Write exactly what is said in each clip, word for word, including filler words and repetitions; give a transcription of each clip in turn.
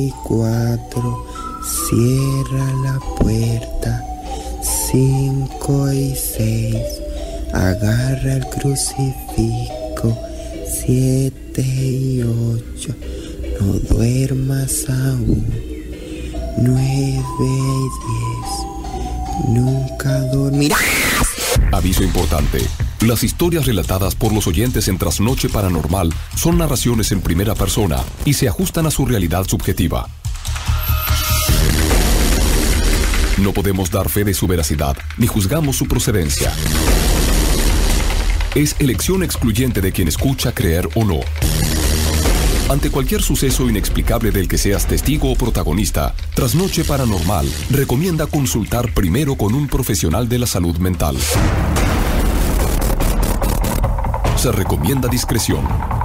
y cuatro, cierra la puerta. Cinco y seis, agarra el crucifijo. Siete y ocho, no duermas aún. Nueve y diez, nunca dormirás. Aviso importante. Las historias relatadas por los oyentes en Trasnoche Paranormal son narraciones en primera persona y se ajustan a su realidad subjetiva. No podemos dar fe de su veracidad, ni juzgamos su procedencia. Es elección excluyente de quien escucha creer o no. Ante cualquier suceso inexplicable del que seas testigo o protagonista, Trasnoche Paranormal recomienda consultar primero con un profesional de la salud mental. Se recomienda discreción.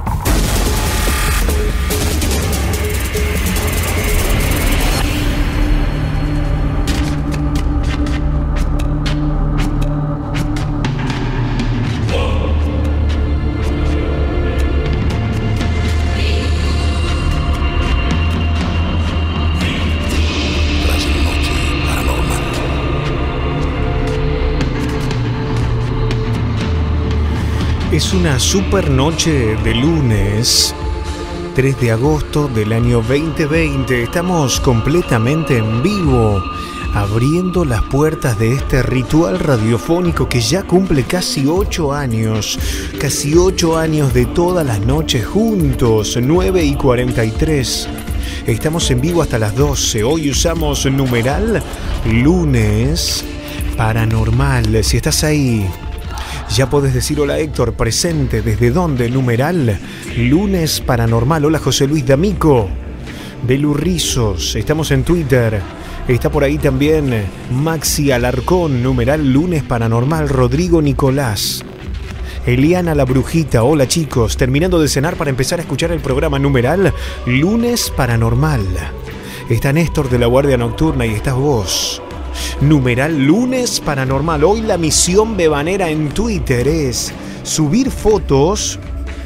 Es una super noche de lunes, tres de agosto del año veinte veinte. Estamos completamente en vivo, abriendo las puertas de este ritual radiofónico que ya cumple casi ocho años. Casi ocho años de todas las noches juntos, nueve y cuarenta y tres. Estamos en vivo hasta las doce. Hoy usamos numeral lunes paranormal. Si estás ahí, ya podés decir hola Héctor, presente. ¿Desde dónde? Numeral lunes paranormal. Hola José Luis D'Amico, Belurrizos. Estamos en Twitter. Está por ahí también Maxi Alarcón, numeral lunes paranormal. Rodrigo Nicolás, Eliana la Brujita. Hola chicos, terminando de cenar para empezar a escuchar el programa numeral lunes paranormal. Está Néstor de la Guardia Nocturna y estás vos. Numeral lunes paranormal. Hoy la misión bebanera en Twitter es subir fotos,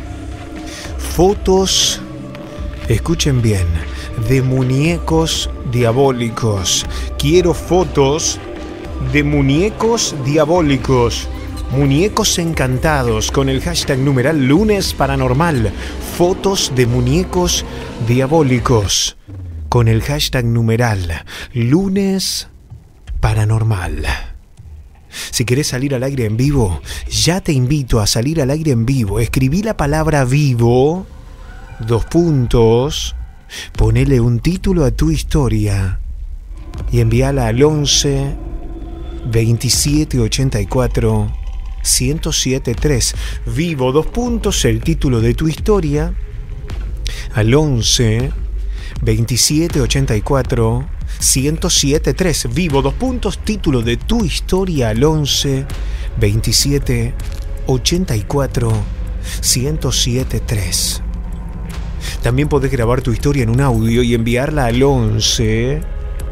fotos, escuchen bien, de muñecos diabólicos. Quiero fotos de muñecos diabólicos, muñecos encantados, con el hashtag numeral lunes paranormal. Fotos de muñecos diabólicos con el hashtag numeral lunes paranormal. Si querés salir al aire en vivo, ya te invito a salir al aire en vivo. Escribí la palabra vivo, dos puntos, ponele un título a tu historia y envíala al once veintisiete ochenta y cuatro ciento siete tres. Vivo, dos puntos, el título de tu historia al once veintisiete ochenta y cuatro ciento siete tres. Vivo, dos puntos, título de tu historia al once veintisiete ochenta y cuatro ciento siete tres. También podés grabar tu historia en un audio y enviarla al once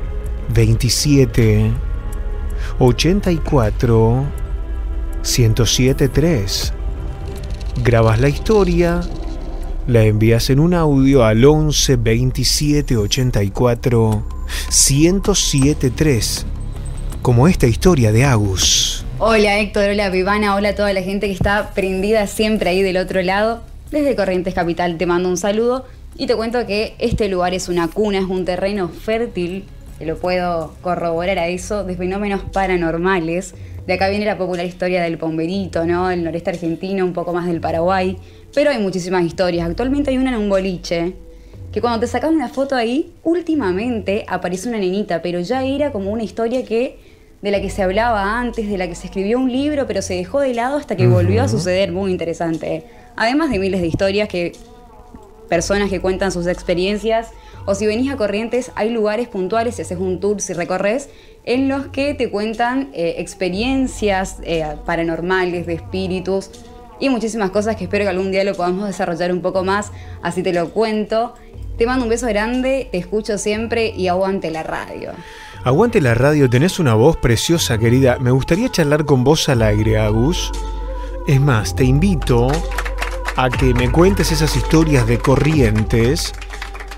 veintisiete ochenta y cuatro ciento siete tres. Grabas la historia, la envías en un audio al once veintisiete ochenta y cuatro ciento siete tres, como esta historia de Agus. Hola Héctor, hola Vivana, hola a toda la gente que está prendida siempre ahí del otro lado. Desde Corrientes Capital te mando un saludo y te cuento que este lugar es una cuna, es un terreno fértil, te lo puedo corroborar a eso, de fenómenos paranormales. De acá viene la popular historia del Pomberito, ¿no? El noreste argentino, un poco más del Paraguay, pero hay muchísimas historias. Actualmente hay una en un boliche, que cuando te sacas una foto ahí, últimamente aparece una nenita, pero ya era como una historia que de la que se hablaba antes, de la que se escribió un libro, pero se dejó de lado hasta que uh-huh. volvió a suceder. Muy interesante. Además de miles de historias que personas que cuentan sus experiencias, o si venís a Corrientes, hay lugares puntuales, si haces un tour, si recorres, en los que te cuentan eh, experiencias eh, paranormales, de espíritus y muchísimas cosas que espero que algún día lo podamos desarrollar un poco más, así te lo cuento. Te mando un beso grande, te escucho siempre y aguante la radio. Aguante la radio, tenés una voz preciosa, querida. Me gustaría charlar con vos al aire, Agus. Es más, te invito a que me cuentes esas historias de Corrientes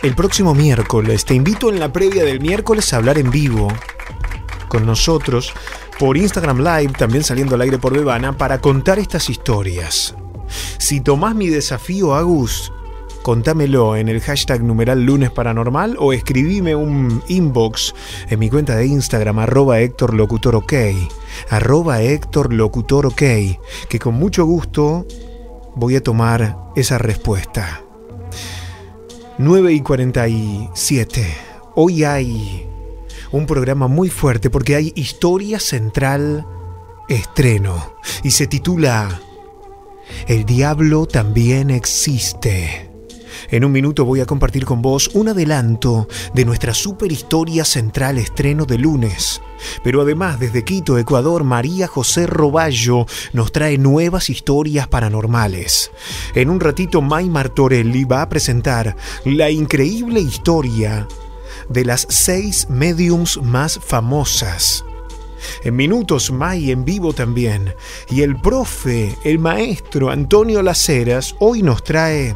el próximo miércoles. Te invito en la previa del miércoles a hablar en vivo con nosotros por Instagram Live, también saliendo al aire por Bebana, para contar estas historias. Si tomás mi desafío, Agus, contámelo en el hashtag numeral lunes paranormal o escribime un inbox en mi cuenta de Instagram, arroba Héctor Locutor OK, arroba Héctor Locutor OK, que con mucho gusto voy a tomar esa respuesta. nueve y cuarenta y siete. Hoy hay un programa muy fuerte porque hay Historia Central estreno y se titula El Diablo También Existe. En un minuto voy a compartir con vos un adelanto de nuestra super historia central estreno de lunes. Pero además, desde Quito, Ecuador, María José Roballo nos trae nuevas historias paranormales. En un ratito, May Martorelli va a presentar la increíble historia de las seis mediums más famosas. En minutos, May en vivo también. Y el profe, el maestro Antonio Laceras, hoy nos trae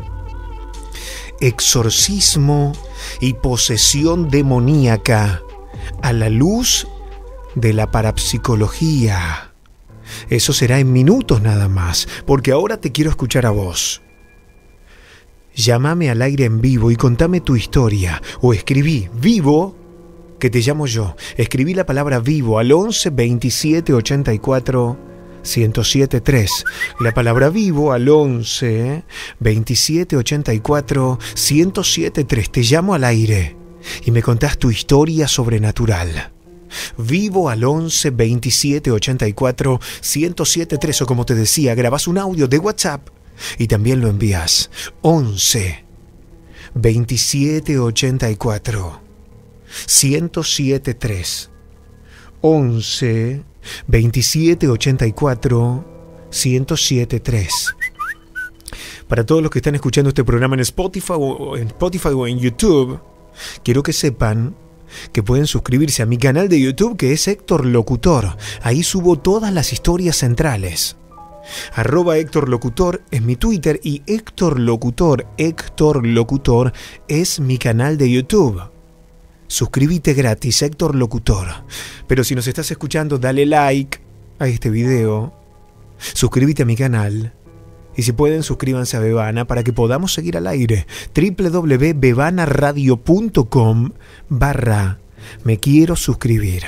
exorcismo y posesión demoníaca a la luz de la parapsicología. Eso será en minutos nada más, porque ahora te quiero escuchar a vos. Llámame al aire en vivo y contame tu historia, o escribí vivo, que te llamo yo. Escribí la palabra vivo al once veintisiete ochenta y cuatro ciento siete tres. La palabra vivo al once veintisiete ochenta y cuatro ciento siete tres. Te llamo al aire y me contás tu historia sobrenatural. Vivo al once veintisiete ochenta y cuatro ciento siete tres, o como te decía, grabás un audio de WhatsApp y también lo envías. once veintisiete ochenta y cuatro ciento siete tres. once veintisiete ochenta y cuatro ciento siete tres. Para todos los que están escuchando este programa en Spotify o en Spotify o en YouTube, quiero que sepan que pueden suscribirse a mi canal de YouTube, que es Héctor Locutor. Ahí subo todas las historias centrales. Arroba Héctor Locutor es mi Twitter y Héctor Locutor, Héctor Locutor es mi canal de YouTube. Suscríbete gratis, Héctor Locutor. Pero si nos estás escuchando, dale like a este video, suscríbete a mi canal y si pueden, suscríbanse a Bebana para que podamos seguir al aire. w w w punto bebana radio punto com barra me quiero suscribir.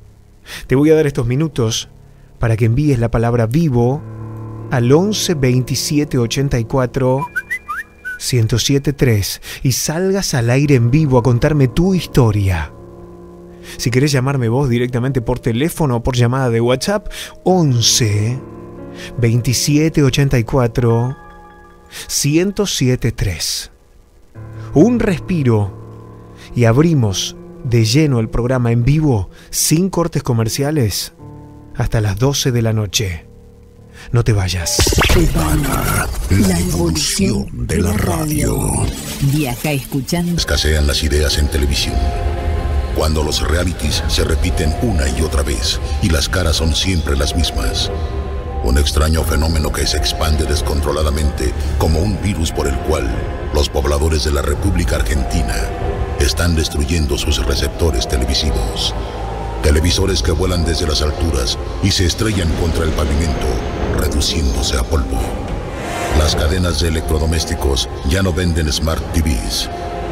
Te voy a dar estos minutos para que envíes la palabra vivo al once veintisiete ochenta y cuatro ciento siete tres y salgas al aire en vivo a contarme tu historia. Si querés llamarme vos directamente por teléfono o por llamada de WhatsApp, once veintisiete ochenta y cuatro ciento siete tres. Un respiro y abrimos de lleno el programa en vivo sin cortes comerciales hasta las doce de la noche. No te vayas. Bebana, la evolución de la radio. Viaja escuchando. Escasean las ideas en televisión. Cuando los realities se repiten una y otra vez y las caras son siempre las mismas. Un extraño fenómeno que se expande descontroladamente como un virus por el cual los pobladores de la República Argentina están destruyendo sus receptores televisivos. Televisores que vuelan desde las alturas y se estrellan contra el pavimento, reduciéndose a polvo. Las cadenas de electrodomésticos ya no venden Smart T Vs.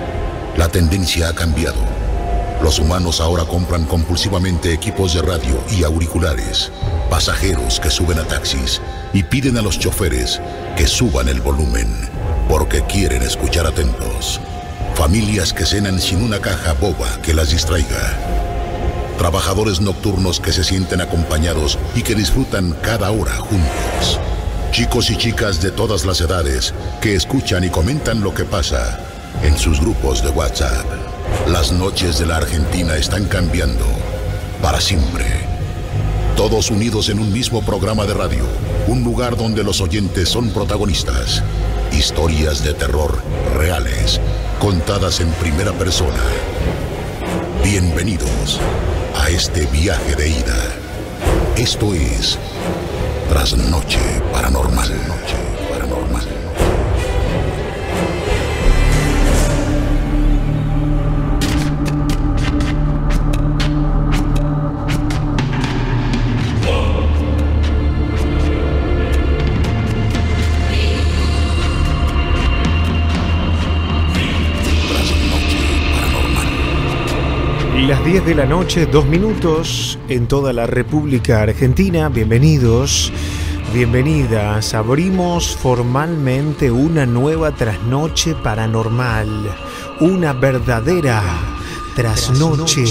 La tendencia ha cambiado. Los humanos ahora compran compulsivamente equipos de radio y auriculares, pasajeros que suben a taxis y piden a los choferes que suban el volumen porque quieren escuchar atentos. Familias que cenan sin una caja boba que las distraiga. Trabajadores nocturnos que se sienten acompañados y que disfrutan cada hora juntos. Chicos y chicas de todas las edades que escuchan y comentan lo que pasa en sus grupos de WhatsApp. Las noches de la Argentina están cambiando para siempre. Todos unidos en un mismo programa de radio, un lugar donde los oyentes son protagonistas. Historias de terror reales, contadas en primera persona. Bienvenidos a este viaje de ida. Esto es Trasnoche Paranormal. Noche Paranormal. Las diez de la noche, dos minutos en toda la República Argentina. Bienvenidos, bienvenidas. Abrimos formalmente una nueva trasnoche paranormal. Una verdadera trasnoche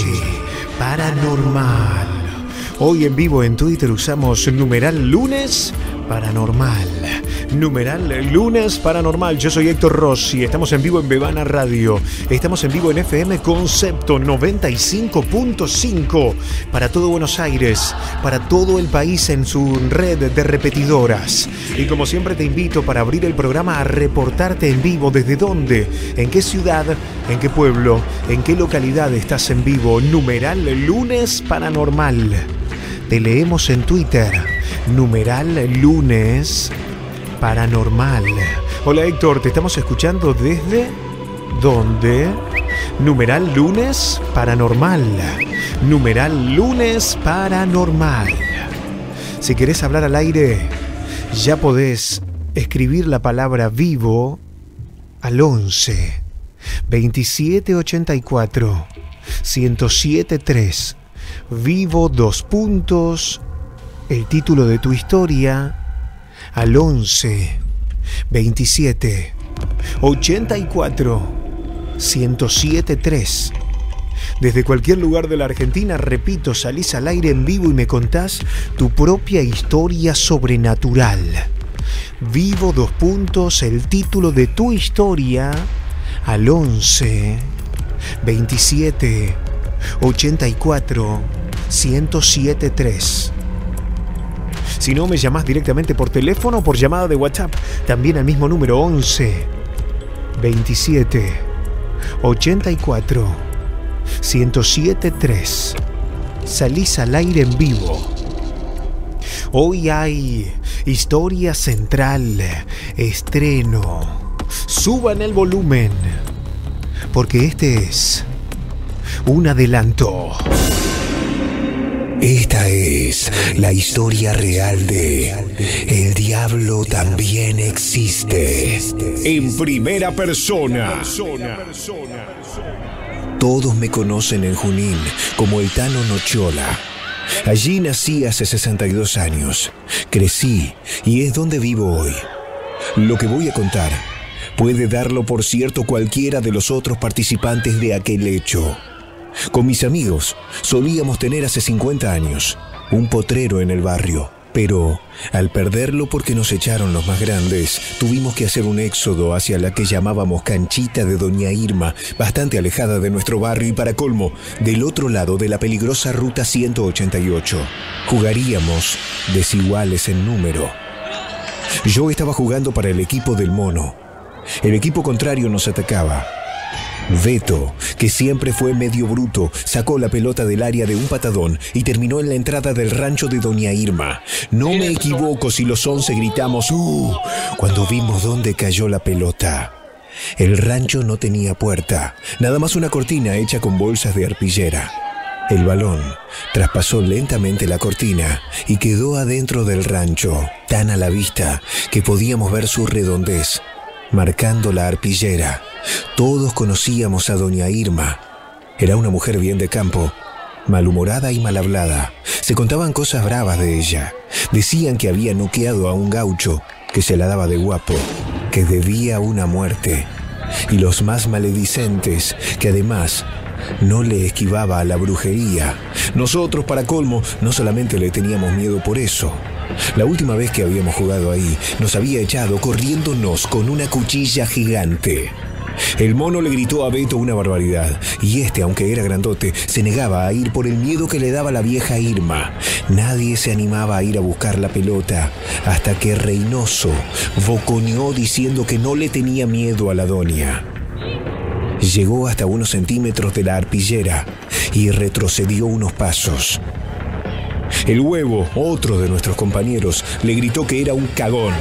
paranormal. Hoy en vivo en Twitter usamos numeral lunes paranormal. Numeral lunes paranormal. Yo soy Héctor Rossi. Estamos en vivo en Bebana Radio. Estamos en vivo en F M Concepto noventa y cinco punto cinco para todo Buenos Aires, para todo el país en su red de repetidoras. Y como siempre te invito para abrir el programa a reportarte en vivo. ¿Desde dónde? ¿En qué ciudad? ¿En qué pueblo? ¿En qué localidad estás en vivo? Numeral lunes paranormal. Te leemos en Twitter. Numeral lunes paranormal. Hola Héctor, te estamos escuchando desde ¿dónde? Numeral lunes paranormal. Numeral lunes paranormal. Si querés hablar al aire, ya podés escribir la palabra vivo al once veintisiete ochenta y cuatro ciento siete tres. Vivo dos puntos, el título de tu historia, al once veintisiete ochenta y cuatro ciento siete tres. Desde cualquier lugar de la Argentina, repito, salís al aire en vivo y me contás tu propia historia sobrenatural. Vivo dos puntos, el título de tu historia, al once veintisiete ochenta y cuatro ciento siete tres. Si no, me llamás directamente por teléfono o por llamada de WhatsApp, también al mismo número once veintisiete ochenta y cuatro ciento siete tres. Salís al aire en vivo. Hoy hay historia central, estreno. Suban el volumen, porque este es un adelanto. Esta es la historia real de El Diablo También Existe. En primera persona. Todos me conocen en Junín como el Tano Nochola. Allí nací hace sesenta y dos años. Crecí y es donde vivo hoy. Lo que voy a contar puede darlo por cierto cualquiera de los otros participantes de aquel hecho. Con mis amigos solíamos tener hace cincuenta años un potrero en el barrio, pero al perderlo porque nos echaron los más grandes, tuvimos que hacer un éxodo hacia la que llamábamos Canchita de Doña Irma, bastante alejada de nuestro barrio y para colmo, del otro lado de la peligrosa ruta ciento ochenta y ocho. Jugaríamos desiguales en número. Yo estaba jugando para el equipo del mono. El equipo contrario nos atacaba. Beto, que siempre fue medio bruto, sacó la pelota del área de un patadón y terminó en la entrada del rancho de Doña Irma. No me equivoco si los once gritamos ¡uh! Cuando vimos dónde cayó la pelota. El rancho no tenía puerta, nada más una cortina hecha con bolsas de arpillera. El balón traspasó lentamente la cortina y quedó adentro del rancho, tan a la vista que podíamos ver su redondez, marcando la arpillera. Todos conocíamos a Doña Irma. Era una mujer bien de campo, malhumorada y mal hablada. Se contaban cosas bravas de ella. Decían que había noqueado a un gaucho, que se la daba de guapo, que debía una muerte. Y los más maledicentes, que además no le esquivaba a la brujería. Nosotros, para colmo, no solamente le teníamos miedo por eso. La última vez que habíamos jugado ahí, nos había echado corriéndonos con una cuchilla gigante. El mono le gritó a Beto una barbaridad, y este, aunque era grandote, se negaba a ir por el miedo que le daba la vieja Irma. Nadie se animaba a ir a buscar la pelota, hasta que Reynoso boconeó diciendo que no le tenía miedo a la doña. Llegó hasta unos centímetros de la arpillera y retrocedió unos pasos. El huevo, otro de nuestros compañeros, le gritó que era un cagón.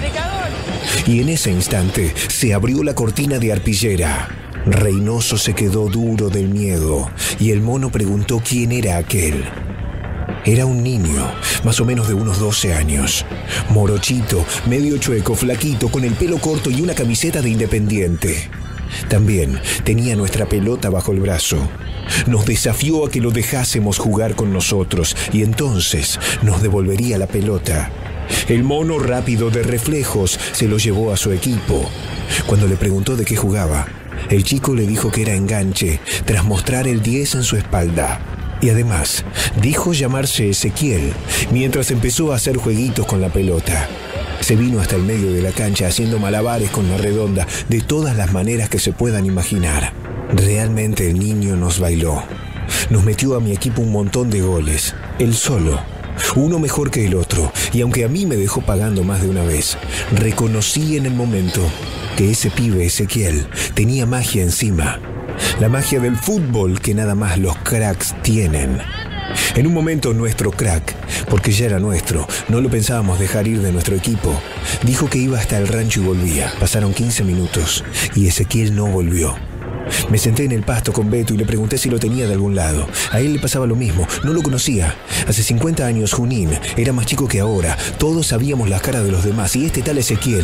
Y en ese instante se abrió la cortina de arpillera. Reynoso se quedó duro del miedo y el mono preguntó quién era aquel. Era un niño, más o menos de unos doce años. Morochito, medio chueco, flaquito, con el pelo corto y una camiseta de Independiente. También tenía nuestra pelota bajo el brazo. Nos desafió a que lo dejásemos jugar con nosotros y entonces nos devolvería la pelota. El mono, rápido de reflejos, se lo llevó a su equipo. Cuando le preguntó de qué jugaba, el chico le dijo que era enganche, tras mostrar el diez en su espalda. Y además, dijo llamarse Ezequiel, mientras empezó a hacer jueguitos con la pelota. Se vino hasta el medio de la cancha haciendo malabares con la redonda, de todas las maneras que se puedan imaginar. Realmente el niño nos bailó. Nos metió a mi equipo un montón de goles, él solo. Uno mejor que el otro, y aunque a mí me dejó pagando más de una vez, reconocí en el momento que ese pibe Ezequiel tenía magia encima. La magia del fútbol que nada más los cracks tienen. En un momento nuestro crack, porque ya era nuestro, no lo pensábamos dejar ir de nuestro equipo, dijo que iba hasta el rancho y volvía. Pasaron quince minutos y Ezequiel no volvió. Me senté en el pasto con Beto y le pregunté si lo tenía de algún lado. A él le pasaba lo mismo, no lo conocía. Hace cincuenta años Junín era más chico que ahora. Todos sabíamos las caras de los demás y este tal Ezequiel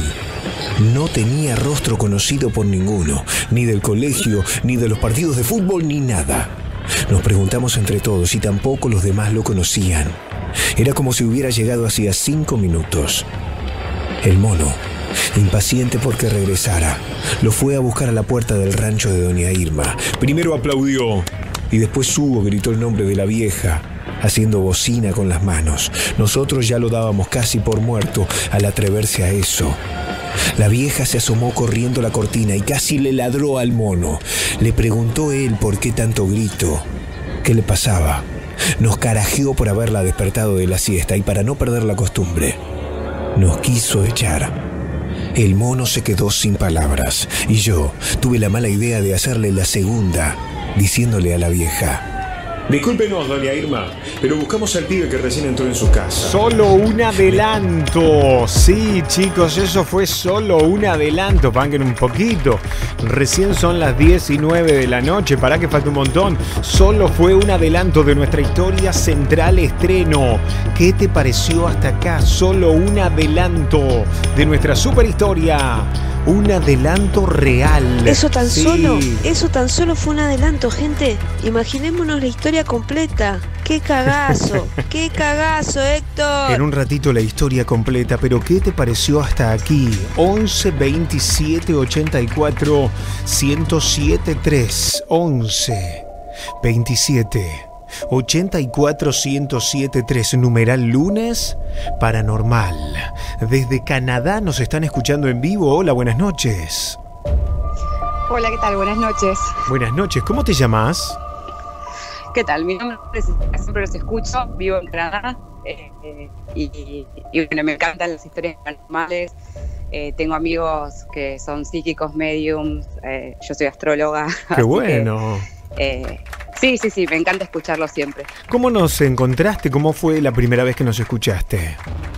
no tenía rostro conocido por ninguno, ni del colegio, ni de los partidos de fútbol, ni nada. Nos preguntamos entre todos y tampoco los demás lo conocían. Era como si hubiera llegado hacía cinco minutos. El mono, impaciente porque regresara, lo fue a buscar a la puerta del rancho de doña Irma. Primero aplaudió y después Hugo gritó el nombre de la vieja, haciendo bocina con las manos. Nosotros ya lo dábamos casi por muerto al atreverse a eso. La vieja se asomó corriendo la cortina y casi le ladró al mono. Le preguntó él por qué tanto grito, qué le pasaba. Nos carajeó por haberla despertado de la siesta y para no perder la costumbre, nos quiso echar. El mono se quedó sin palabras y yo tuve la mala idea de hacerle la segunda, diciéndole a la vieja: discúlpenos, doña Irma, pero buscamos al pibe que recién entró en su casa. Solo un adelanto. Sí, chicos, eso fue solo un adelanto. Paguen un poquito. Recién son las diez y nueve de la noche. Para que falta un montón. Solo fue un adelanto de nuestra historia central estreno. ¿Qué te pareció hasta acá? Solo un adelanto de nuestra super historia. Un adelanto real. Eso tan sí. solo, eso tan solo fue un adelanto, gente. Imaginémonos la historia completa. ¡Qué cagazo! ¡Qué cagazo, Héctor! En un ratito la historia completa, pero ¿qué te pareció hasta aquí? once veintisiete ochenta y cuatro ciento siete tres. once veintisiete ochenta y cuatro ciento siete tres, numeral lunes paranormal. Desde Canadá nos están escuchando en vivo. Hola, buenas noches. Hola, ¿qué tal? Buenas noches. Buenas noches, ¿cómo te llamas? ¿Qué tal? Mi nombre es, siempre los escucho, vivo en Canadá eh, eh, y, y bueno, me encantan las historias paranormales. Eh, tengo amigos que son psíquicos, mediums, eh, yo soy astróloga. ¡Qué bueno! Que, eh, sí, sí, sí, me encanta escucharlo siempre. ¿Cómo nos encontraste? ¿Cómo fue la primera vez que nos escuchaste?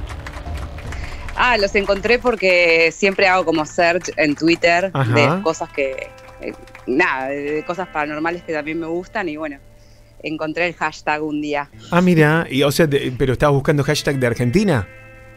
Ah, los encontré porque siempre hago como search en Twitter. Ajá. De cosas que, eh, nada, de cosas paranormales que también me gustan y bueno, encontré el hashtag un día. Ah, mira, y o sea, de, pero estabas buscando hashtag de Argentina.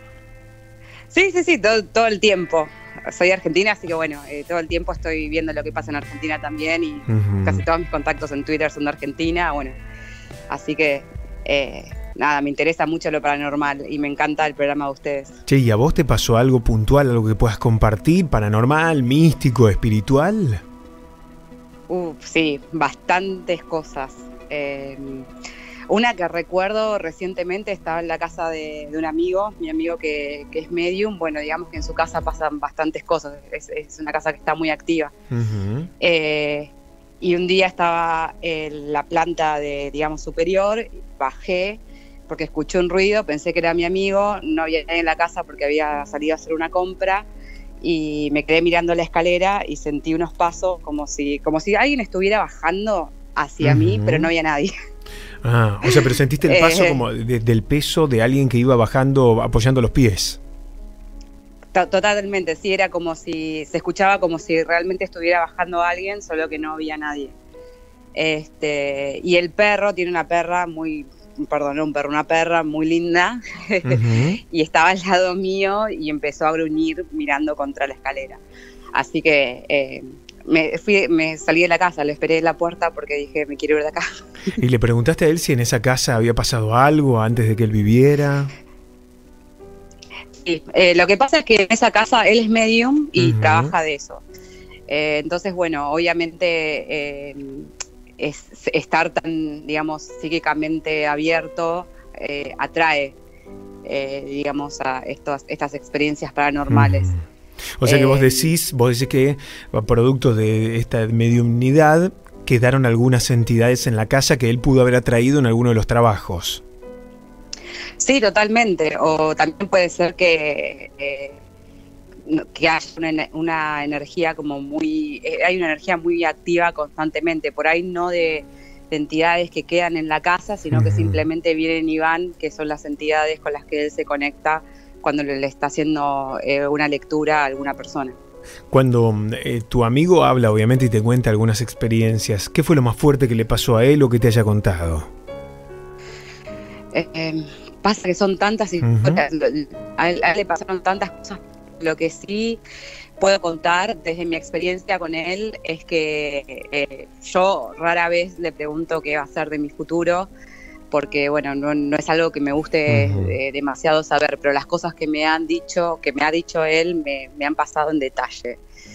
Sí, sí, sí, todo, todo el tiempo. Soy argentina, así que bueno, eh, todo el tiempo estoy viendo lo que pasa en Argentina también y uh-huh. Casi todos mis contactos en Twitter son de Argentina, bueno, así que eh, nada, me interesa mucho lo paranormal y me encanta el programa de ustedes. Che, ¿y a vos te pasó algo puntual, algo que puedas compartir, paranormal, místico, espiritual? Uf, sí, bastantes cosas. Eh, una que recuerdo recientemente, estaba en la casa de, de un amigo, mi amigo que, que es medium. Bueno, digamos que en su casa pasan bastantes cosas, es, es una casa que está muy activa. Uh-huh. Eh, y un día estaba en la planta de, digamos, superior, bajé porque escuché un ruido, pensé que era mi amigo, no había nadie en la casa porque había salido a hacer una compra y me quedé mirando la escalera y sentí unos pasos como si, como si alguien estuviera bajando hacia uh-huh. mí, pero no había nadie. Ah, o sea, pero sentiste el paso eh, como de, del peso de alguien que iba bajando apoyando los pies. Totalmente, sí, era como si, se escuchaba como si realmente estuviera bajando alguien, solo que no había nadie. Este, y el perro, tiene una perra muy, perdón, no un perro, una perra muy linda, uh-huh. y estaba al lado mío y empezó a gruñir mirando contra la escalera. Así que... Eh, me, fui, me salí de la casa, lo esperé en la puerta porque dije, me quiero ir de acá. ¿Y le preguntaste a él si en esa casa había pasado algo antes de que él viviera? Sí, eh, lo que pasa es que en esa casa él es medium y Uh-huh. trabaja de eso. Eh, entonces, bueno, obviamente eh, es, estar tan, digamos, psíquicamente abierto eh, atrae, eh, digamos, a estos, estas experiencias paranormales. Uh-huh. O sea que vos Eh, decís, vos decís que producto de esta mediumnidad quedaron algunas entidades en la casa que él pudo haber atraído en alguno de los trabajos. Sí, totalmente. O también puede ser que, eh, que haya una, una energía como muy... Eh, hay una energía muy activa constantemente. Por ahí no de, de entidades que quedan en la casa, sino uh-huh. que simplemente vienen y van, que son las entidades con las que él se conecta cuando le, le está haciendo eh, una lectura a alguna persona. Cuando eh, tu amigo habla, obviamente, y te cuenta algunas experiencias, ¿qué fue lo más fuerte que le pasó a él o que te haya contado? Eh, eh, pasa que son tantas historias, uh-huh. a, él, a él le pasaron tantas cosas. Lo que sí puedo contar desde mi experiencia con él es que eh, yo rara vez le pregunto qué va a ser de mi futuro, porque bueno, no, no es algo que me guste uh-huh. eh, demasiado saber, pero las cosas que me han dicho, que me ha dicho él, me, me han pasado en detalle.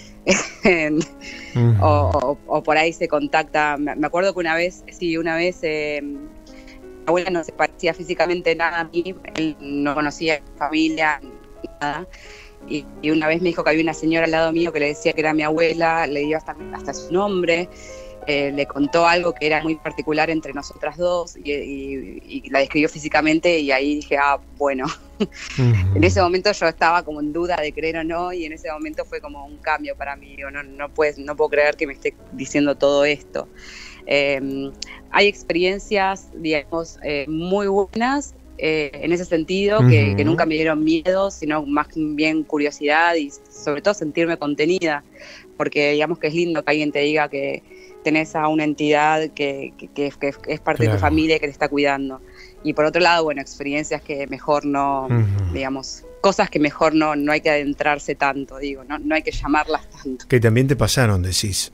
uh-huh. o, o, o por ahí se contacta, me acuerdo que una vez, sí, una vez eh, mi abuela no se parecía físicamente nada a mí, él no conocía a mi familia, nada, y, y una vez me dijo que había una señora al lado mío que le decía que era mi abuela, le dio hasta, hasta su nombre. Eh, le contó algo que era muy particular entre nosotras dos y, y, y la describió físicamente y ahí dije, ah, bueno. Uh-huh. En ese momento yo estaba como en duda de creer o no y en ese momento fue como un cambio para mí. Digo, no, no, puedes, no puedo creer que me esté diciendo todo esto. Eh, hay experiencias, digamos, eh, muy buenas eh, en ese sentido, uh-huh. que, que nunca me dieron miedo, sino más bien curiosidad y sobre todo sentirme contenida, porque digamos que es lindo que alguien te diga que tenés a una entidad que, que, que, que es parte claro. de tu familia y que te está cuidando. Y por otro lado, bueno, experiencias que mejor no, uh-huh. digamos, cosas que mejor no, no hay que adentrarse tanto, digo, no, no hay que llamarlas tanto. Que también te pasaron, decís.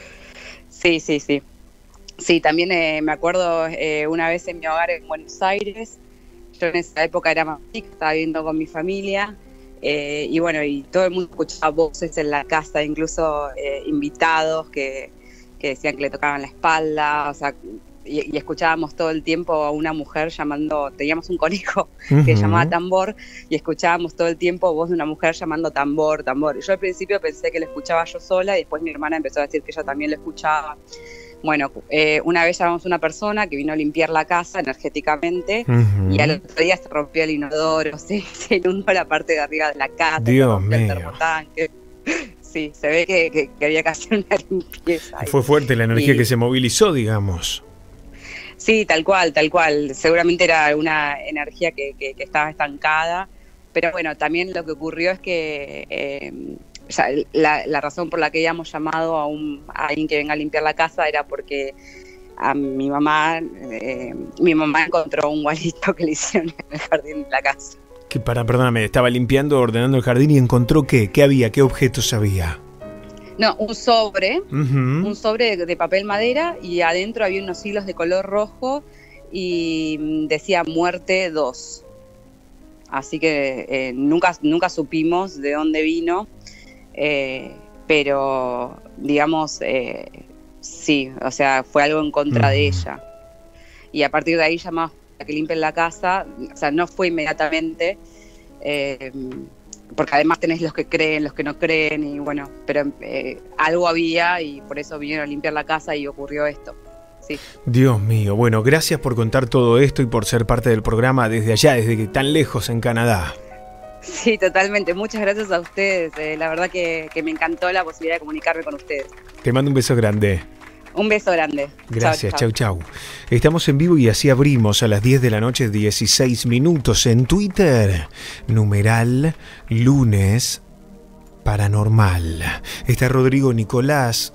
Sí, sí, sí. Sí, también eh, me acuerdo eh, una vez en mi hogar en Buenos Aires, yo en esa época era más chica, estaba viviendo con mi familia, eh, y bueno, y todo el mundo escuchaba voces en la casa, incluso eh, invitados que... que decían que le tocaban la espalda, o sea, y, y escuchábamos todo el tiempo a una mujer llamando, teníamos un conejo uh-huh. que llamaba Tambor, y escuchábamos todo el tiempo voz de una mujer llamando Tambor, Tambor. Y yo al principio pensé que lo escuchaba yo sola, y después mi hermana empezó a decir que ella también lo escuchaba. Bueno, eh, una vez llamamos a una persona que vino a limpiar la casa energéticamente, uh-huh. y al otro día se rompió el inodoro, se, se inundó la parte de arriba de la casa, Dios se rompió el mío. termotanque. Sí, se ve que, que, que había que hacer una limpieza. Fue fuerte la energía y, que se movilizó, digamos. Sí, tal cual, tal cual. Seguramente era una energía que, que, que estaba estancada. Pero bueno, también lo que ocurrió es que eh, o sea, la, la razón por la que habíamos llamado a, un, a alguien que venga a limpiar la casa era porque a mi mamá, eh, mi mamá encontró un guarito que le hicieron en el jardín de la casa. Que para, perdóname, estaba limpiando, ordenando el jardín y encontró qué, qué había, qué objetos había. No, un sobre, uh-huh. un sobre de, de papel madera y adentro había unos hilos de color rojo y decía muerte dos. Así que eh, nunca, nunca supimos de dónde vino, eh, pero digamos, eh, sí, o sea, fue algo en contra uh-huh. de ella. Y a partir de ahí llamamos a que limpien la casa, o sea, no fue inmediatamente, eh, porque además tenés los que creen, los que no creen, y bueno, pero eh, algo había y por eso vinieron a limpiar la casa y ocurrió esto. Sí. Dios mío, bueno, gracias por contar todo esto y por ser parte del programa desde allá, desde tan lejos en Canadá. Sí, totalmente, muchas gracias a ustedes, eh, la verdad que, que me encantó la posibilidad de comunicarme con ustedes. Te mando un beso grande. Un beso grande. Gracias, chau, chau. Estamos en vivo y así abrimos a las diez de la noche, dieciséis minutos en Twitter. Numeral lunes paranormal. Está Rodrigo Nicolás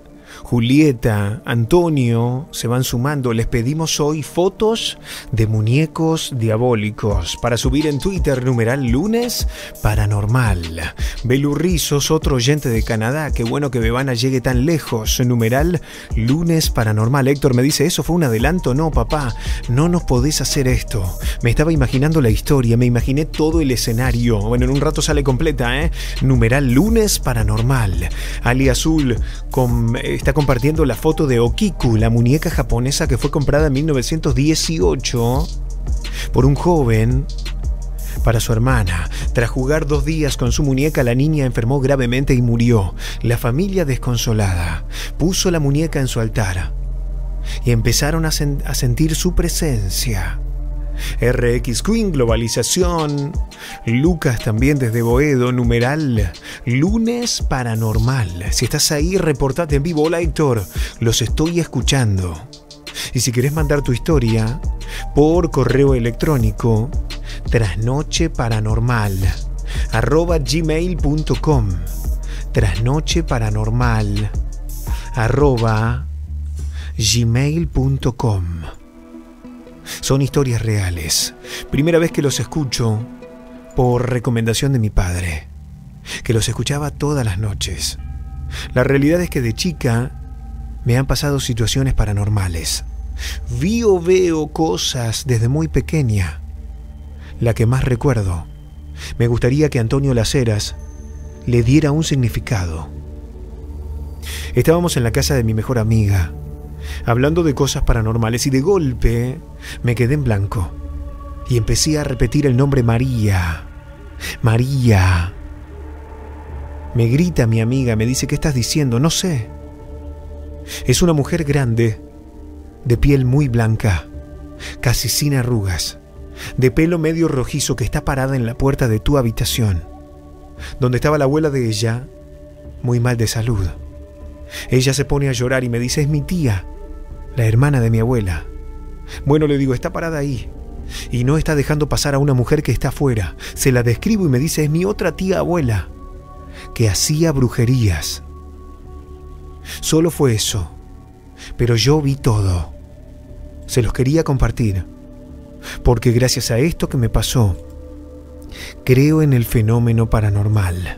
Julieta, Antonio se van sumando. Les pedimos hoy fotos de muñecos diabólicos para subir en Twitter, numeral lunes paranormal. Belu Rizos, otro oyente de Canadá, qué bueno que Bebana llegue tan lejos, numeral lunes paranormal. Héctor me dice, ¿eso fue un adelanto? No, papá, no nos podés hacer esto. Me estaba imaginando la historia, me imaginé todo el escenario. Bueno, en un rato sale completa, ¿eh? Numeral lunes paranormal. Ali Azul con, está compartiendo la foto de Okiku, la muñeca japonesa que fue comprada en mil novecientos dieciocho por un joven para su hermana. Tras jugar dos días con su muñeca, la niña enfermó gravemente y murió. La familia, desconsolada, puso la muñeca en su altar y empezaron a, sen- a sentir su presencia. R X Queen, globalización. Lucas también desde Boedo, numeral lunes paranormal. Si estás ahí, reportate en vivo. Hola Héctor, los estoy escuchando. Y si querés mandar tu historia por correo electrónico, trasnocheparanormal arroba gmail punto com, trasnocheparanormal arroba gmail punto com. Son historias reales. Primera vez que los escucho por recomendación de mi padre, que los escuchaba todas las noches. La realidad es que de chica me han pasado situaciones paranormales. Vi o veo cosas desde muy pequeña. La que más recuerdo, me gustaría que Antonio Las Heras le diera un significado. Estábamos en la casa de mi mejor amiga, hablando de cosas paranormales, y de golpe me quedé en blanco y empecé a repetir el nombre María. María. Me grita mi amiga, me dice, ¿qué estás diciendo? No sé. Es una mujer grande, de piel muy blanca, casi sin arrugas, de pelo medio rojizo, que está parada en la puerta de tu habitación, donde estaba la abuela de ella, muy mal de salud. Ella se pone a llorar y me dice, es mi tía, la hermana de mi abuela. Bueno, le digo, está parada ahí y no está dejando pasar a una mujer que está afuera. Se la describo y me dice, es mi otra tía abuela, que hacía brujerías. Solo fue eso, pero yo vi todo. Se los quería compartir, porque gracias a esto que me pasó, creo en el fenómeno paranormal.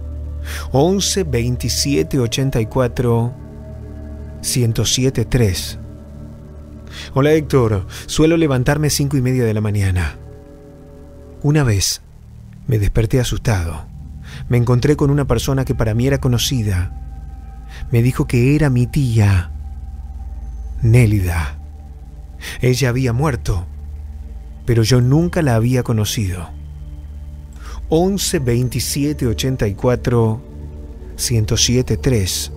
once veintisiete ochenta y cuatro ciento siete tres. Hola Héctor, suelo levantarme cinco y media de la mañana. Una vez me desperté asustado. Me encontré con una persona que para mí era conocida. Me dijo que era mi tía, Nélida. Ella había muerto, pero yo nunca la había conocido. once veintisiete ochenta y cuatro ciento siete tres.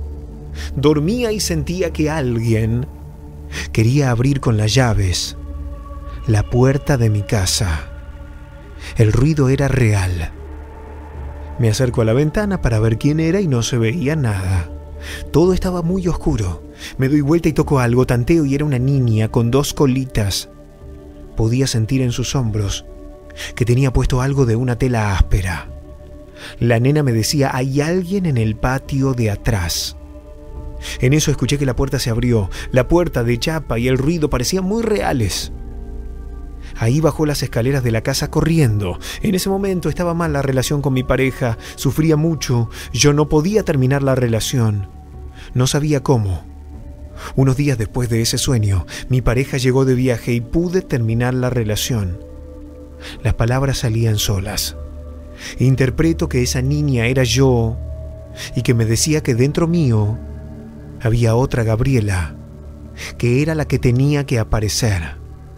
Dormía y sentía que alguien quería abrir con las llaves la puerta de mi casa. El ruido era real. Me acerco a la ventana para ver quién era y no se veía nada. Todo estaba muy oscuro. Me doy vuelta y toco algo, tanteo y era una niña con dos colitas. Podía sentir en sus hombros que tenía puesto algo de una tela áspera. La nena me decía, hay alguien en el patio de atrás. En eso escuché que la puerta se abrió. La puerta de chapa y el ruido parecían muy reales. Ahí bajó las escaleras de la casa corriendo. En ese momento estaba mal la relación con mi pareja. Sufría mucho. Yo no podía terminar la relación. No sabía cómo. Unos días después de ese sueño, mi pareja llegó de viaje y pude terminar la relación. Las palabras salían solas. Interpreto que esa niña era yo y que me decía que dentro mío había otra Gabriela, que era la que tenía que aparecer.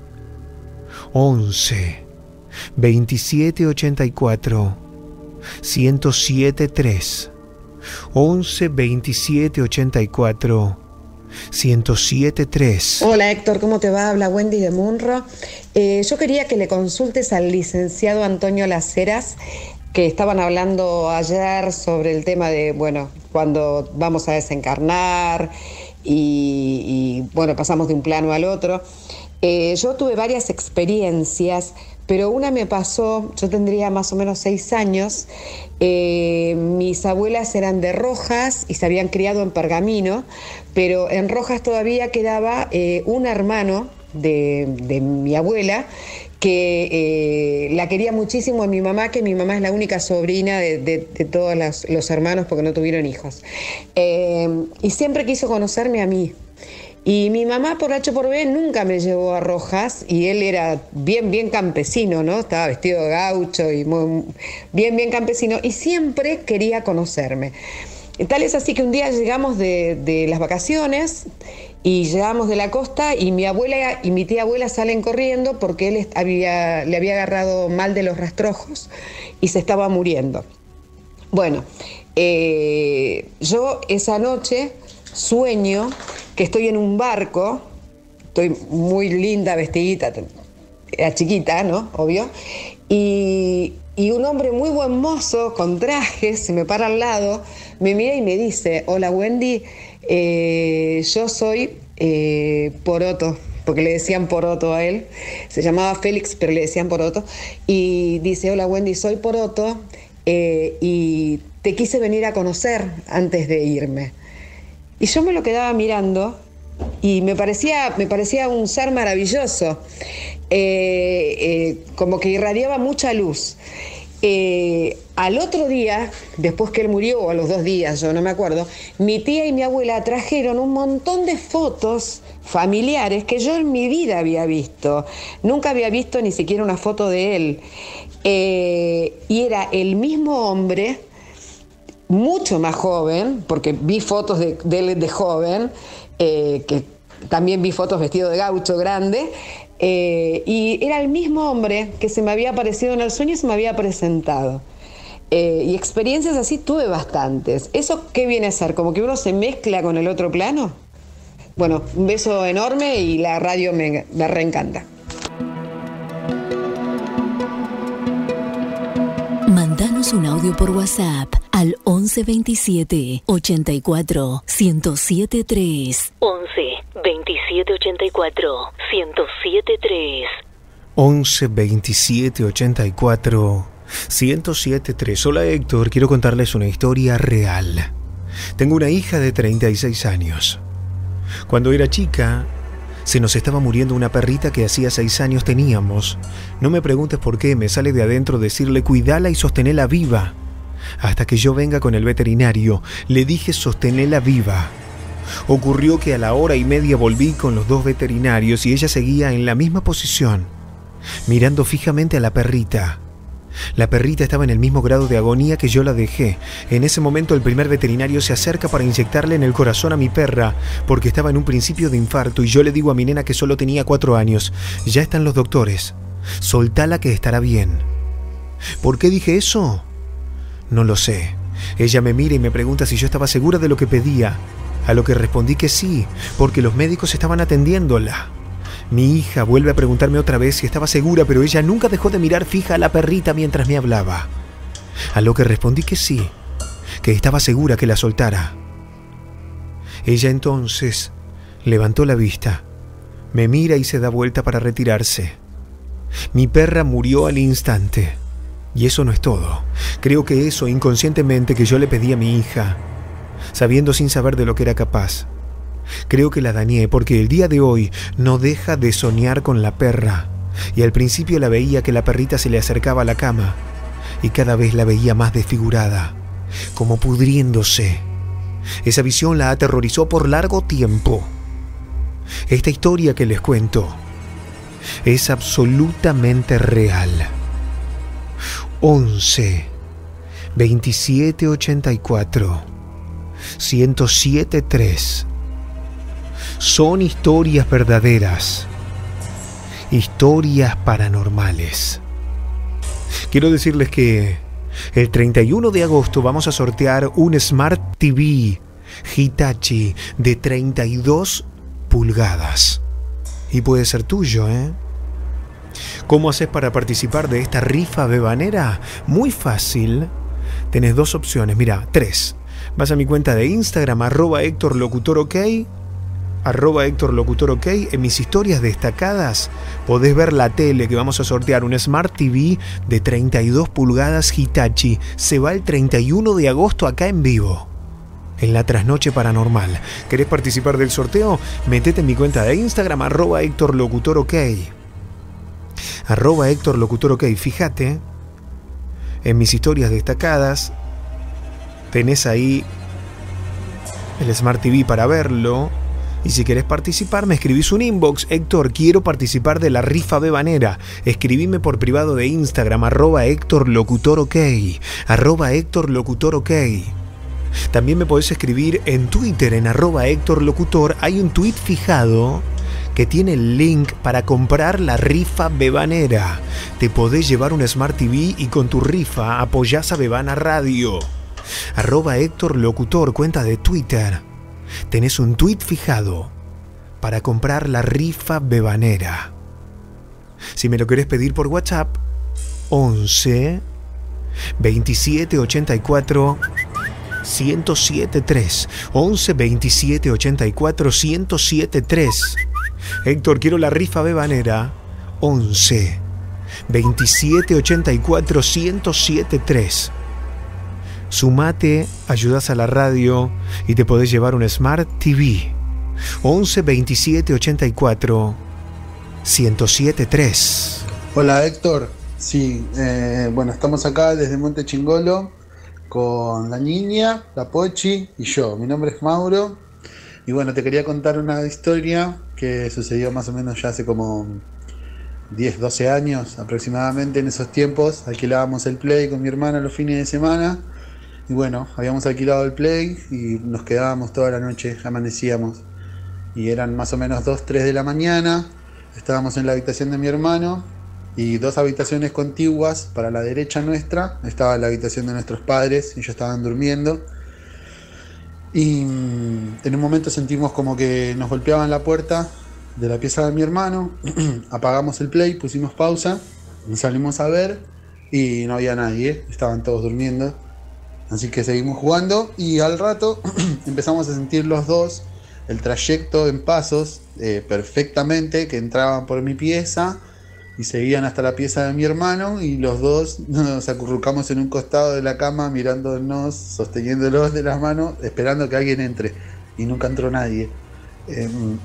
once veintisiete ochenta y cuatro ciento siete tres. once veintisiete ochenta y cuatro ciento siete tres. Hola Héctor, ¿cómo te va? Habla Wendy de Munro. Eh, yo quería que le consultes al licenciado Antonio Las Heras, que estaban hablando ayer sobre el tema de, bueno, cuando vamos a desencarnar y, y bueno, pasamos de un plano al otro. Eh, yo tuve varias experiencias, pero una me pasó, yo tendría más o menos seis años, eh, mis abuelas eran de Rojas y se habían criado en Pergamino, pero en Rojas todavía quedaba eh, un hermano de, de mi abuela, que eh, la quería muchísimo a mi mamá, que mi mamá es la única sobrina de, de, de todos los, los hermanos porque no tuvieron hijos. Eh, y siempre quiso conocerme a mí. Y mi mamá, por H por B, nunca me llevó a Rojas, y él era bien, bien campesino, ¿no? Estaba vestido de gaucho y muy, bien, bien campesino, y siempre quería conocerme. Tal es así que un día llegamos de, de las vacaciones y llegamos de la costa y mi abuela y mi tía abuela salen corriendo porque él había, le había agarrado mal de los rastrojos y se estaba muriendo. Bueno, eh, yo esa noche sueño que estoy en un barco, estoy muy linda, vestidita, era chiquita, ¿no? Obvio, y, y un hombre muy buen mozo, con trajes, se me para al lado, me mira y me dice: hola Wendy, eh, yo soy eh, Poroto, porque le decían Poroto a él, se llamaba Félix, pero le decían Poroto, y dice: hola Wendy, soy Poroto, eh, y te quise venir a conocer antes de irme. Y yo me lo quedaba mirando y me parecía, me parecía un ser maravilloso, eh, eh, como que irradiaba mucha luz. Eh, al otro día, después que él murió, o a los dos días, yo no me acuerdo, mi tía y mi abuela trajeron un montón de fotos familiares que yo en mi vida había visto. Nunca había visto ni siquiera una foto de él. Eh, y era el mismo hombre, mucho más joven, porque vi fotos de, de él de joven, eh, que también vi fotos vestido de gaucho grande, eh, y era el mismo hombre que se me había aparecido en el sueño y se me había presentado. Eh, y experiencias así tuve bastantes. ¿Eso qué viene a ser? ¿Como que uno se mezcla con el otro plano? Bueno, un beso enorme y la radio me, me reencanta. Mandanos un audio por WhatsApp al once veintisiete ochenta y cuatro ciento siete tres. once veintisiete ochenta y cuatro ciento siete tres. once veintisiete ochenta y cuatro ciento siete tres. Hola Héctor, quiero contarles una historia real. Tengo una hija de treinta y seis años. Cuando era chica, se nos estaba muriendo una perrita que hacía seis años teníamos. No me preguntes por qué, me sale de adentro decirle: cuidala y sostenela viva. Hasta que yo venga con el veterinario, le dije: sostenela viva. Ocurrió que a la hora y media volví con los dos veterinarios y ella seguía en la misma posición, mirando fijamente a la perrita. La perrita estaba en el mismo grado de agonía que yo la dejé. En ese momento el primer veterinario se acerca para inyectarle en el corazón a mi perra, porque estaba en un principio de infarto, y yo le digo a mi nena, que solo tenía cuatro años: ya están los doctores, soltala que estará bien. ¿Por qué dije eso? No lo sé. Ella me mira y me pregunta si yo estaba segura de lo que pedía, a lo que respondí que sí, porque los médicos estaban atendiéndola. Mi hija vuelve a preguntarme otra vez si estaba segura, pero ella nunca dejó de mirar fija a la perrita mientras me hablaba. A lo que respondí que sí, que estaba segura que la soltara. Ella entonces levantó la vista, me mira y se da vuelta para retirarse. Mi perra murió al instante. Y eso no es todo. Creo que eso inconscientemente que yo le pedí a mi hija, sabiendo sin saber de lo que era capaz. Creo que la dañé, porque el día de hoy no deja de soñar con la perra. Y al principio la veía que la perrita se le acercaba a la cama, y cada vez la veía más desfigurada, como pudriéndose. Esa visión la aterrorizó por largo tiempo. Esta historia que les cuento es absolutamente real. once veintisiete ochenta y cuatro ciento siete tres. Son historias verdaderas, historias paranormales. Quiero decirles que el treinta y uno de agosto vamos a sortear un Smart T V Hitachi de treinta y dos pulgadas. Y puede ser tuyo, ¿eh? ¿Cómo haces para participar de esta rifa bebanera? Muy fácil. Tenés dos opciones, mira, tres. Vas a mi cuenta de Instagram, arroba Héctor Locutor OK, arroba Héctor Locutor OK. En mis historias destacadas podés ver la tele que vamos a sortear, un Smart T V de treinta y dos pulgadas Hitachi. Se va el treinta y uno de agosto acá en vivo, en la Trasnoche Paranormal. ¿Querés participar del sorteo? Metete en mi cuenta de Instagram, arroba Héctor Locutor OK. Arroba Héctor Locutor OK. Fíjate, en mis historias destacadas tenés ahí el Smart T V para verlo. Y si querés participar, me escribís un inbox: Héctor, quiero participar de la rifa bebanera. Escribime por privado de Instagram, arroba Héctor Locutor OK. Arroba Héctor Locutor OK. También me podés escribir en Twitter, en arroba Héctor Locutor. Hay un tweet fijado que tiene el link para comprar la rifa bebanera. Te podés llevar un Smart T V y con tu rifa apoyás a Bebana Radio. Arroba Héctor Locutor, cuenta de Twitter. Tenés un tweet fijado para comprar la rifa bebanera. Si me lo querés pedir por WhatsApp, once veintisiete ochenta y cuatro ciento siete tres. once veintisiete ochenta y cuatro ciento siete tres. Héctor, quiero la rifa bebanera. once veintisiete ochenta y cuatro ciento siete tres. Sumate, ayudas a la radio y te podés llevar un Smart T V. once veintisiete ochenta y cuatro ciento siete tres. Hola Héctor, sí, eh, bueno, estamos acá desde Monte Chingolo con la niña, la Pochi y yo. Mi nombre es Mauro y bueno, te quería contar una historia que sucedió más o menos ya hace como diez, doce años aproximadamente. En esos tiempos alquilábamos el Play con mi hermana los fines de semana. Y bueno, habíamos alquilado el Play y nos quedábamos toda la noche, amanecíamos. Y eran más o menos dos, tres de la mañana. Estábamos en la habitación de mi hermano y dos habitaciones contiguas para la derecha nuestra. Estaba la habitación de nuestros padres, ellos estaban durmiendo. Y en un momento sentimos como que nos golpeaban la puerta de la pieza de mi hermano. Apagamos el Play, pusimos pausa, salimos a ver y no había nadie, estaban todos durmiendo. Así que seguimos jugando y al rato empezamos a sentir los dos el trayecto en pasos eh, perfectamente, que entraban por mi pieza y seguían hasta la pieza de mi hermano, y los dos nos acurrucamos en un costado de la cama mirándonos, sosteniéndolos de las manos, esperando que alguien entre, y nunca entró nadie. Eh,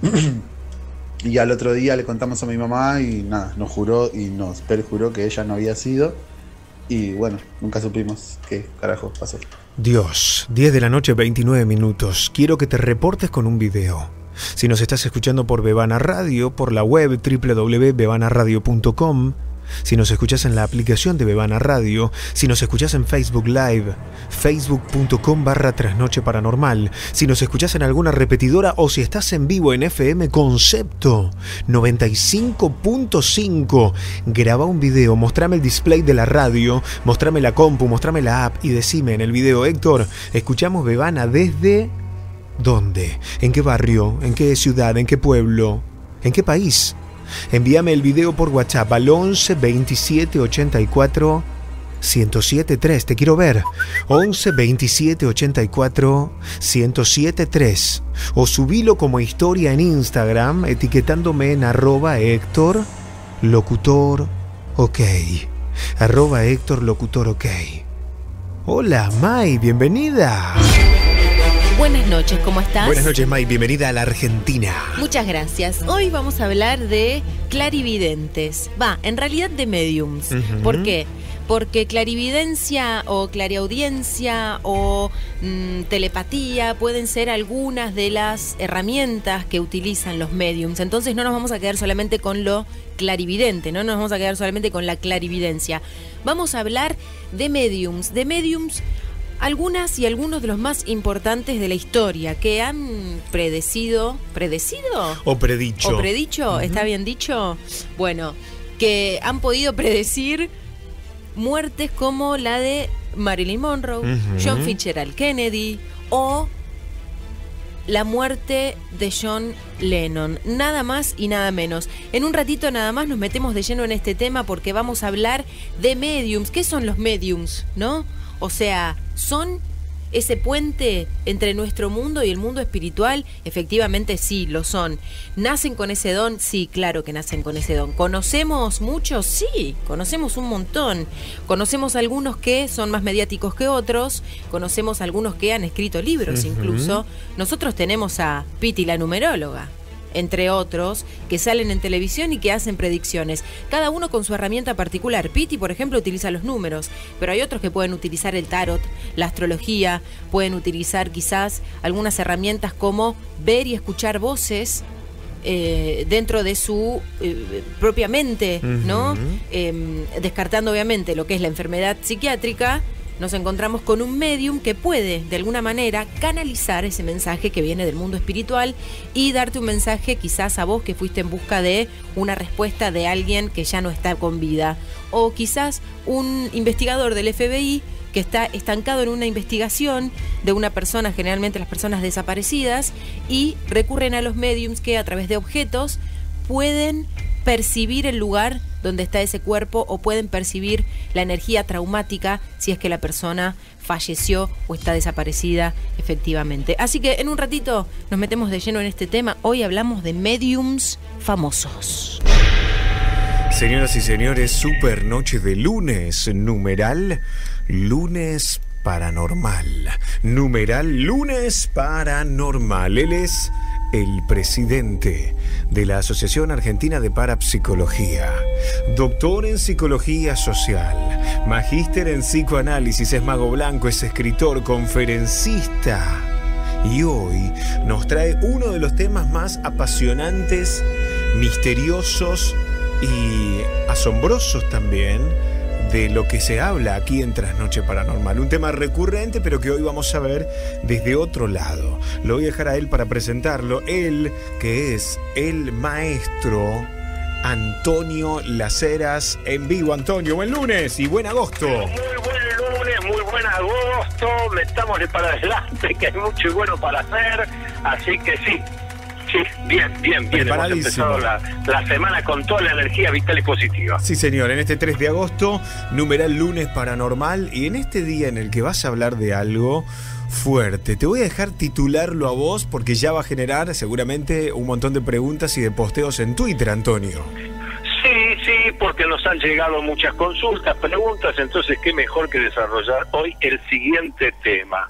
y al otro día le contamos a mi mamá y nada, nos juró y nos perjuró que ella no había sido. Y bueno, nunca supimos qué carajo pasó. Dios, diez de la noche, veintinueve minutos. Quiero que te reportes con un video. Si nos estás escuchando por Bebana Radio, por la web doble u doble u doble u punto bebana radio punto com, si nos escuchás en la aplicación de Bebana Radio, si nos escuchás en Facebook Live, facebook punto com barra Trasnoche Paranormal, si nos escuchás en alguna repetidora o si estás en vivo en F M Concepto noventa y cinco punto cinco, graba un video, mostrame el display de la radio, mostrame la compu, mostrame la app y decime en el video: Héctor, escuchamos Bebana desde... ¿dónde? ¿En qué barrio? ¿En qué ciudad? ¿En qué pueblo? ¿En qué país? Envíame el video por WhatsApp al once veintisiete ochenta y cuatro ciento siete tres. Te quiero ver. once veintisiete ochenta y cuatro ciento siete tres. O subilo como historia en Instagram etiquetándome en arroba Héctor Locutor OK. Arroba Héctor Locutor OK. Hola, May, bienvenida. Buenas noches, ¿cómo estás? Buenas noches, May, bienvenida a la Argentina. Muchas gracias. Hoy vamos a hablar de clarividentes. Va, en realidad de mediums. Uh-huh. ¿Por qué? Porque clarividencia o clariaudiencia o mmm, telepatía pueden ser algunas de las herramientas que utilizan los mediums. Entonces no nos vamos a quedar solamente con lo clarividente, no nos vamos a quedar solamente con la clarividencia. Vamos a hablar de mediums, de mediums algunas y algunos de los más importantes de la historia que han predecido, ¿predecido? O predicho. O predicho, uh-huh. ¿Está bien dicho? Bueno, que han podido predecir muertes como la de Marilyn Monroe, uh-huh. John Fitzgerald Kennedy o la muerte de John Lennon. Nada más y nada menos. En un ratito nada más nos metemos de lleno en este tema porque vamos a hablar de mediums. ¿Qué son los mediums? ¿No? O sea, son ese puente entre nuestro mundo y el mundo espiritual? Efectivamente sí, lo son. ¿Nacen con ese don? Sí, claro que nacen con ese don. ¿Conocemos muchos? Sí, conocemos un montón. Conocemos algunos que son más mediáticos que otros, conocemos algunos que han escrito libros uh-huh. incluso. Nosotros tenemos a Piti la numeróloga, entre otros, que salen en televisión y que hacen predicciones. Cada uno con su herramienta particular. Piti, por ejemplo, utiliza los números, pero hay otros que pueden utilizar el tarot, la astrología, pueden utilizar quizás algunas herramientas como ver y escuchar voces eh, dentro de su eh, propia mente, ¿no? Uh-huh. Eh, descartando obviamente lo que es la enfermedad psiquiátrica. Nos encontramos con un medium que puede, de alguna manera, canalizar ese mensaje que viene del mundo espiritual y darte un mensaje quizás a vos que fuiste en busca de una respuesta de alguien que ya no está con vida. O quizás un investigador del F B I que está estancado en una investigación de una persona, generalmente las personas desaparecidas, y recurren a los mediums que a través de objetos pueden percibir el lugar donde está ese cuerpo o pueden percibir la energía traumática si es que la persona falleció o está desaparecida efectivamente. Así que en un ratito nos metemos de lleno en este tema. Hoy hablamos de mediums famosos. Señoras y señores, super noche de lunes, numeral, lunes paranormal. Numeral, lunes paranormal. Él es el presidente de la Asociación Argentina de Parapsicología, doctor en Psicología Social, magíster en Psicoanálisis, es mago blanco, es escritor, conferencista. Y hoy nos trae uno de los temas más apasionantes, misteriosos y asombrosos también de lo que se habla aquí en Trasnoche Paranormal. Un tema recurrente, pero que hoy vamos a ver desde otro lado. Lo voy a dejar a él para presentarlo. Él, que es el maestro Antonio Las Heras, en vivo. Antonio, buen lunes y buen agosto. Muy buen lunes, muy buen agosto. Metámosle para adelante, que hay mucho y bueno para hacer. Así que sí. Sí, bien, bien, bien. Hemos empezado la, la semana con toda la energía vital y positiva. Sí, señor, en este tres de agosto, numeral lunes paranormal, y en este día en el que vas a hablar de algo fuerte. Te voy a dejar titularlo a vos porque ya va a generar seguramente un montón de preguntas y de posteos en Twitter, Antonio. Sí, sí, porque nos han llegado muchas consultas, preguntas, entonces qué mejor que desarrollar hoy el siguiente tema.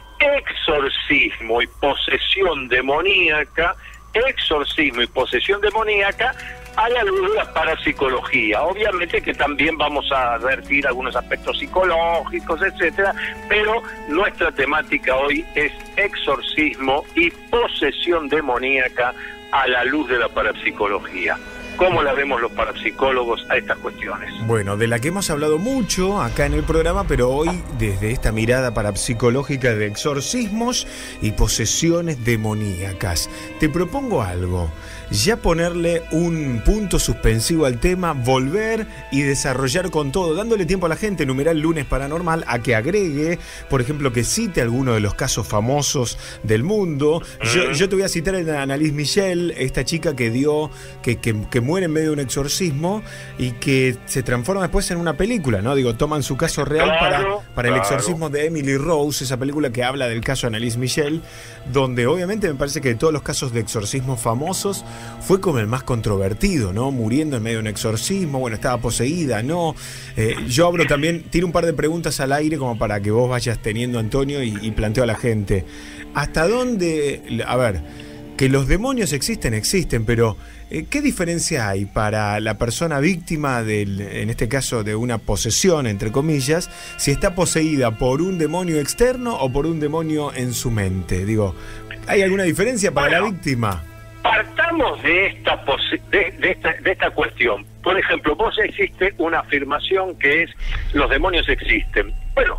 Exorcismo y posesión demoníaca, exorcismo y posesión demoníaca a la luz de la parapsicología. Obviamente que también vamos a advertir algunos aspectos psicológicos, etcétera, pero nuestra temática hoy es exorcismo y posesión demoníaca a la luz de la parapsicología. ¿Cómo la vemos los parapsicólogos a estas cuestiones? Bueno, de la que hemos hablado mucho acá en el programa, pero hoy desde esta mirada parapsicológica de exorcismos y posesiones demoníacas. Te propongo algo, ya ponerle un punto suspensivo al tema, volver y desarrollar con todo, dándole tiempo a la gente, numeral lunes paranormal, a que agregue, por ejemplo, que cite alguno de los casos famosos del mundo. Yo, yo te voy a citar a Annalise Michel, esta chica que dio, que, que, que muere en medio de un exorcismo y que se transforma después en una película, ¿no? Digo, toman su caso real claro, para, para claro. el exorcismo de Emily Rose, esa película que habla del caso de Annalise Michel, donde obviamente me parece que de todos los casos de exorcismo famosos fue como el más controvertido, ¿no? Muriendo en medio de un exorcismo, bueno, estaba poseída, ¿no? Eh, yo abro también, tiro un par de preguntas al aire como para que vos vayas teniendo, Antonio, y, y planteo a la gente. ¿Hasta dónde, a ver, que los demonios existen, existen, pero eh, ¿qué diferencia hay para la persona víctima, del, en este caso de una posesión, entre comillas, si está poseída por un demonio externo o por un demonio en su mente? Digo, ¿hay alguna diferencia para bueno, la víctima? Partamos de esta, de, de, esta, de esta cuestión. Por ejemplo, vos existe una afirmación que es los demonios existen. Bueno,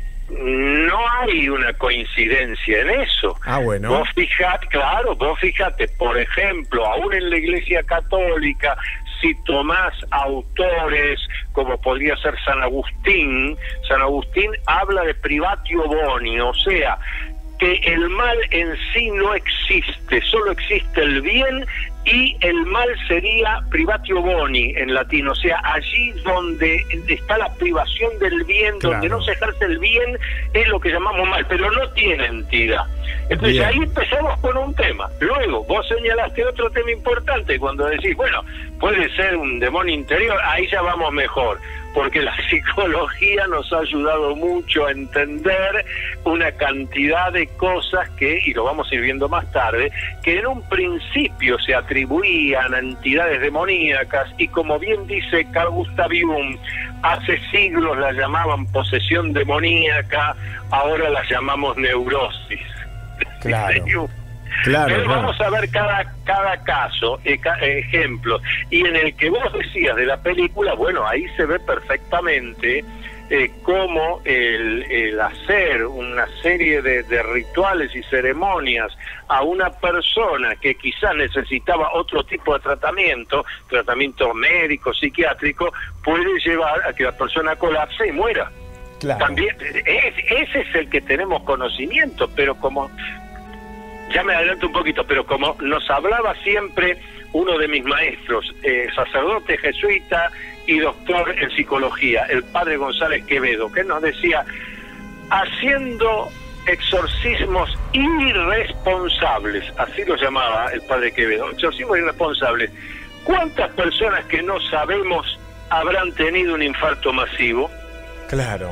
no hay una coincidencia en eso. Ah, bueno. Vos fijate, claro, vos fíjate, por ejemplo, aún en la Iglesia Católica, si tomás autores como podría ser San Agustín, San Agustín habla de privatio boni, o sea, que el mal en sí no existe, solo existe el bien y el mal sería privatio boni en latín, o sea, allí donde está la privación del bien, claro. donde no se ejerce el bien, es lo que llamamos mal, pero no tiene entidad. Entonces bien. Ahí empezamos con un tema. Luego, vos señalaste otro tema importante cuando decís, bueno, puede ser un demonio interior, ahí ya vamos mejor, porque la psicología nos ha ayudado mucho a entender una cantidad de cosas que, y lo vamos a ir viendo más tarde, que en un principio se atribuían a entidades demoníacas, y como bien dice Carl Gustav Jung, hace siglos la llamaban posesión demoníaca, ahora la llamamos neurosis. Claro. Claro, Pero claro. vamos a ver cada cada caso, eh, ca, eh, ejemplos, y en el que vos decías de la película, bueno, ahí se ve perfectamente eh, cómo el, el hacer una serie de, de rituales y ceremonias a una persona que quizás necesitaba otro tipo de tratamiento, tratamiento médico, psiquiátrico, puede llevar a que la persona colapse y muera. Claro. También es, ese es el que tenemos conocimiento, pero como ya me adelanto un poquito, pero como nos hablaba siempre uno de mis maestros, eh, sacerdote jesuita y doctor en psicología, el padre González Quevedo, que nos decía, haciendo exorcismos irresponsables, así lo llamaba el padre Quevedo, exorcismos irresponsables, ¿cuántas personas que no sabemos habrán tenido un infarto masivo? Claro.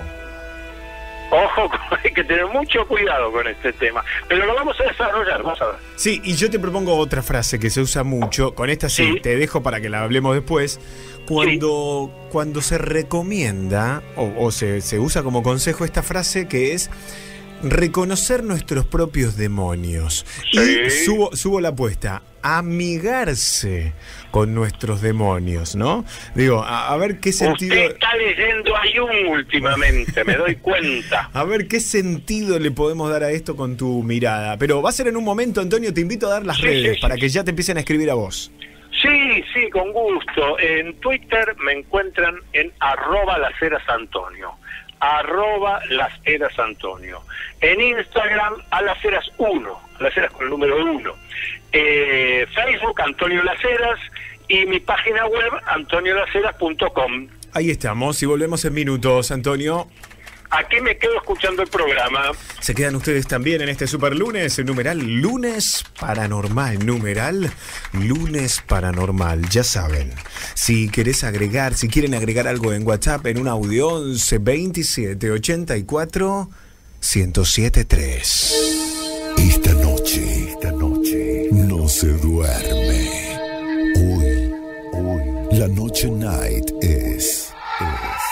Ojo, hay que tener mucho cuidado con este tema, pero lo vamos a desarrollar, vamos a ver. Sí, y yo te propongo otra frase que se usa mucho, con esta sí, sí. te dejo para que la hablemos después, cuando, sí. cuando se recomienda, o, o se, se usa como consejo esta frase que es reconocer nuestros propios demonios. Sí. Y subo, subo la apuesta, amigarse con nuestros demonios, ¿no? Digo, a, a ver qué sentido... Usted está leyendo a Jung últimamente, me doy cuenta. A ver qué sentido le podemos dar a esto con tu mirada. Pero va a ser en un momento, Antonio, te invito a dar las sí, redes sí, para sí. que ya te empiecen a escribir a vos. Sí, sí, con gusto. En Twitter me encuentran en arroba las eras Antonio. arroba las eras Antonio. En Instagram, a las eras uno, a las eras con el número uno. Eh, Facebook, Antonio Las Heras, y mi página web, antonio las heras punto com. Ahí estamos, y volvemos en minutos, Antonio. Aquí me quedo escuchando el programa. Se quedan ustedes también en este super lunes, el numeral lunes paranormal, numeral lunes paranormal, ya saben. Si querés agregar, si quieren agregar algo en WhatsApp, en un audio once veintisiete ochenta y cuatro ciento siete tres. Esta noche, esta noche no se duerme. Hoy, hoy, la noche night es, es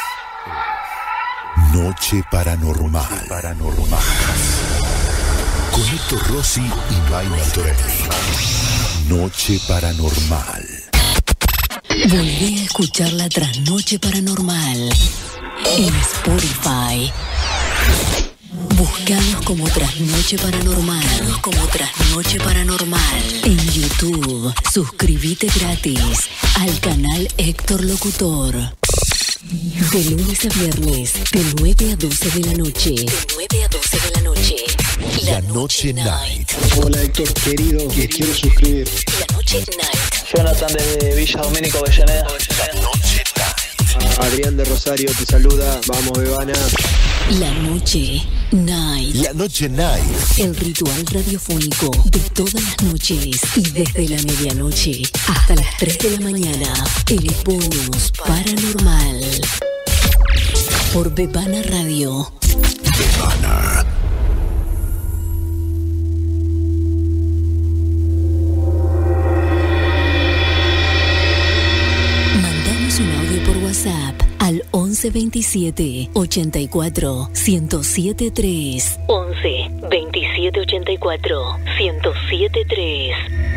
Noche Paranormal. Noche Paranormal. Con Héctor Rossi y May Martorelli. Noche Paranormal. Volví a escuchar la Trasnoche Paranormal en Spotify. Buscanos como Trasnoche Paranormal, como Trasnoche Paranormal. En YouTube, suscríbete gratis al canal Héctor Locutor. De lunes a viernes, de nueve a doce de la noche. De nueve a doce de la noche. La, la Noche, noche Night. Hola Héctor, querido, que quiero suscribir. La Noche Night. Jonathan desde Villa Domínico Avellaneda. La Noche Night. Adrián de Rosario te saluda. Vamos, Bebana. La Noche Night. La Noche Night. El ritual radiofónico de todas las noches y desde la medianoche hasta las tres de la mañana. El bonus paranormal. Por Bebana Radio. Bebana. Mandanos un audio por WhatsApp al once veintisiete ochenta y cuatro ciento siete tres. once veintisiete ochenta y cuatro ciento siete tres.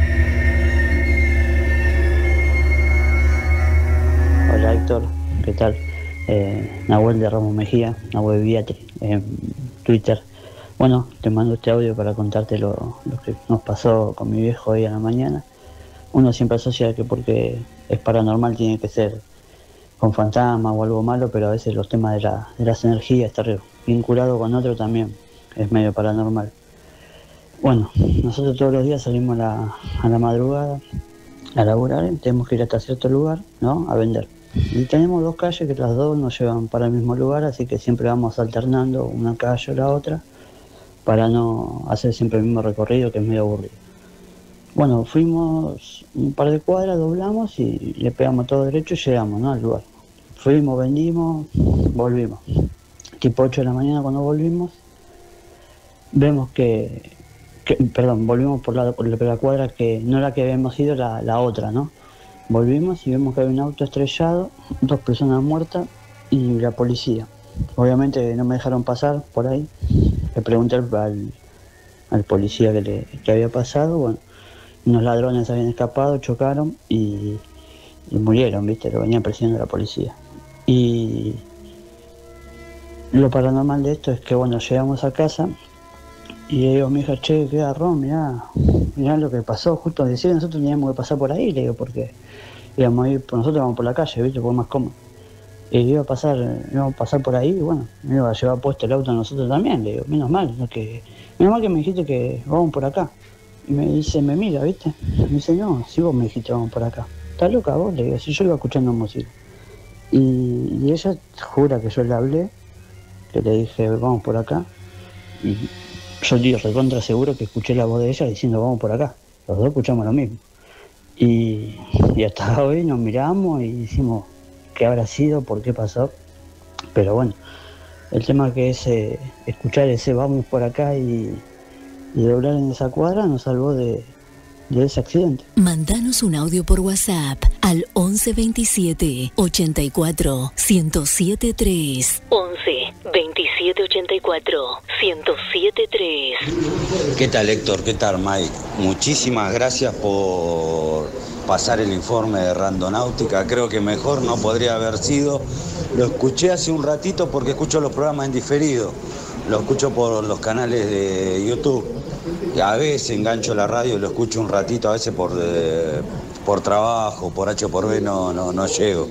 Hola Héctor, ¿qué tal? Eh, Nahuel de Ramos Mejía, Nahuel Viate, en Twitter. Bueno, te mando este audio para contarte lo, lo que nos pasó con mi viejo hoy a la mañana. Uno siempre asocia que porque es paranormal tiene que ser con fantasma o algo malo, pero a veces los temas de, la, de las energías, estar vinculado con otro también es medio paranormal. Bueno, nosotros todos los días salimos a la, a la madrugada a laburar, tenemos que ir hasta cierto lugar, ¿no? A vender. Y tenemos dos calles que las dos nos llevan para el mismo lugar, así que siempre vamos alternando una calle o la otra para no hacer siempre el mismo recorrido, que es medio aburrido. Bueno, fuimos un par de cuadras, doblamos y le pegamos todo derecho y llegamos, ¿no?, al lugar. Fuimos, vendimos, volvimos. Tipo ocho de la mañana cuando volvimos, vemos que, que perdón, volvimos por la, por la cuadra que no la que habíamos ido, la, la otra, ¿no? Volvimos y vemos que había un auto estrellado, dos personas muertas y la policía. Obviamente no me dejaron pasar por ahí. Le pregunté al, al policía que, le, que había pasado. Bueno, unos ladrones habían escapado, chocaron y, y murieron, ¿viste? Lo venían persiguiendo la policía. Y lo paranormal de esto es que, bueno, llegamos a casa y le digo a mi hija, che, qué garrón, mirá, mirá lo que pasó. Justo decía, nosotros teníamos que pasar por ahí, le digo, porque íbamos a ir, nosotros vamos por la calle, ¿viste? Porque es más cómodo. Y iba a pasar, íbamos a pasar por ahí, y bueno, me iba a llevar puesto el auto a nosotros también, le digo, menos mal, ¿no? que, menos mal que me dijiste que vamos por acá. Y me dice, me mira, ¿viste? Me dice, no, si vos me dijiste vamos por acá. ¿Estás loca vos? Le digo, si yo iba escuchando música. Y, y ella jura que yo le hablé, que le dije, vamos por acá. Y yo digo, recontra seguro que escuché la voz de ella diciendo, vamos por acá. Los dos escuchamos lo mismo. Y, y hasta hoy nos miramos y decimos, ¿qué habrá sido? ¿Por qué pasó? Pero bueno, el tema que es eh, escuchar ese vamos por acá y, y doblar en esa cuadra nos salvó de, de ese accidente. Mandanos un audio por WhatsApp al once veintisiete ochenta y cuatro ciento siete tres. once veintisiete ochenta y cuatro ciento siete tres. ¿Qué tal, Héctor? ¿Qué tal, Mike? Muchísimas gracias por pasar el informe de Randonáutica. Creo que mejor no podría haber sido. Lo escuché hace un ratito porque escucho los programas en diferido. Lo escucho por los canales de YouTube. Y a veces engancho la radio y lo escucho un ratito, a veces por, de, por trabajo, por H o por B no, no, no llego.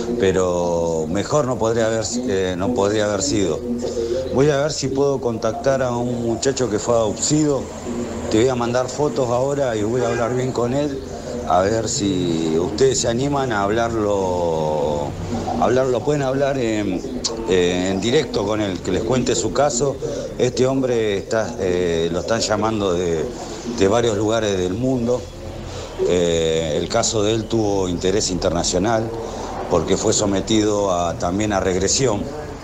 Pero mejor no podría haber, eh, no podría haber sido. Voy a ver si puedo contactar a un muchacho que fue adopcido. Te voy a mandar fotos ahora y voy a hablar bien con él. A ver si ustedes se animan a hablarlo, hablarlo pueden hablar en, en directo con él, que les cuente su caso. Este hombre está, eh, lo están llamando de, de varios lugares del mundo. Eh, el caso de él tuvo interés internacional porque fue sometido a, también a regresión.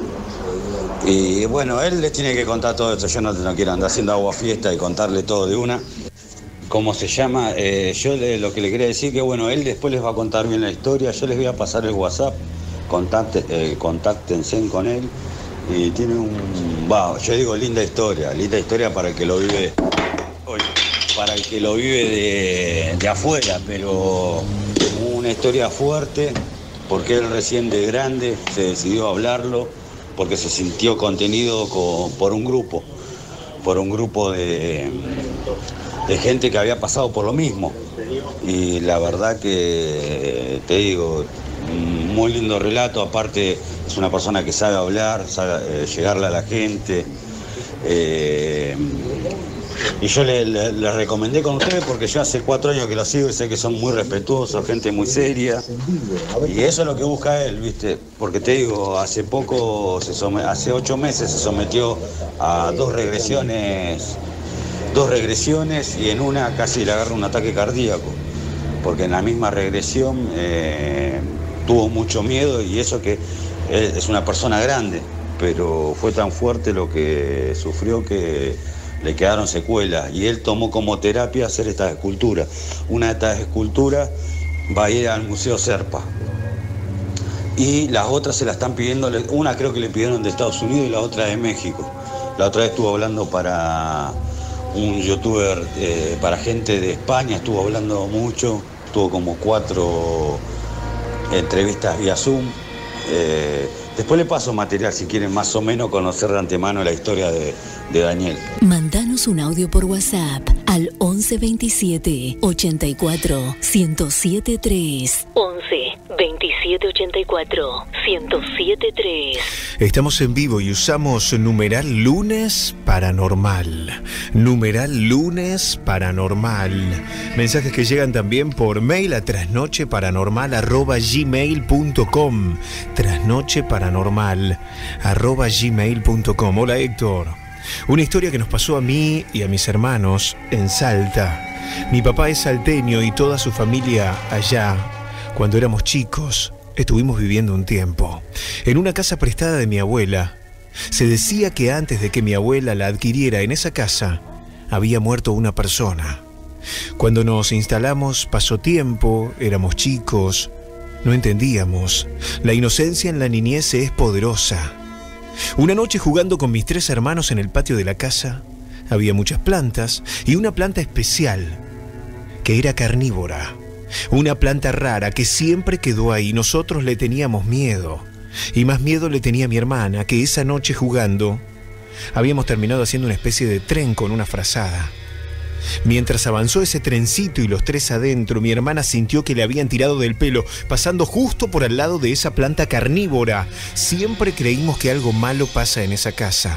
Y bueno, él les tiene que contar todo esto. Yo no, no quiero andar haciendo agua fiesta y contarle todo de una. ¿Cómo se llama? Eh, yo le, lo que le quería decir que bueno, él después les va a contar bien la historia. Yo les voy a pasar el WhatsApp, contacte, eh, contáctense con él. Y tiene un, wow, yo digo linda historia, linda historia para el que lo vive, para el que lo vive de, de afuera, pero una historia fuerte, porque él recién de grande se decidió a hablarlo, porque se sintió contenido con, por un grupo, por un grupo de... de gente que había pasado por lo mismo. Y la verdad que, te digo, muy lindo relato. Aparte es una persona que sabe hablar, sabe eh, llegarle a la gente. Eh, y yo le, le, le recomendé con ustedes porque yo hace cuatro años que lo sigo y sé que son muy respetuosos, gente muy seria. Y eso es lo que busca él, ¿viste? Porque te digo, hace poco, se some, hace ocho meses se sometió a dos regresiones Dos regresiones y en una casi le agarra un ataque cardíaco, porque en la misma regresión eh, tuvo mucho miedo y eso que es una persona grande, pero fue tan fuerte lo que sufrió que le quedaron secuelas y él tomó como terapia hacer estas esculturas. Una de estas esculturas va a ir al Museo Serpa y las otras se la están pidiendo, una creo que le pidieron de Estados Unidos y la otra de México. La otra vez estuvo hablando para un youtuber eh, para gente de España, estuvo hablando mucho, tuvo como cuatro entrevistas vía Zoom. Eh, después le paso material si quieren más o menos conocer de antemano la historia de, de Daniel. Mandanos un audio por WhatsApp al once veintisiete ochenta y cuatro ciento siete tres. once veintisiete ochenta y cuatro ciento siete tres. Estamos en vivo y usamos numeral lunes paranormal. Numeral lunes paranormal. Mensajes que llegan también por mail a trasnocheparanormal arroba gmail punto com. Trasnocheparanormal arroba gmail punto com. Hola Héctor. Una historia que nos pasó a mí y a mis hermanos en Salta. Mi papá es salteño y toda su familia allá. Cuando éramos chicos, estuvimos viviendo un tiempo en una casa prestada de mi abuela. Se decía que antes de que mi abuela la adquiriera en esa casa, había muerto una persona. Cuando nos instalamos pasó tiempo, éramos chicos, no entendíamos. La inocencia en la niñez es poderosa. Una noche jugando con mis tres hermanos en el patio de la casa, había muchas plantas y una planta especial que era carnívora. Una planta rara que siempre quedó ahí. Nosotros le teníamos miedo. Y más miedo le tenía a mi hermana, que esa noche jugando habíamos terminado haciendo una especie de tren con una frazada. Mientras avanzó ese trencito y los tres adentro, mi hermana sintió que le habían tirado del pelo, pasando justo por al lado de esa planta carnívora. Siempre creímos que algo malo pasa en esa casa.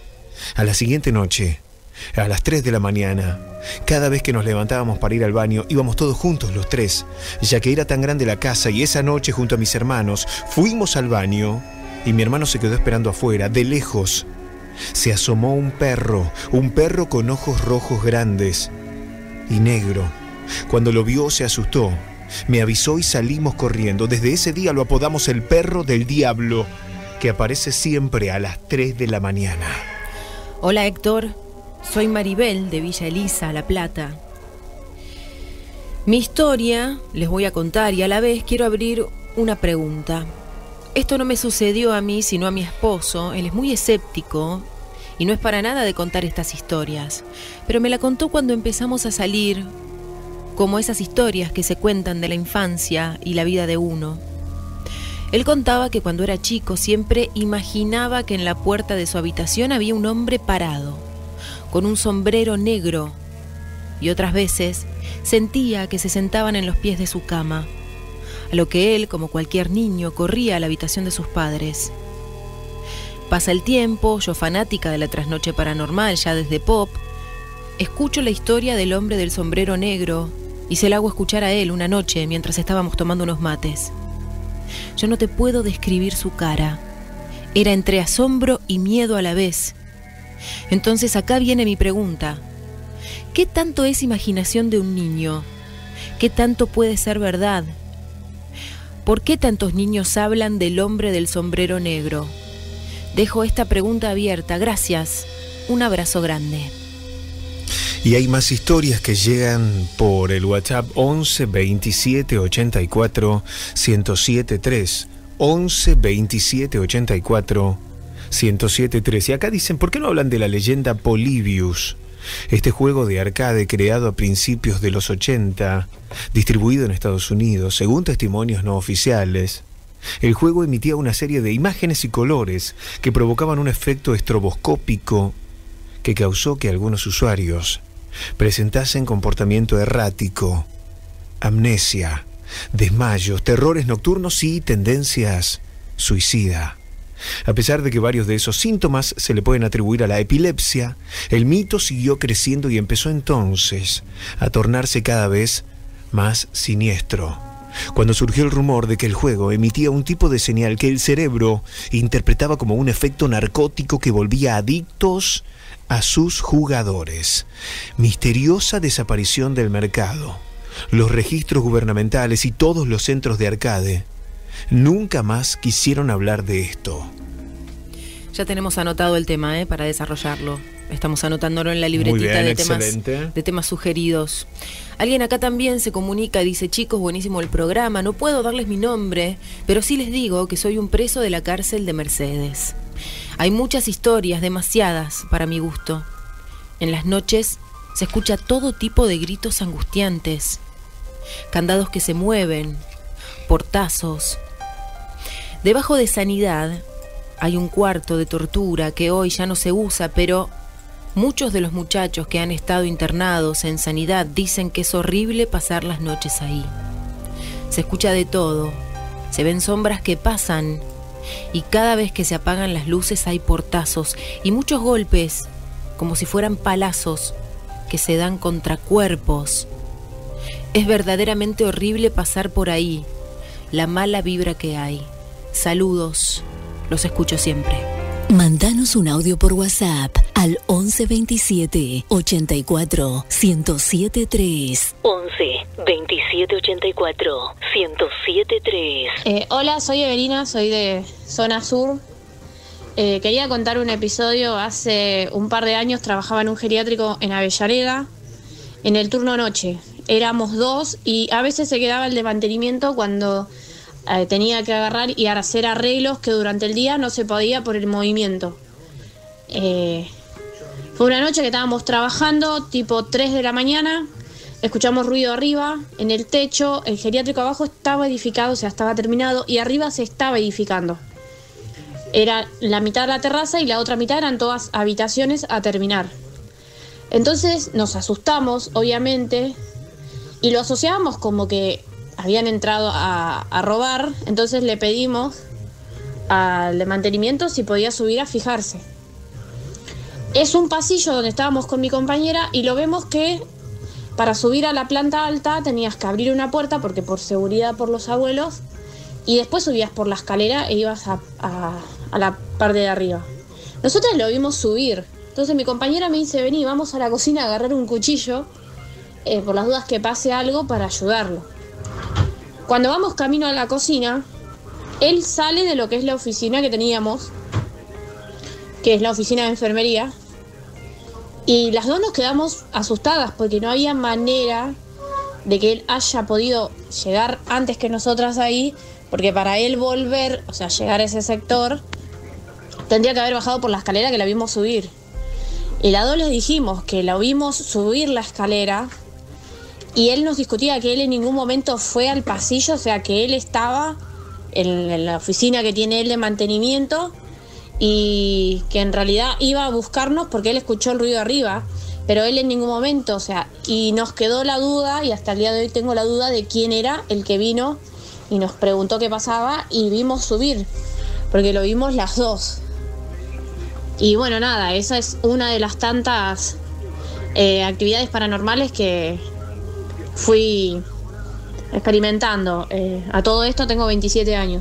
A la siguiente noche, a las tres de la mañana, cada vez que nos levantábamos para ir al baño, íbamos todos juntos los tres, ya que era tan grande la casa, y esa noche junto a mis hermanos fuimos al baño y mi hermano se quedó esperando afuera. De lejos se asomó un perro, un perro con ojos rojos grandes y negro. Cuando lo vio se asustó, me avisó y salimos corriendo. Desde ese día lo apodamos el perro del diablo, que aparece siempre a las tres de la mañana. Hola Héctor, soy Maribel de Villa Elisa, La Plata. Mi historia les voy a contar y a la vez quiero abrir una pregunta. Esto no me sucedió a mí, sino a mi esposo. Él es muy escéptico y no es para nada de contar estas historias. Pero me la contó cuando empezamos a salir, como esas historias que se cuentan de la infancia y la vida de uno. Él contaba que cuando era chico siempre imaginaba que en la puerta de su habitación había un hombre parado, con un sombrero negro, y otras veces sentía que se sentaban en los pies de su cama. A lo que él, como cualquier niño, corría a la habitación de sus padres. Pasa el tiempo, yo fanática de la trasnoche paranormal ya desde pop, escucho la historia del hombre del sombrero negro y se la hago escuchar a él una noche mientras estábamos tomando unos mates. Yo no te puedo describir su cara. Era entre asombro y miedo a la vez. Entonces acá viene mi pregunta. ¿Qué tanto es imaginación de un niño? ¿Qué tanto puede ser verdad? ¿Por qué tantos niños hablan del hombre del sombrero negro? Dejo esta pregunta abierta. Gracias. Un abrazo grande. Y hay más historias que llegan por el WhatsApp once veintisiete ochenta y cuatro ciento siete tres. once veintisiete ochenta y cuatro ciento siete tres. Y acá dicen, ¿por qué no hablan de la leyenda Polybius? Este juego de arcade creado a principios de los ochenta, distribuido en Estados Unidos, según testimonios no oficiales. El juego emitía una serie de imágenes y colores que provocaban un efecto estroboscópico que causó que algunos usuarios presentasen comportamiento errático, amnesia, desmayos, terrores nocturnos y tendencias suicida. A pesar de que varios de esos síntomas se le pueden atribuir a la epilepsia, el mito siguió creciendo y empezó entonces a tornarse cada vez más siniestro, cuando surgió el rumor de que el juego emitía un tipo de señal que el cerebro interpretaba como un efecto narcótico que volvía adictos a sus jugadores. Misteriosa desaparición del mercado. Los registros gubernamentales y todos los centros de arcade nunca más quisieron hablar de esto. Ya tenemos anotado el tema, ¿eh? Para desarrollarlo. Estamos anotándolo en la libretita. Muy bien, de temas, de temas sugeridos. Alguien acá también se comunica y dice: chicos, buenísimo el programa. No puedo darles mi nombre, pero sí les digo que soy un preso de la cárcel de Mercedes. Hay muchas historias, demasiadas para mi gusto. En las noches se escucha todo tipo de gritos angustiantes, candados que se mueven, portazos. Debajo de Sanidad hay un cuarto de tortura que hoy ya no se usa, pero Muchos de los muchachos que han estado internados en sanidad dicen que es horrible pasar las noches ahí. Se escucha de todo, se ven sombras que pasan y cada vez que se apagan las luces hay portazos y muchos golpes, como si fueran palazos que se dan contra cuerpos. Es verdaderamente horrible pasar por ahí, la mala vibra que hay. Saludos, los escucho siempre. Mandanos un audio por WhatsApp al once veintisiete ochenta y cuatro ciento siete tres. once veintisiete ochenta y cuatro ciento siete tres. Eh, hola, soy Evelina, soy de Zona Sur. Eh, quería contar un episodio. Hace un par de años trabajaba en un geriátrico en Avellaneda, en el turno noche. Éramos dos y a veces se quedaba el de mantenimiento cuando eh, tenía que agarrar y hacer arreglos que durante el día no se podía por el movimiento. Eh, fue una noche que estábamos trabajando, tipo tres de la mañana, escuchamos ruido arriba, en el techo, el geriátrico abajo estaba edificado, o sea, estaba terminado, y arriba se estaba edificando. Era la mitad de la terraza y la otra mitad eran todas habitaciones a terminar. Entonces nos asustamos, obviamente, y lo asociábamos como que habían entrado a, a robar. Entonces le pedimos al de mantenimiento si podía subir a fijarse. Es un pasillo donde estábamos con mi compañera y lo vemos que para subir a la planta alta tenías que abrir una puerta porque por seguridad por los abuelos, y después subías por la escalera e ibas a, a, a la parte de arriba. Nosotros lo vimos subir. Entonces mi compañera me dice, vení, vamos a la cocina a agarrar un cuchillo eh, por las dudas que pase algo para ayudarlo. Cuando vamos camino a la cocina, él sale de lo que es la oficina que teníamos, que es la oficina de enfermería, y las dos nos quedamos asustadas porque no había manera de que él haya podido llegar antes que nosotras ahí, porque para él volver, o sea, llegar a ese sector, tendría que haber bajado por la escalera que la vimos subir. Y las dos les dijimos que la vimos subir la escalera y él nos discutía que él en ningún momento fue al pasillo, o sea, que él estaba en, en la oficina que tiene él de mantenimiento y que en realidad iba a buscarnos porque él escuchó el ruido arriba, pero él en ningún momento, o sea, y nos quedó la duda, y hasta el día de hoy tengo la duda de quién era el que vino y nos preguntó qué pasaba y vimos subir, porque lo vimos las dos. Y bueno, nada, esa es una de las tantas eh, actividades paranormales que fui experimentando. Eh, a todo esto tengo veintisiete años.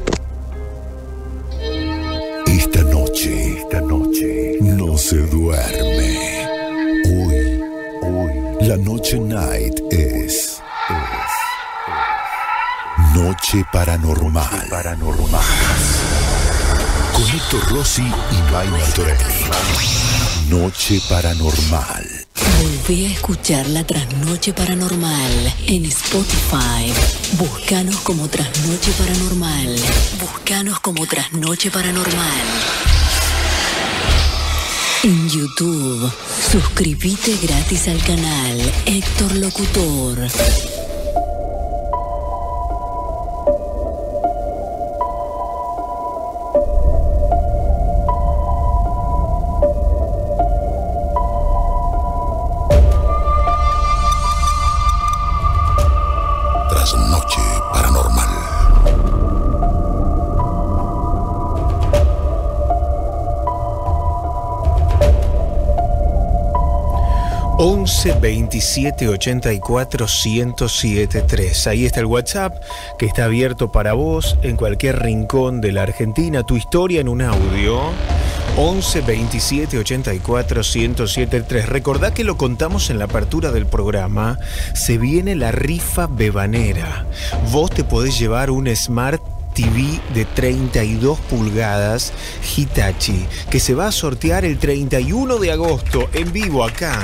Esta noche, esta noche, no se duerme. Hoy, hoy, la noche night es, es, es Noche Paranormal. Noche Paranormal. Con Héctor Rossi y May Martorelli. Noche Paranormal. Volví a escuchar la Trasnoche Paranormal en Spotify. Búscanos como Trasnoche Paranormal. Búscanos como Trasnoche Paranormal. En YouTube, suscríbete gratis al canal Héctor Locutor. Trasnoche Paranormal. once veintisiete ochenta y cuatro ciento siete tres. Ahí está el WhatsApp que está abierto para vos en cualquier rincón de la Argentina. Tu historia en un audio. once veintisiete ochenta y cuatro ciento siete tres. Recordá que lo contamos en la apertura del programa. Se viene la rifa bebanera. Vos te podés llevar un Smart T V de treinta y dos pulgadas Hitachi que se va a sortear el treinta y uno de agosto en vivo acá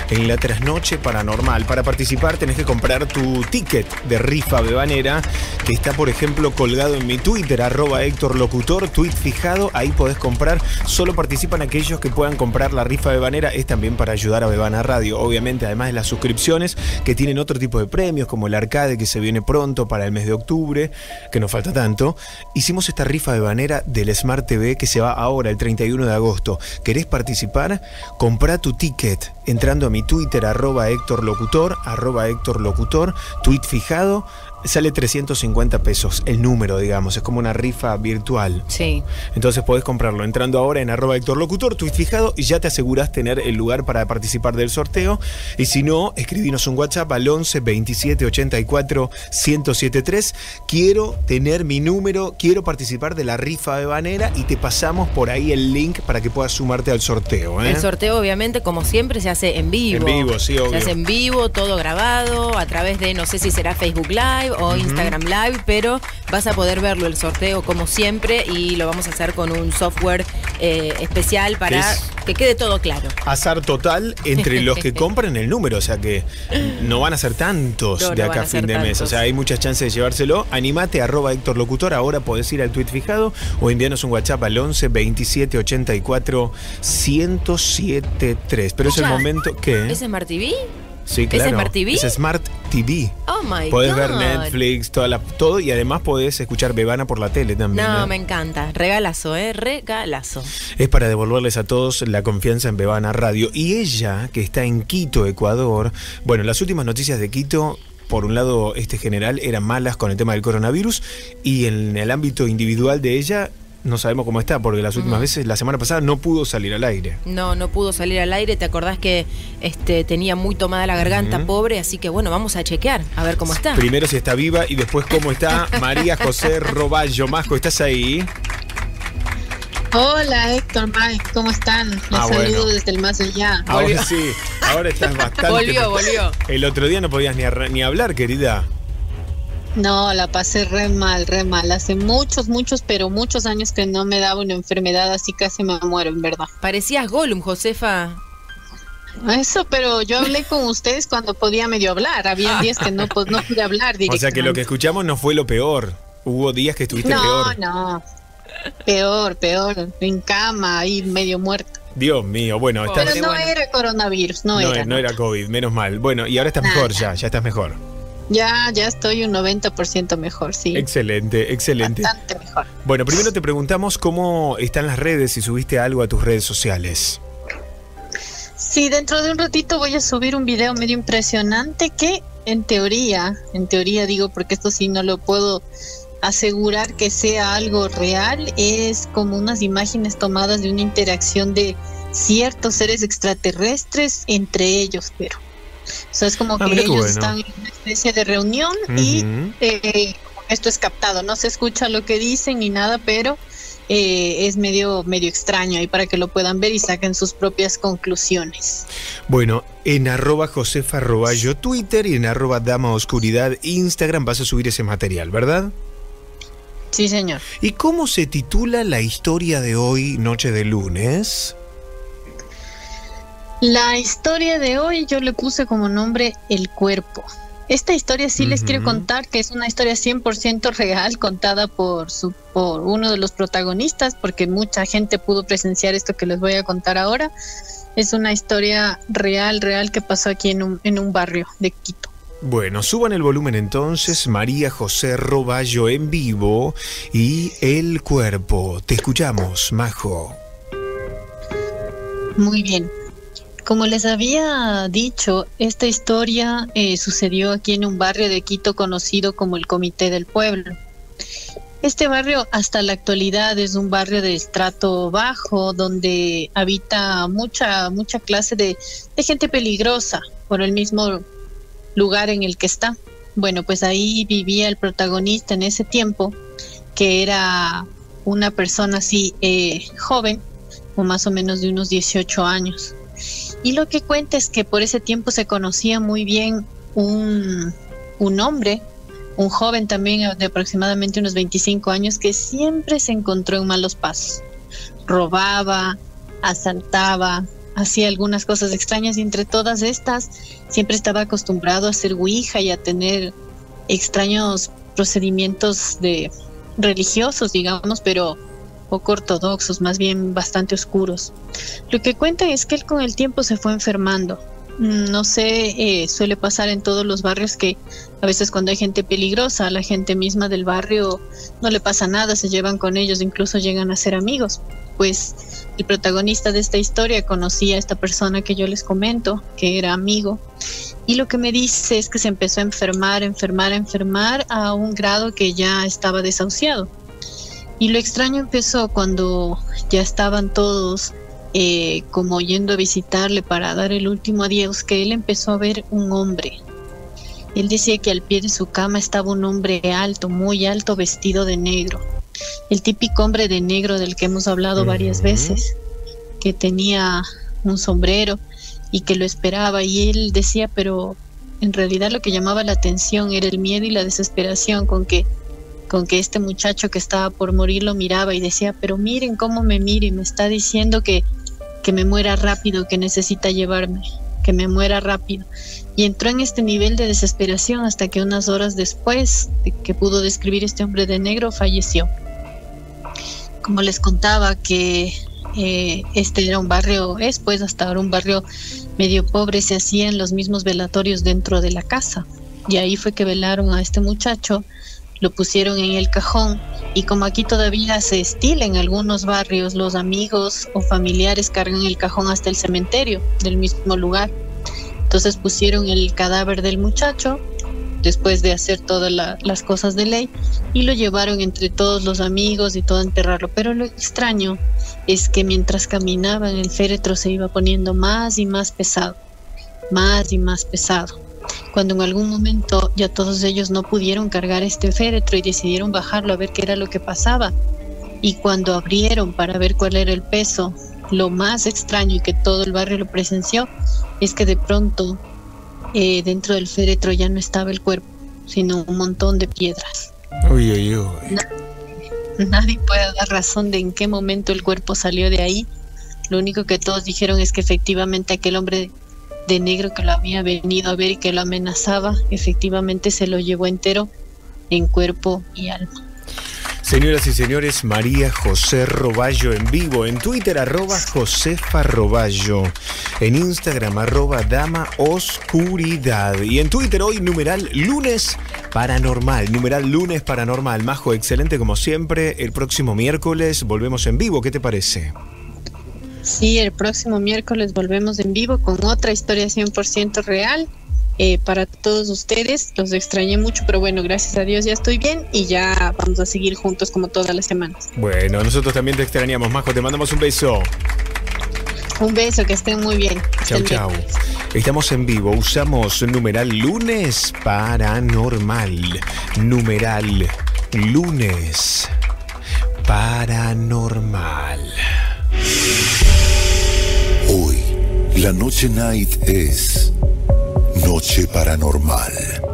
en la trasnoche paranormal. Para participar tenés que comprar tu ticket de rifa bebanera, que está, por ejemplo, colgado en mi Twitter, arroba Héctor Locutor, tweet fijado, ahí podés comprar. Solo participan aquellos que puedan comprar la rifa bebanera, es también para ayudar a Bebana Radio, obviamente, además de las suscripciones, que tienen otro tipo de premios, como el arcade, que se viene pronto para el mes de octubre, que nos falta tanto. Hicimos esta rifa bebanera del Smart T V, que se va ahora, el treinta y uno de agosto. ¿Querés participar? Comprá tu ticket entrando a mi Twitter, arroba Héctor Locutor, arroba Héctor Locutor, tweet fijado. Sale trescientos cincuenta pesos el número, digamos, es como una rifa virtual. Sí. Entonces podés comprarlo entrando ahora en arroba Héctor Locutor, tweet fijado, y ya te asegurás tener el lugar para participar del sorteo. Y si no, escribinos un WhatsApp al once veintisiete ochenta y cuatro ciento setenta y tres. Quiero tener mi número, quiero participar de la rifa bebanera, y te pasamos por ahí el link para que puedas sumarte al sorteo, ¿eh? El sorteo, obviamente, como siempre, se hace en vivo. En vivo, sí, obvio. Se hace en vivo, todo grabado, a través de, no sé si será Facebook Live o uh-huh. Instagram Live, pero vas a poder verlo el sorteo como siempre, y lo vamos a hacer con un software eh, especial para es que quede todo claro. Azar total entre los que compran el número, o sea que no van a ser tantos no, de acá no a fin de tantos. mes, o sea, hay muchas chances de llevárselo. Animate, arroba Héctor Locutor, ahora podés ir al tweet fijado o enviarnos un WhatsApp al once veintisiete ochenta y cuatro ciento setenta y tres. Pero es el momento que... ¿Es Smart T V? Sí, claro. ¿Es Smart T V? Es Smart T V. Oh my podés God. ver Netflix, toda la, todo, y además podés escuchar Bebana por la tele también. No, ¿no? me encanta. Regalazo, ¿eh? Regalazo. Es para devolverles a todos la confianza en Bebana Radio. Y ella, que está en Quito, Ecuador, bueno, las últimas noticias de Quito, por un lado, este general, eran malas con el tema del coronavirus, y en el ámbito individual de ella, no sabemos cómo está, porque las últimas uh-huh. veces, la semana pasada, no pudo salir al aire. No, no pudo salir al aire. ¿Te acordás que este, tenía muy tomada la garganta, uh-huh. pobre? Así que bueno, vamos a chequear, a ver cómo está. Primero si está viva y después cómo está María José Roballo. Masco, ¿estás ahí? Hola Héctor, Mike, ¿cómo están? Les ah, saludo bueno. desde el más allá. Ahora volvió. Sí, ahora estás bastante... Volvió, volvió. El otro día no podías ni, ni hablar, querida. No, la pasé re mal, re mal. Hace muchos, muchos, pero muchos años que no me daba una enfermedad, así casi me muero, en verdad. Parecías Gollum, Josefa. Eso, pero yo hablé con ustedes cuando podía medio hablar. Había días que no, no pude hablar directamente. O sea que lo que escuchamos no fue lo peor. Hubo días que estuviste no, peor. No, no. Peor, peor. En cama, ahí medio muerto. Dios mío, bueno. Pero estás... no bueno. era coronavirus, no, no era. No, no era COVID, menos mal. Bueno, y ahora estás nah, mejor ya, ya estás mejor. Ya, ya estoy un noventa por ciento mejor, sí. Excelente, excelente. Bastante mejor. Bueno, primero te preguntamos cómo están las redes, si subiste algo a tus redes sociales. Sí, dentro de un ratito voy a subir un video medio impresionante que en teoría, en teoría digo, porque esto sí no lo puedo asegurar que sea algo real, es como unas imágenes tomadas de una interacción de ciertos seres extraterrestres entre ellos, pero... O sea, es como ah, que ellos bueno. están en una especie de reunión uh-huh. y eh, esto es captado, no se escucha lo que dicen ni nada, pero eh, es medio, medio extraño ahí para que lo puedan ver y saquen sus propias conclusiones. Bueno, en arroba Josefa Roballo Twitter y en arroba Dama Oscuridad Instagram vas a subir ese material, ¿verdad? Sí, señor. ¿Y cómo se titula la historia de hoy, noche de lunes? La historia de hoy yo le puse como nombre El Cuerpo. Esta historia sí uh-huh. les quiero contar que es una historia cien por ciento real, contada por, su, por uno de los protagonistas, porque mucha gente pudo presenciar esto que les voy a contar ahora. Es una historia real, real que pasó aquí en un, en un barrio de Quito. Bueno, suban el volumen entonces, María José Roballo en vivo y El Cuerpo. Te escuchamos, Majo. Muy bien. Como les había dicho, esta historia eh, sucedió aquí en un barrio de Quito conocido como el Comité del Pueblo. Este barrio hasta la actualidad es un barrio de estrato bajo donde habita mucha mucha clase de, de gente peligrosa por el mismo lugar en el que está. Bueno, pues ahí vivía el protagonista en ese tiempo, que era una persona así eh, joven, o más o menos de unos dieciocho años. Y lo que cuenta es que por ese tiempo se conocía muy bien un, un hombre, un joven también de aproximadamente unos veinticinco años, que siempre se encontró en malos pasos. Robaba, asaltaba, hacía algunas cosas extrañas y entre todas estas siempre estaba acostumbrado a hacer ouija y a tener extraños procedimientos de religiosos, digamos, pero poco ortodoxos, más bien bastante oscuros. Lo que cuentan es que él con el tiempo se fue enfermando. No sé, eh, suele pasar en todos los barrios que a veces cuando hay gente peligrosa, a la gente misma del barrio no le pasa nada, se llevan con ellos, incluso llegan a ser amigos. Pues el protagonista de esta historia conocía a esta persona que yo les comento, que era amigo, y lo que me dice es que se empezó a enfermar, enfermar, enfermar a un grado que ya estaba desahuciado. Y lo extraño empezó cuando ya estaban todos Eh, como yendo a visitarle para dar el último adiós, que él empezó a ver un hombre. Él decía que al pie de su cama estaba un hombre alto, muy alto, vestido de negro. El típico hombre de negro del que hemos hablado uh-huh. varias veces, que tenía un sombrero y que lo esperaba. Y él decía, pero en realidad lo que llamaba la atención era el miedo y la desesperación con que con que este muchacho que estaba por morir lo miraba y decía, pero miren cómo me mira y me está diciendo que que me muera rápido, que necesita llevarme, que me muera rápido. Y entró en este nivel de desesperación hasta que unas horas después de que pudo describir este hombre de negro, falleció. Como les contaba que eh, este era un barrio, es pues hasta ahora un barrio medio pobre, se hacían los mismos velatorios dentro de la casa. Y ahí fue que velaron a este muchacho, lo pusieron en el cajón, y como aquí todavía se estila en algunos barrios, los amigos o familiares cargan el cajón hasta el cementerio del mismo lugar. Entonces pusieron el cadáver del muchacho después de hacer todas la, las cosas de ley y lo llevaron entre todos los amigos y todo a enterrarlo. Pero lo extraño es que mientras caminaban el féretro se iba poniendo más y más pesado, más y más pesado. Cuando en algún momento ya todos ellos no pudieron cargar este féretro y decidieron bajarlo a ver qué era lo que pasaba, y cuando abrieron para ver cuál era el peso, lo más extraño y que todo el barrio lo presenció es que de pronto eh, dentro del féretro ya no estaba el cuerpo, sino un montón de piedras. Uy, uy, uy. Nadie, nadie puede dar razón de en qué momento el cuerpo salió de ahí. Lo único que todos dijeron es que efectivamente aquel hombre de negro que lo había venido a ver y que lo amenazaba, efectivamente se lo llevó entero en cuerpo y alma. Señoras y señores, María José Roballo en vivo, en Twitter arroba Josefa Roballo, en Instagram arroba Dama Oscuridad, y en Twitter hoy numeral lunes paranormal, numeral lunes paranormal. Majo, excelente como siempre. El próximo miércoles volvemos en vivo, ¿qué te parece? Sí, el próximo miércoles volvemos en vivo con otra historia cien por ciento real eh, para todos ustedes. Los extrañé mucho, pero bueno, gracias a Dios ya estoy bien y ya vamos a seguir juntos como todas las semanas. Bueno, nosotros también te extrañamos, Majo, te mandamos un beso. Un beso, que estén muy bien. Chau, chau. Estamos en vivo, usamos numeral lunes paranormal. Numeral lunes paranormal. Hoy, la Noche Night es Noche Paranormal.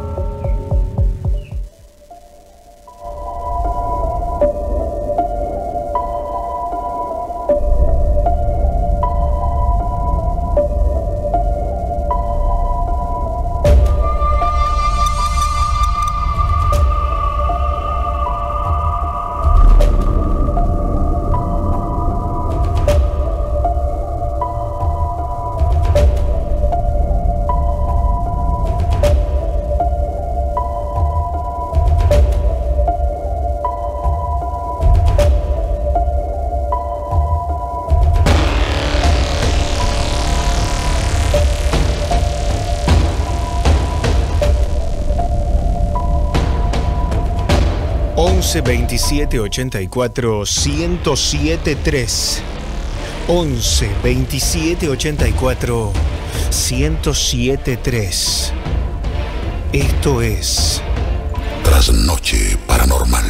once veintisiete ochenta y cuatro ciento siete tres. once veintisiete ochenta y cuatro ciento siete tres. Esto es Trasnoche Paranormal.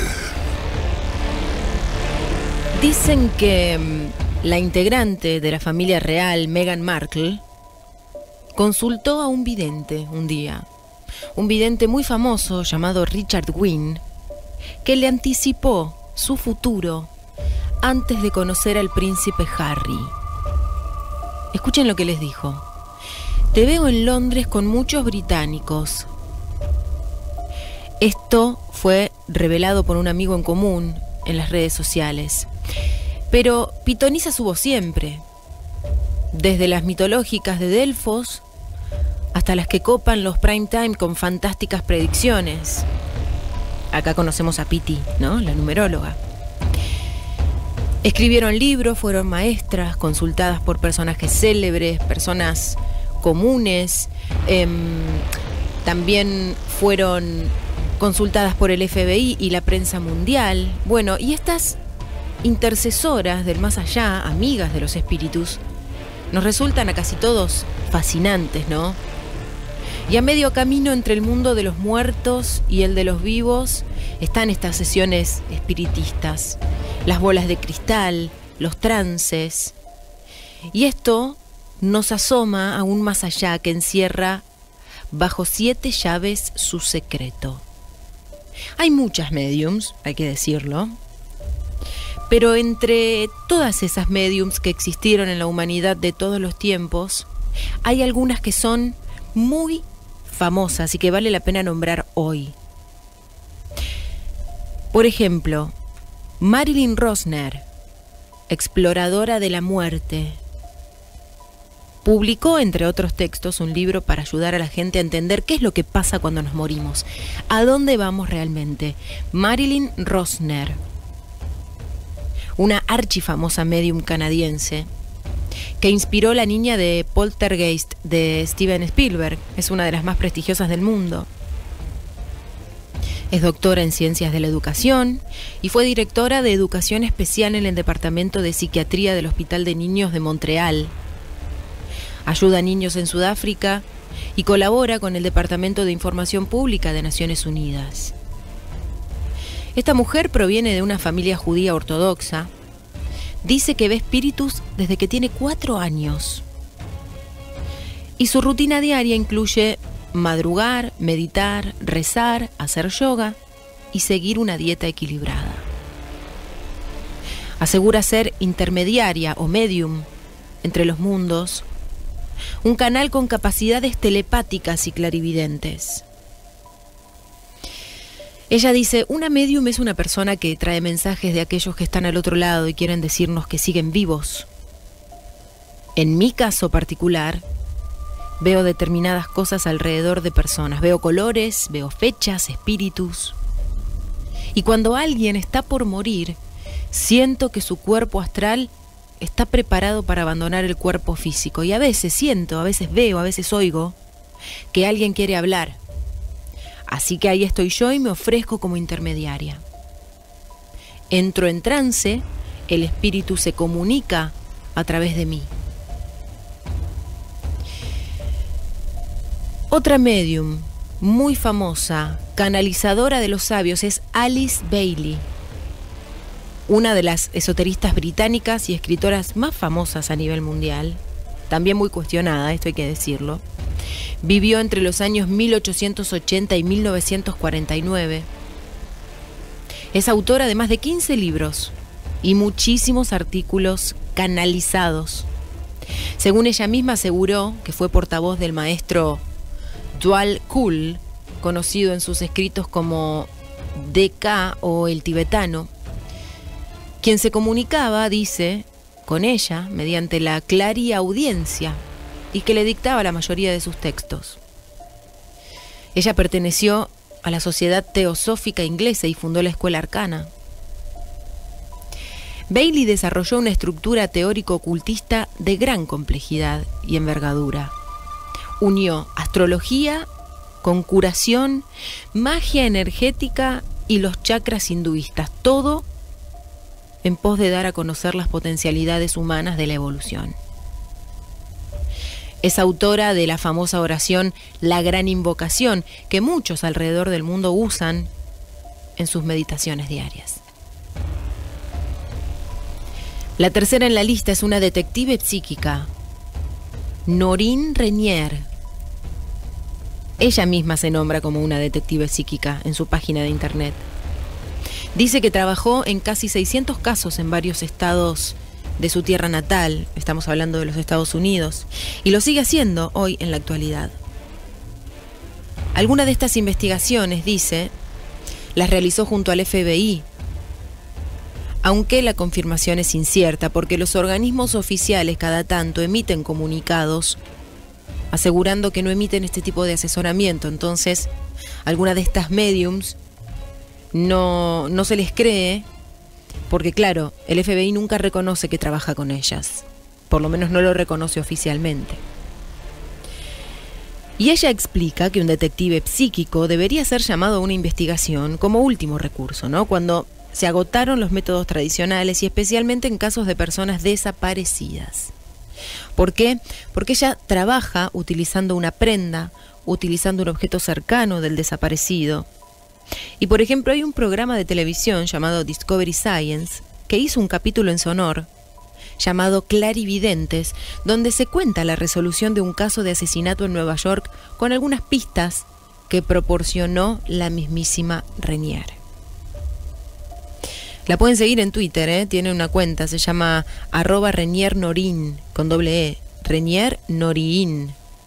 Dicen que mmm, la integrante de la familia real, Meghan Markle, consultó a un vidente un día. Un vidente muy famoso llamado Richard Wynne, que le anticipó su futuro antes de conocer al príncipe Harry. Escuchen lo que les dijo. Te veo en Londres con muchos británicos. Esto fue revelado por un amigo en común en las redes sociales. Pero pitoniza su voz siempre. Desde las mitológicas de Delfos hasta las que copan los prime time con fantásticas predicciones. Acá conocemos a Piti, ¿no? La numeróloga. Escribieron libros, fueron maestras, consultadas por personajes célebres, personas comunes. Eh, también fueron consultadas por el F B I y la prensa mundial. Bueno, y estas intercesoras del más allá, amigas de los espíritus, nos resultan a casi todos fascinantes, ¿no? Y a medio camino entre el mundo de los muertos y el de los vivos están estas sesiones espiritistas, las bolas de cristal, los trances. Y esto nos asoma aún más allá, que encierra bajo siete llaves su secreto. Hay muchas médiums, hay que decirlo, pero entre todas esas médiums que existieron en la humanidad de todos los tiempos, hay algunas que son muy famosas y que vale la pena nombrar hoy. Por ejemplo, Marilyn Rosner, exploradora de la muerte, publicó, entre otros textos, un libro para ayudar a la gente a entender qué es lo que pasa cuando nos morimos, a dónde vamos realmente. Marilyn Rosner, una archifamosa medium canadiense que inspiró La niña de Poltergeist de Steven Spielberg. Es una de las más prestigiosas del mundo. Es doctora en Ciencias de la Educación y fue directora de Educación Especial en el Departamento de Psiquiatría del Hospital de Niños de Montreal. Ayuda a niños en Sudáfrica y colabora con el Departamento de Información Pública de Naciones Unidas. Esta mujer proviene de una familia judía ortodoxa. Dice que ve espíritus desde que tiene cuatro años. Y su rutina diaria incluye madrugar, meditar, rezar, hacer yoga y seguir una dieta equilibrada. Asegura ser intermediaria o medium entre los mundos, un canal con capacidades telepáticas y clarividentes. Ella dice, una medium es una persona que trae mensajes de aquellos que están al otro lado y quieren decirnos que siguen vivos. En mi caso particular, veo determinadas cosas alrededor de personas. Veo colores, veo fechas, espíritus. Y cuando alguien está por morir, siento que su cuerpo astral está preparado para abandonar el cuerpo físico. Y a veces siento, a veces veo, a veces oigo que alguien quiere hablar. Así que ahí estoy yo y me ofrezco como intermediaria. Entro en trance, el espíritu se comunica a través de mí. Otra medium muy famosa, canalizadora de los sabios, es Alice Bailey, una de las esoteristas británicas y escritoras más famosas a nivel mundial, también muy cuestionada, esto hay que decirlo. Vivió entre los años mil ochocientos ochenta y mil novecientos cuarenta y nueve. Es autora de más de quince libros y muchísimos artículos canalizados. Según ella misma aseguró que fue portavoz del maestro Dwal Khul, conocido en sus escritos como D K o el tibetano, quien se comunicaba, dice, con ella mediante la clariaudiencia y que le dictaba la mayoría de sus textos. Ella perteneció a la Sociedad Teosófica Inglesa y fundó la Escuela Arcana. Bailey desarrolló una estructura teórico-ocultista de gran complejidad y envergadura. Unió astrología con curación, magia energética y los chakras hinduistas, todo en pos de dar a conocer las potencialidades humanas de la evolución. Es autora de la famosa oración La Gran Invocación, que muchos alrededor del mundo usan en sus meditaciones diarias. La tercera en la lista es una detective psíquica, Noreen Renier. Ella misma se nombra como una detective psíquica en su página de internet. Dice que trabajó en casi seiscientos casos en varios estados de su tierra natal, estamos hablando de los Estados Unidos, y lo sigue haciendo hoy en la actualidad. Algunas de estas investigaciones, dice, las realizó junto al F B I, aunque la confirmación es incierta, porque los organismos oficiales cada tanto emiten comunicados asegurando que no emiten este tipo de asesoramiento. Entonces, algunas de estas mediums no, no se les cree, porque claro, el F B I nunca reconoce que trabaja con ellas, por lo menos no lo reconoce oficialmente. Y ella explica que un detective psíquico debería ser llamado a una investigación como último recurso, ¿no? Cuando se agotaron los métodos tradicionales y especialmente en casos de personas desaparecidas. ¿Por qué? Porque ella trabaja utilizando una prenda, utilizando un objeto cercano del desaparecido. Y por ejemplo, hay un programa de televisión llamado Discovery Science que hizo un capítulo en su honor llamado Clarividentes, donde se cuenta la resolución de un caso de asesinato en Nueva York con algunas pistas que proporcionó la mismísima Renier. La pueden seguir en Twitter, ¿eh? Tiene una cuenta, se llama arroba Renier Norin, con doble E, Renier Norin.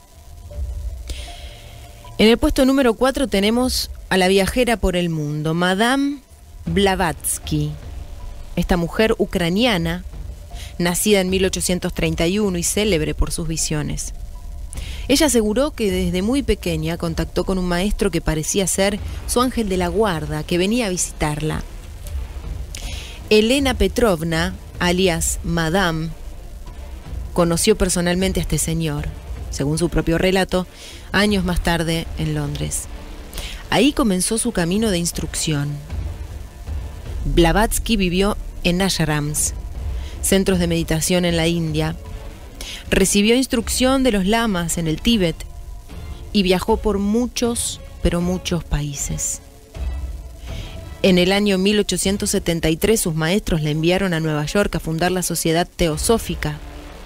En el puesto número cuatro tenemos a la viajera por el mundo, Madame Blavatsky. Esta mujer ucraniana, nacida en mil ochocientos treinta y uno y célebre por sus visiones. Ella aseguró que desde muy pequeña contactó con un maestro que parecía ser su ángel de la guarda, que venía a visitarla. Elena Petrovna, alias Madame, conoció personalmente a este señor, según su propio relato, años más tarde en Londres. Ahí comenzó su camino de instrucción. Blavatsky vivió en ashrams, centros de meditación en la India. Recibió instrucción de los lamas en el Tíbet y viajó por muchos, pero muchos países. En el año mil ochocientos setenta y tres sus maestros la enviaron a Nueva York a fundar la Sociedad Teosófica.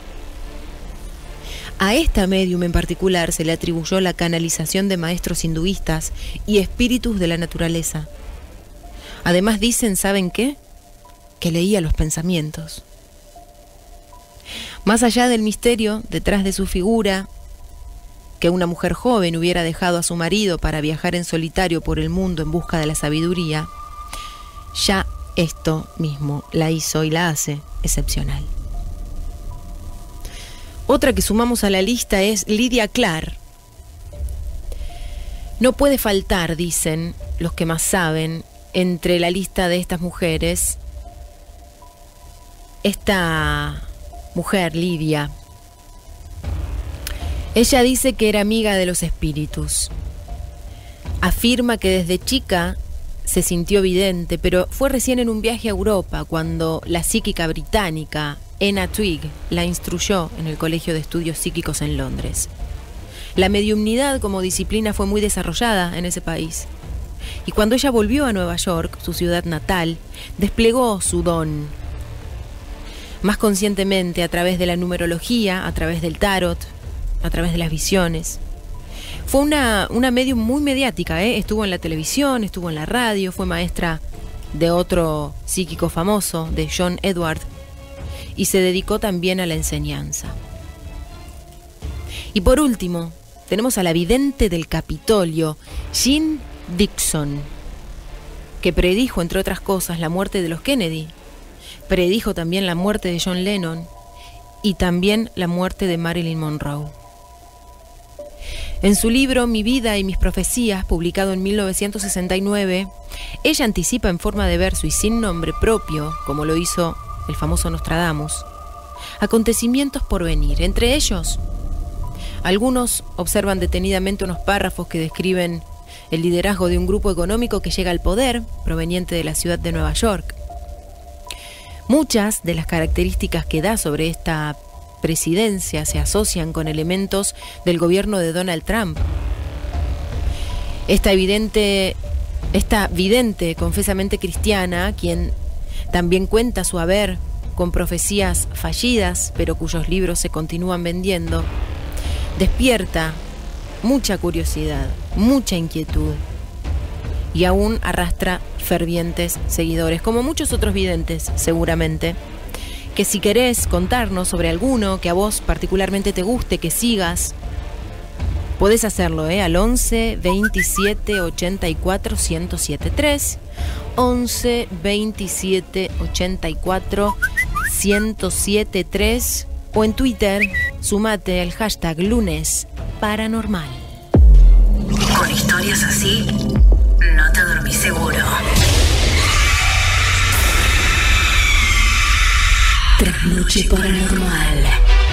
A esta médium en particular se le atribuyó la canalización de maestros hinduistas y espíritus de la naturaleza. Además dicen, ¿saben qué? Que leía los pensamientos. Más allá del misterio detrás de su figura, que una mujer joven hubiera dejado a su marido para viajar en solitario por el mundo en busca de la sabiduría, ya esto mismo la hizo y la hace excepcional. Otra que sumamos a la lista es Lydia Clark. No puede faltar, dicen los que más saben, entre la lista de estas mujeres, esta mujer, Lydia. Ella dice que era amiga de los espíritus. Afirma que desde chica se sintió vidente, pero fue recién en un viaje a Europa cuando la psíquica británica Enna Twigg la instruyó en el Colegio de Estudios Psíquicos en Londres. La mediumnidad como disciplina fue muy desarrollada en ese país. Y cuando ella volvió a Nueva York, su ciudad natal, desplegó su don. Más conscientemente a través de la numerología, a través del tarot, a través de las visiones. Fue una, una medium muy mediática, ¿eh? Estuvo en la televisión, estuvo en la radio, fue maestra de otro psíquico famoso, de John Edward, y se dedicó también a la enseñanza. Y por último, tenemos a la vidente del Capitolio, Jean Dixon, que predijo, entre otras cosas, la muerte de los Kennedy. Predijo también la muerte de John Lennon y también la muerte de Marilyn Monroe. En su libro Mi vida y mis profecías, publicado en mil novecientos sesenta y nueve, ella anticipa en forma de verso y sin nombre propio, como lo hizo el famoso Nostradamus, acontecimientos por venir. Entre ellos, algunos observan detenidamente unos párrafos que describen el liderazgo de un grupo económico que llega al poder, proveniente de la ciudad de Nueva York. Muchas de las características que da sobre esta presidencia se asocian con elementos del gobierno de Donald Trump. Esta evidente, esta vidente confesamente cristiana, quien también cuenta su haber con profecías fallidas, pero cuyos libros se continúan vendiendo, despierta mucha curiosidad, mucha inquietud y aún arrastra fervientes seguidores, como muchos otros videntes seguramente, que si querés contarnos sobre alguno que a vos particularmente te guste, que sigas, podés hacerlo, ¿eh? Al once, veintisiete, ochenta y cuatro, ciento setenta y tres. once, veintisiete, ochenta y cuatro, ciento setenta y tres. O en Twitter, sumate al hashtag lunes paranormal. Con historias así, no te dormís seguro. Trasnoche paranormal.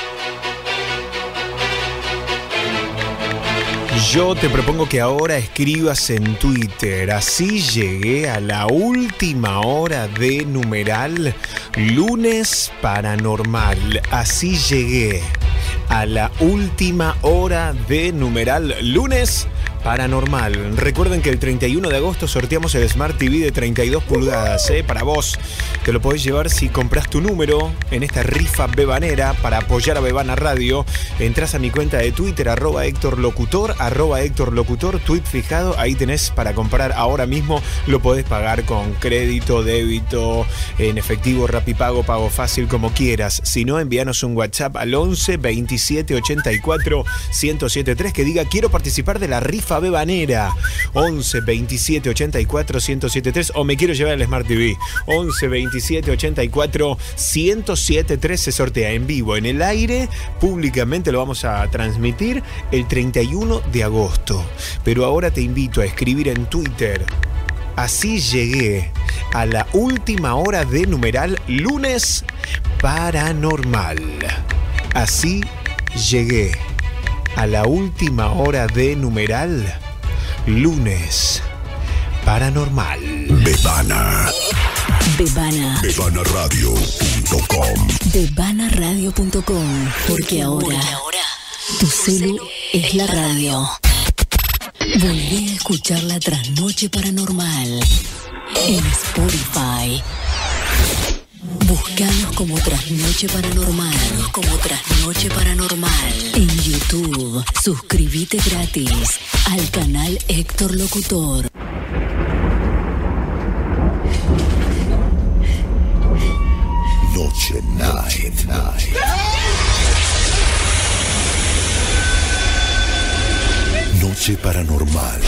Yo te propongo que ahora escribas en Twitter: así llegué a la última hora de numeral lunes paranormal. Así llegué a la última hora de numeral lunes paranormal. Recuerden que el treinta y uno de agosto sorteamos el Smart T V de treinta y dos pulgadas, ¿eh? Para vos. Te lo podés llevar si compras tu número en esta rifa bebanera para apoyar a Bebana Radio. Entrás a mi cuenta de Twitter, arroba Héctor Locutor, arroba Héctor Locutor, tweet fijado. Ahí tenés para comprar ahora mismo. Lo podés pagar con crédito, débito, en efectivo, Rapipago, pago fácil, como quieras. Si no, envíanos un WhatsApp al once, veintisiete, ochenta y cuatro, ciento setenta y tres que diga: quiero participar de la rifa bebanera. once, veintisiete, ochenta y cuatro, ciento setenta y tres. O me quiero llevar el Smart T V. once, veintisiete, ochenta y cuatro, ciento setenta y tres. Se sortea en vivo, en el aire, públicamente. Lo vamos a transmitir el treinta y uno de agosto. Pero ahora te invito a escribir en Twitter: así llegué a la última hora de numeral lunes paranormal. Así llegué a la última hora de numeral lunes paranormal. Bebana. Bebana. Bebana Radio punto com. Bebana Radio punto com. Porque ahora, tu celu es la radio. Volví a escuchar la Trasnoche Paranormal en Spotify. Buscanos como Trasnoche Paranormal. Como Trasnoche Paranormal. En YouTube. Suscríbete gratis al canal Héctor Locutor. Noche Night Night. Noche Paranormal.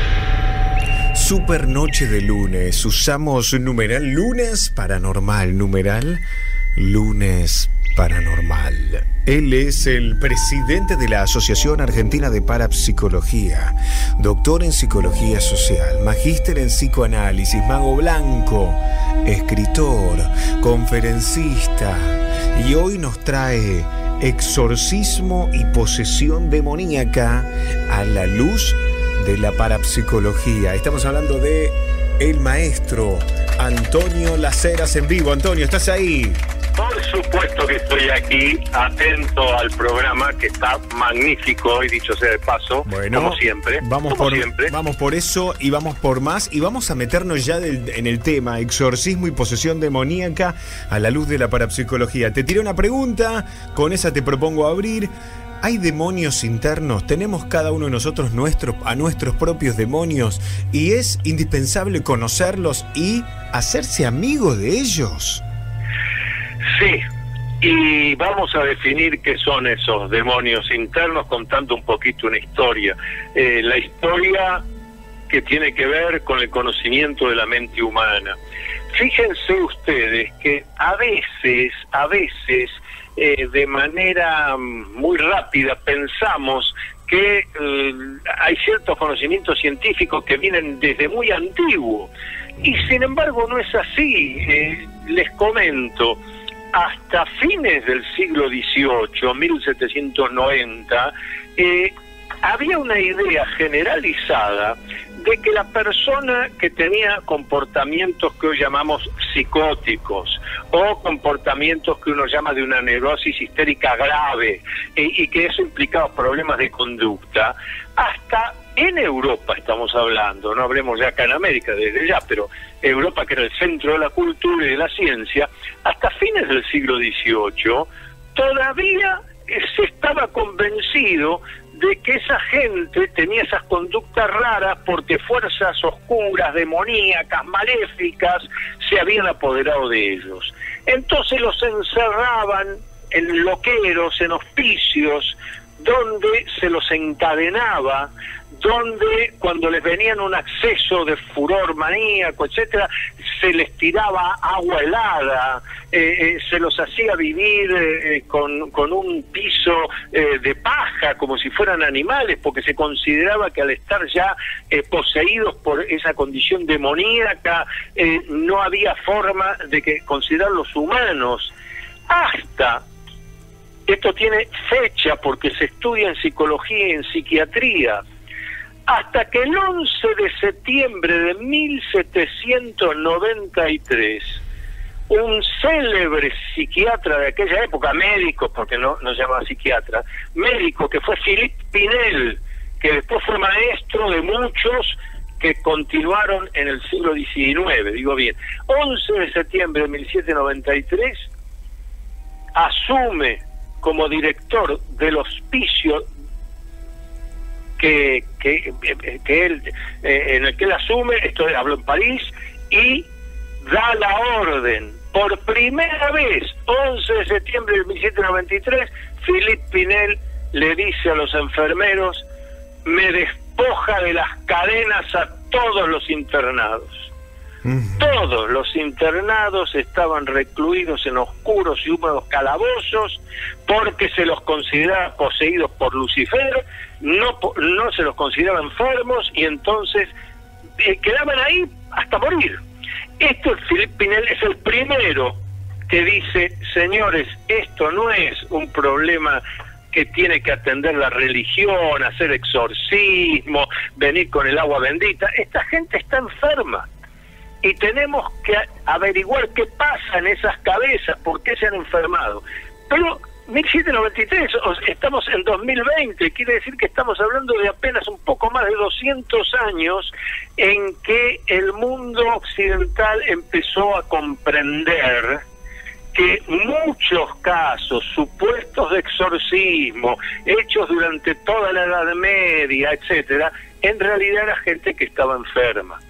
Super noche de lunes. Usamos numeral lunes paranormal. Numeral lunes paranormal. Él es el presidente de la Asociación Argentina de Parapsicología, doctor en psicología social, magíster en psicoanálisis, mago blanco, escritor, conferencista, y hoy nos trae exorcismo y posesión demoníaca a la luz de la parapsicología. Estamos hablando de el maestro Antonio Las Heras en vivo. Antonio, ¿estás ahí? Por supuesto que estoy aquí, atento al programa, que está magnífico hoy, dicho sea de paso, bueno, como siempre. Vamos, como por, siempre. vamos por eso y vamos por más, y vamos a meternos ya del, en el tema exorcismo y posesión demoníaca a la luz de la parapsicología. Te tiré una pregunta, con esa te propongo abrir. ¿Hay demonios internos? ¿Tenemos cada uno de nosotros nuestro, a nuestros propios demonios? ¿Y es indispensable conocerlos y hacerse amigo de ellos? Sí, y vamos a definir qué son esos demonios internos contando un poquito una historia. Eh, la historia que tiene que ver con el conocimiento de la mente humana. Fíjense ustedes que a veces, a veces, eh, de manera muy rápida pensamos que eh, hay ciertos conocimientos científicos que vienen desde muy antiguo, y sin embargo no es así. Eh, les comento, hasta fines del siglo dieciocho, mil setecientos noventa, eh, había una idea generalizada de que la persona que tenía comportamientos que hoy llamamos psicóticos o comportamientos que uno llama de una neurosis histérica grave, eh, y que eso implicaba problemas de conducta, hasta en Europa estamos hablando, no hablemos ya acá en América desde ya, pero Europa, que era el centro de la cultura y de la ciencia, hasta fines del siglo dieciocho todavía se estaba convencido de que esa gente tenía esas conductas raras porque fuerzas oscuras, demoníacas, maléficas, se habían apoderado de ellos. Entonces los encerraban en loqueros, en hospicios, donde se los encadenaba, donde cuando les venían un acceso de furor maníaco, etcétera, se les tiraba agua helada, eh, eh, se los hacía vivir eh, con, con un piso eh, de paja, como si fueran animales, porque se consideraba que al estar ya eh, poseídos por esa condición demoníaca, eh, no había forma de que considerarlos humanos. Hasta, esto tiene fecha porque se estudia en psicología y en psiquiatría, hasta que el once de septiembre de mil setecientos noventa y tres, un célebre psiquiatra de aquella época, médico, porque no, no se llamaba psiquiatra, médico, que fue Philippe Pinel, que después fue maestro de muchos que continuaron en el siglo diecinueve, digo bien, once de septiembre de mil setecientos noventa y tres, asume como director del hospicio que, que, que él, eh, en el que él asume, esto habló en París, y da la orden, por primera vez, once de septiembre de mil setecientos noventa y tres, Philippe Pinel le dice a los enfermeros: me despoja de las cadenas a todos los internados. Todos los internados estaban recluidos en oscuros y húmedos calabozos porque se los consideraba poseídos por Lucifer, no, no se los consideraba enfermos, y entonces eh, quedaban ahí hasta morir. Esto, Philippe Pinel es el primero que dice: señores, esto no es un problema que tiene que atender la religión, hacer exorcismo, venir con el agua bendita. Esta gente está enferma y tenemos que averiguar qué pasa en esas cabezas, por qué se han enfermado. Pero mil setecientos noventa y tres, estamos en dos mil veinte, quiere decir que estamos hablando de apenas un poco más de doscientos años en que el mundo occidental empezó a comprender que muchos casos supuestos de exorcismo, hechos durante toda la Edad Media, etcétera, en realidad era gente que estaba enferma.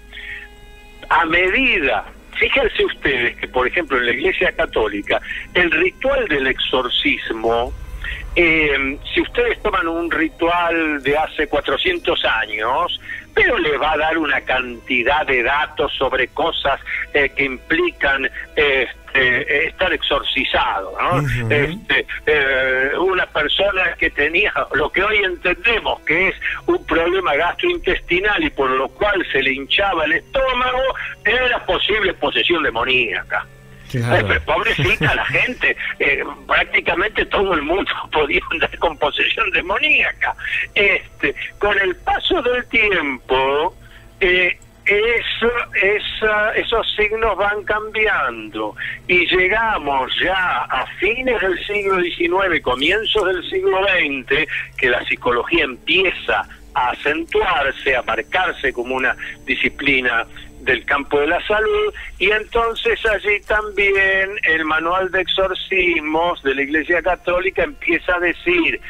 A medida, fíjense ustedes que, por ejemplo, en la Iglesia Católica, el ritual del exorcismo, eh, si ustedes toman un ritual de hace cuatrocientos años, pero les va a dar una cantidad de datos sobre cosas eh, que implican eh, eh, estar exorcizado, ¿no? Uh-huh. Este, eh, una persona que tenía lo que hoy entendemos que es un problema gastrointestinal y por lo cual se le hinchaba el estómago, era posible posesión demoníaca. Claro. Eh, pobrecita la gente, eh, prácticamente todo el mundo podía andar con posesión demoníaca. Este, con el paso del tiempo, eh, eso, esa, esos signos van cambiando y llegamos ya a fines del siglo diecinueve, comienzos del siglo veinte, que la psicología empieza a acentuarse, a marcarse como una disciplina del campo de la salud, y entonces allí también el manual de exorcismos de la Iglesia Católica empieza a decir: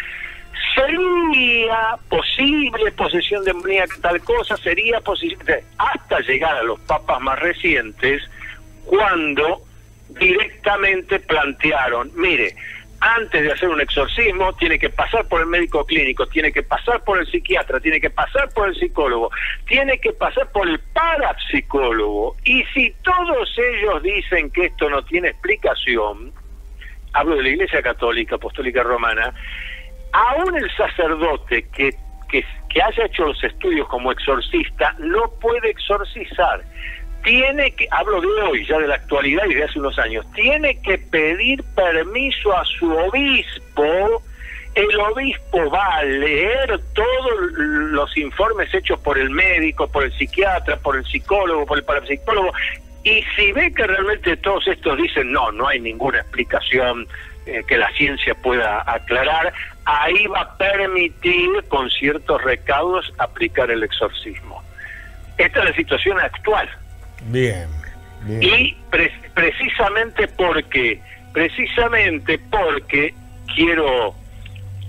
sería posible posesión demoníaca, tal cosa, sería posible, hasta llegar a los papas más recientes, cuando directamente plantearon: mire, antes de hacer un exorcismo tiene que pasar por el médico clínico, tiene que pasar por el psiquiatra, tiene que pasar por el psicólogo, tiene que pasar por el parapsicólogo, y si todos ellos dicen que esto no tiene explicación, hablo de la Iglesia Católica Apostólica Romana, aún el sacerdote que, que, que haya hecho los estudios como exorcista no puede exorcizar. Tiene que, hablo de hoy, ya de la actualidad y de hace unos años, tiene que pedir permiso a su obispo. El obispo va a leer todos los informes hechos por el médico, por el psiquiatra, por el psicólogo, por el parapsicólogo, y si ve que realmente todos estos dicen no, no hay ninguna explicación eh, que la ciencia pueda aclarar, ahí va a permitir con ciertos recaudos aplicar el exorcismo. Esta es la situación actual. Bien, bien. Y pre precisamente porque, precisamente porque quiero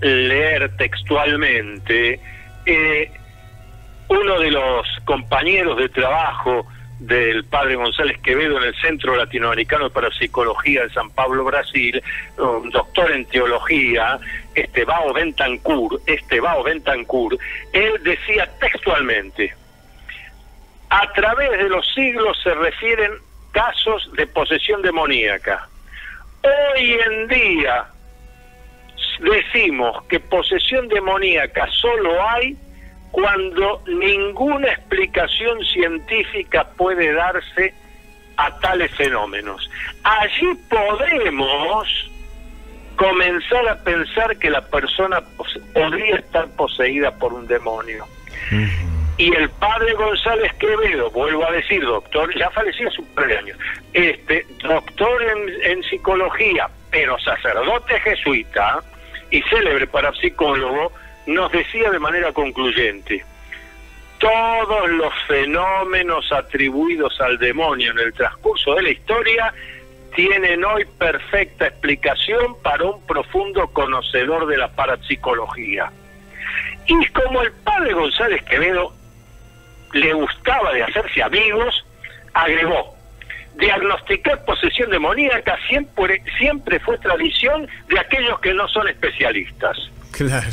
leer textualmente, eh, uno de los compañeros de trabajo del padre González Quevedo en el Centro Latinoamericano de Parapsicología de San Pablo, Brasil, un doctor en teología, Estevao Bentancur, Estevao Bentancur, él decía textualmente: a través de los siglos se refieren casos de posesión demoníaca. Hoy en día decimos que posesión demoníaca solo hay cuando ninguna explicación científica puede darse a tales fenómenos. Allí podemos comenzar a pensar que la persona podría estar poseída por un demonio. Y el padre González Quevedo, vuelvo a decir, doctor, ya falleció hace un par de años, este, doctor en, en psicología, pero sacerdote jesuita y célebre parapsicólogo, nos decía de manera concluyente: todos los fenómenos atribuidos al demonio en el transcurso de la historia tienen hoy perfecta explicación para un profundo conocedor de la parapsicología. Y como el padre González Quevedo le gustaba de hacerse amigos, agregó: diagnosticar posesión demoníaca siempre, siempre fue tradición de aquellos que no son especialistas. Claro.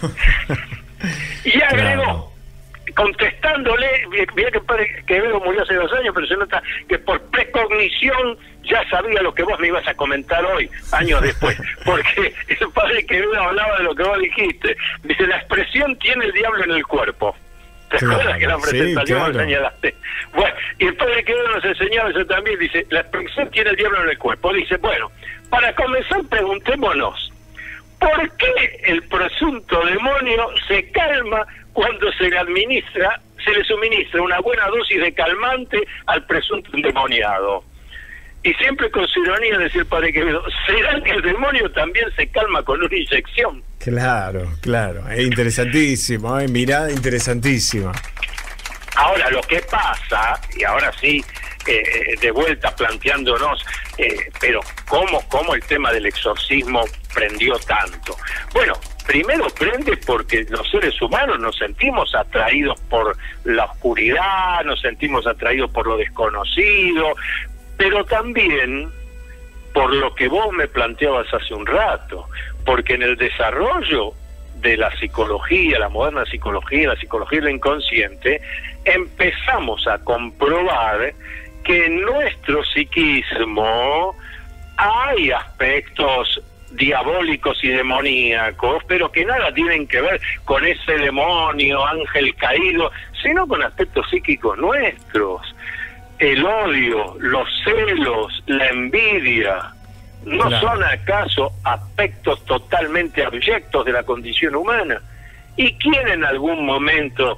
Y agregó, claro, contestándole, mira que el padre Quevedo murió hace dos años, pero se nota que por precognición ya sabía lo que vos me ibas a comentar hoy, años después, porque el padre Quevedo hablaba de lo que vos dijiste. Dice: la expresión tiene el diablo en el cuerpo. ¿Te claro, acuerdas que la presentación sí, claro. lo señalaste? Bueno, y el padre Quevedo nos enseñaba eso también. Dice: la expresión tiene el diablo en el cuerpo. Dice: bueno, para comenzar preguntémonos, ¿por qué el presunto demonio se calma cuando se le administra, se le suministra una buena dosis de calmante al presunto endemoniado? Y siempre con su ironía decía el padre Quevedo: ¿será que el demonio también se calma con una inyección? Claro, claro, es interesantísimo, ¿eh? Mirada interesantísima. Ahora, lo que pasa, y ahora sí, eh, de vuelta planteándonos, eh, pero ¿cómo, cómo el tema del exorcismo prendió tanto? Bueno, primero prende porque los seres humanos nos sentimos atraídos por la oscuridad, nos sentimos atraídos por lo desconocido, pero también por lo que vos me planteabas hace un rato, porque en el desarrollo de la psicología, la moderna psicología, la psicología del inconsciente, empezamos a comprobar que en nuestro psiquismo hay aspectos diabólicos y demoníacos, pero que nada tienen que ver con ese demonio, ángel caído, sino con aspectos psíquicos nuestros. El odio, los celos, la envidia, ¿no claro. son acaso aspectos totalmente abyectos de la condición humana? ¿Y quién en algún momento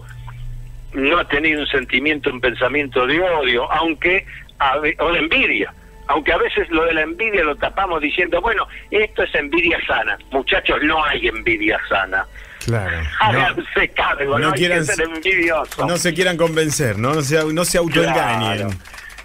no ha tenido un sentimiento, un pensamiento de odio, aunque o de envidia? Aunque a veces lo de la envidia lo tapamos diciendo, bueno, esto es envidia sana. Muchachos, no hay envidia sana. Claro. Háganse cargo, no, no quieran, hay que ser envidiosos. No se quieran convencer, no, no se, no se autoengañen. Claro.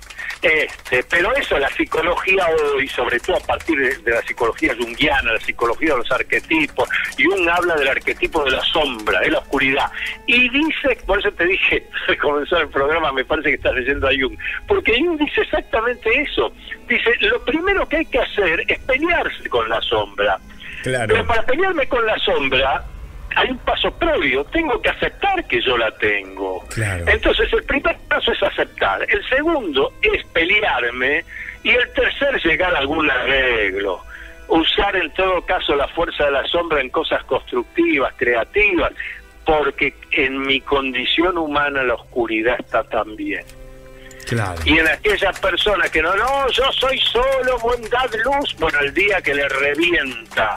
Este, pero eso, la psicología hoy, sobre todo a partir de, de la psicología junguiana, la psicología de los arquetipos, Jung habla del arquetipo de la sombra, de la oscuridad, y dice, por eso te dije, al comenzar el programa, me parece que estás leyendo a Jung, porque Jung dice exactamente eso, dice, lo primero que hay que hacer es pelearse con la sombra, claro. pero para pelearme con la sombra, hay un paso previo, tengo que aceptar que yo la tengo. Claro. Entonces el primer paso es aceptar, el segundo es pelearme y el tercer llegar a algún arreglo, usar en todo caso la fuerza de la sombra en cosas constructivas, creativas, porque en mi condición humana la oscuridad está también. Claro. Y en aquella persona que no, no, yo soy solo bondad, luz, bueno, el día que le revienta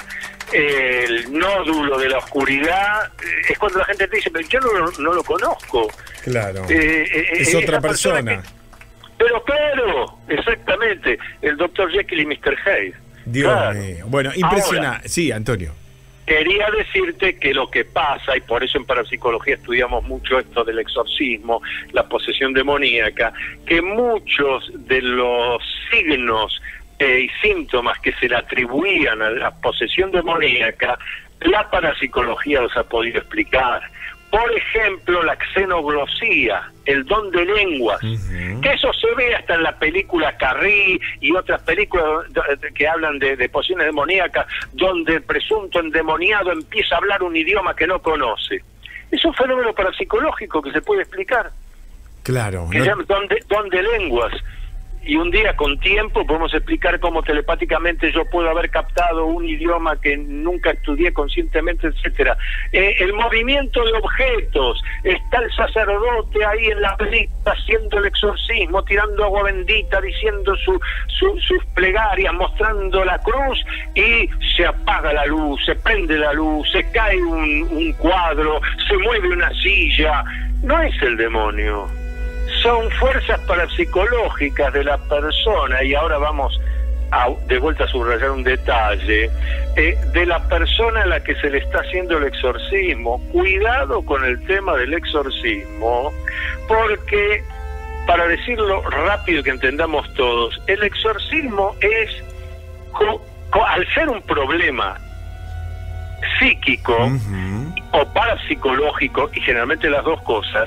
el nódulo de la oscuridad, es cuando la gente te dice, pero yo no, no lo conozco. Claro. Eh, eh, es otra persona. persona. Que, pero claro, exactamente, el doctor Jekyll y mister Hyde. Dios claro. mío. Bueno, impresionante. Sí, Antonio. Quería decirte que lo que pasa, y por eso en parapsicología estudiamos mucho esto del exorcismo, la posesión demoníaca, que muchos de los signos eh, y síntomas que se le atribuían a la posesión demoníaca la parapsicología los ha podido explicar. Por ejemplo, la xenoglosía, el don de lenguas, uh-huh. que eso se ve hasta en la película Carrie y otras películas que hablan de, de pociones demoníacas, donde el presunto endemoniado empieza a hablar un idioma que no conoce. Es un fenómeno parapsicológico que se puede explicar. Claro. Que no... se llama don de, don de lenguas. Y un día, con tiempo, podemos explicar cómo telepáticamente yo puedo haber captado un idioma que nunca estudié conscientemente, etcétera. Eh, el movimiento de objetos. Está el sacerdote ahí en la película haciendo el exorcismo, tirando agua bendita, diciendo su, su, sus plegarias, mostrando la cruz, y se apaga la luz, se prende la luz, se cae un, un cuadro, se mueve una silla. No es el demonio. Son fuerzas parapsicológicas de la persona, y ahora vamos a, de vuelta a subrayar un detalle, eh, de la persona a la que se le está haciendo el exorcismo. Cuidado con el tema del exorcismo, porque, para decirlo rápido y que entendamos todos, el exorcismo es, co, co, al ser un problema psíquico uh-huh. o parapsicológico, y generalmente las dos cosas,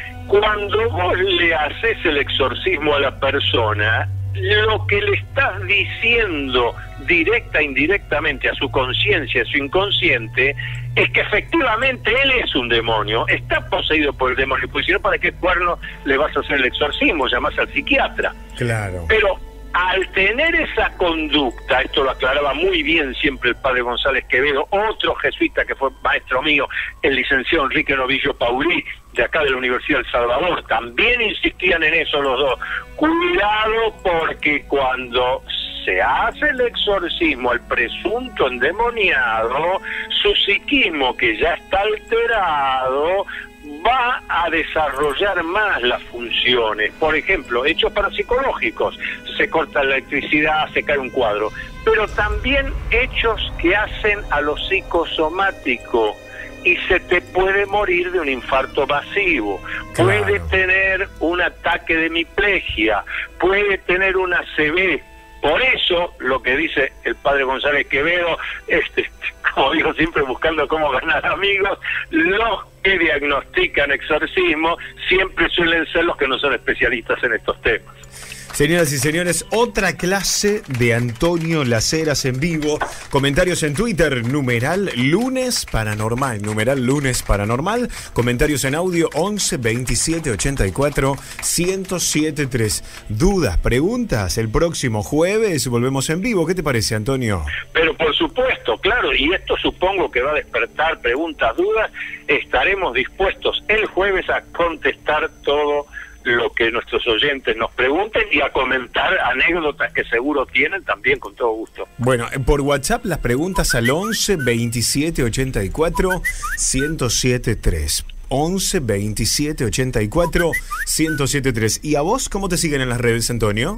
cuando vos le haces el exorcismo a la persona, lo que le estás diciendo directa e indirectamente a su conciencia, a su inconsciente, es que efectivamente él es un demonio, está poseído por el demonio, porque si no, ¿para qué cuerno le vas a hacer el exorcismo? Llamás al psiquiatra. Claro. Pero al tener esa conducta, esto lo aclaraba muy bien siempre el padre González Quevedo, otro jesuita que fue maestro mío, el licenciado Enrique Novillo Paulí, de acá de la Universidad del Salvador, también insistían en eso los dos. Cuidado, porque cuando se hace el exorcismo al presunto endemoniado, su psiquismo, que ya está alterado, va a desarrollar más las funciones. Por ejemplo, hechos parapsicológicos, se corta la electricidad, se cae un cuadro, pero también hechos que hacen a lo psicosomático, y se te puede morir de un infarto masivo, claro. Puede tener un ataque de hemiplegia, puede tener una A C V. Por eso, lo que dice el padre González Quevedo, este, como digo siempre, buscando cómo ganar amigos, los que diagnostican exorcismo siempre suelen ser los que no son especialistas en estos temas. Señoras y señores, otra clase de Antonio Las Heras en vivo. Comentarios en Twitter, numeral lunes paranormal, numeral lunes paranormal. Comentarios en audio once veintisiete ochenta y cuatro ciento setenta y tres. Dudas, preguntas, el próximo jueves volvemos en vivo. ¿Qué te parece, Antonio? Pero por supuesto, claro, y esto supongo que va a despertar preguntas, dudas. Estaremos dispuestos el jueves a contestar todo lo que nuestros oyentes nos pregunten y a comentar anécdotas que seguro tienen, también con todo gusto. Bueno, por WhatsApp las preguntas al once veintisiete ochenta y cuatro ciento setenta y tres. once veintisiete ochenta y cuatro ciento setenta y tres. ¿Y a vos cómo te siguen en las redes, Antonio?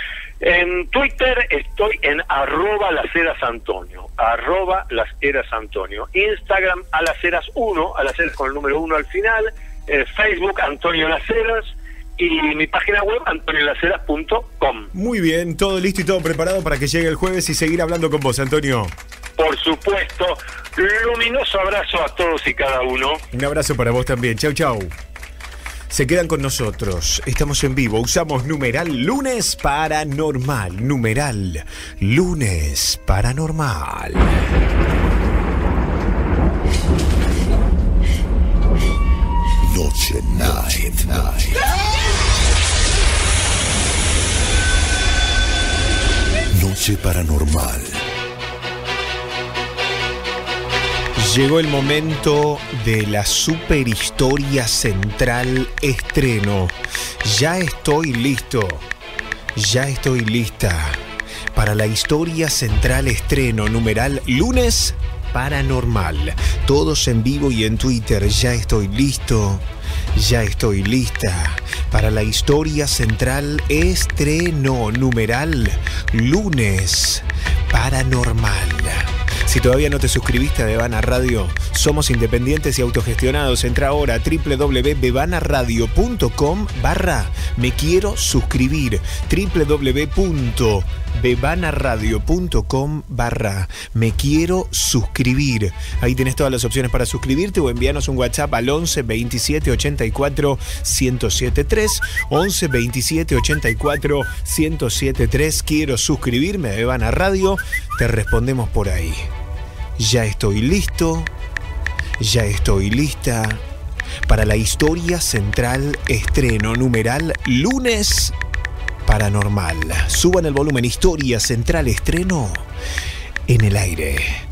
En Twitter estoy en arroba Las Heras Antonio, arroba Las Heras Antonio. Instagram a Las Heras uno, a Las Heras con el número uno al final. Eh, Facebook Antonio Las Heras. Y mi página web, antonio las heras punto com. Muy bien, todo listo y todo preparado para que llegue el jueves y seguir hablando con vos, Antonio. Por supuesto. Luminoso abrazo a todos y cada uno. Un abrazo para vos también. Chau, chau. Se quedan con nosotros. Estamos en vivo. Usamos numeral lunes paranormal. Numeral lunes paranormal. Noche, night, night. Noche paranormal. Llegó el momento de la superhistoria central estreno. Ya estoy listo. Ya estoy lista para la historia central estreno, numeral lunes paranormal. Todos en vivo y en Twitter. Ya estoy listo. Ya estoy lista para la historia central estreno, numeral lunes paranormal. Si todavía no te suscribiste a Bebana Radio, somos independientes y autogestionados. Entra ahora a doble u doble u doble u punto bebana radio punto com barra me quiero suscribir. doble u doble u doble u punto bebanaradio.com barra me quiero suscribir. Ahí tenés todas las opciones para suscribirte o envíanos un WhatsApp al once veintisiete ochenta y cuatro ciento setenta y tres. once veintisiete ochenta y cuatro ciento setenta y tres. Quiero suscribirme a Bebana Radio. Te respondemos por ahí. Ya estoy listo. Ya estoy lista para la historia central estreno numeral lunes paranormal. Suban el volumen. Historia central estreno en el aire.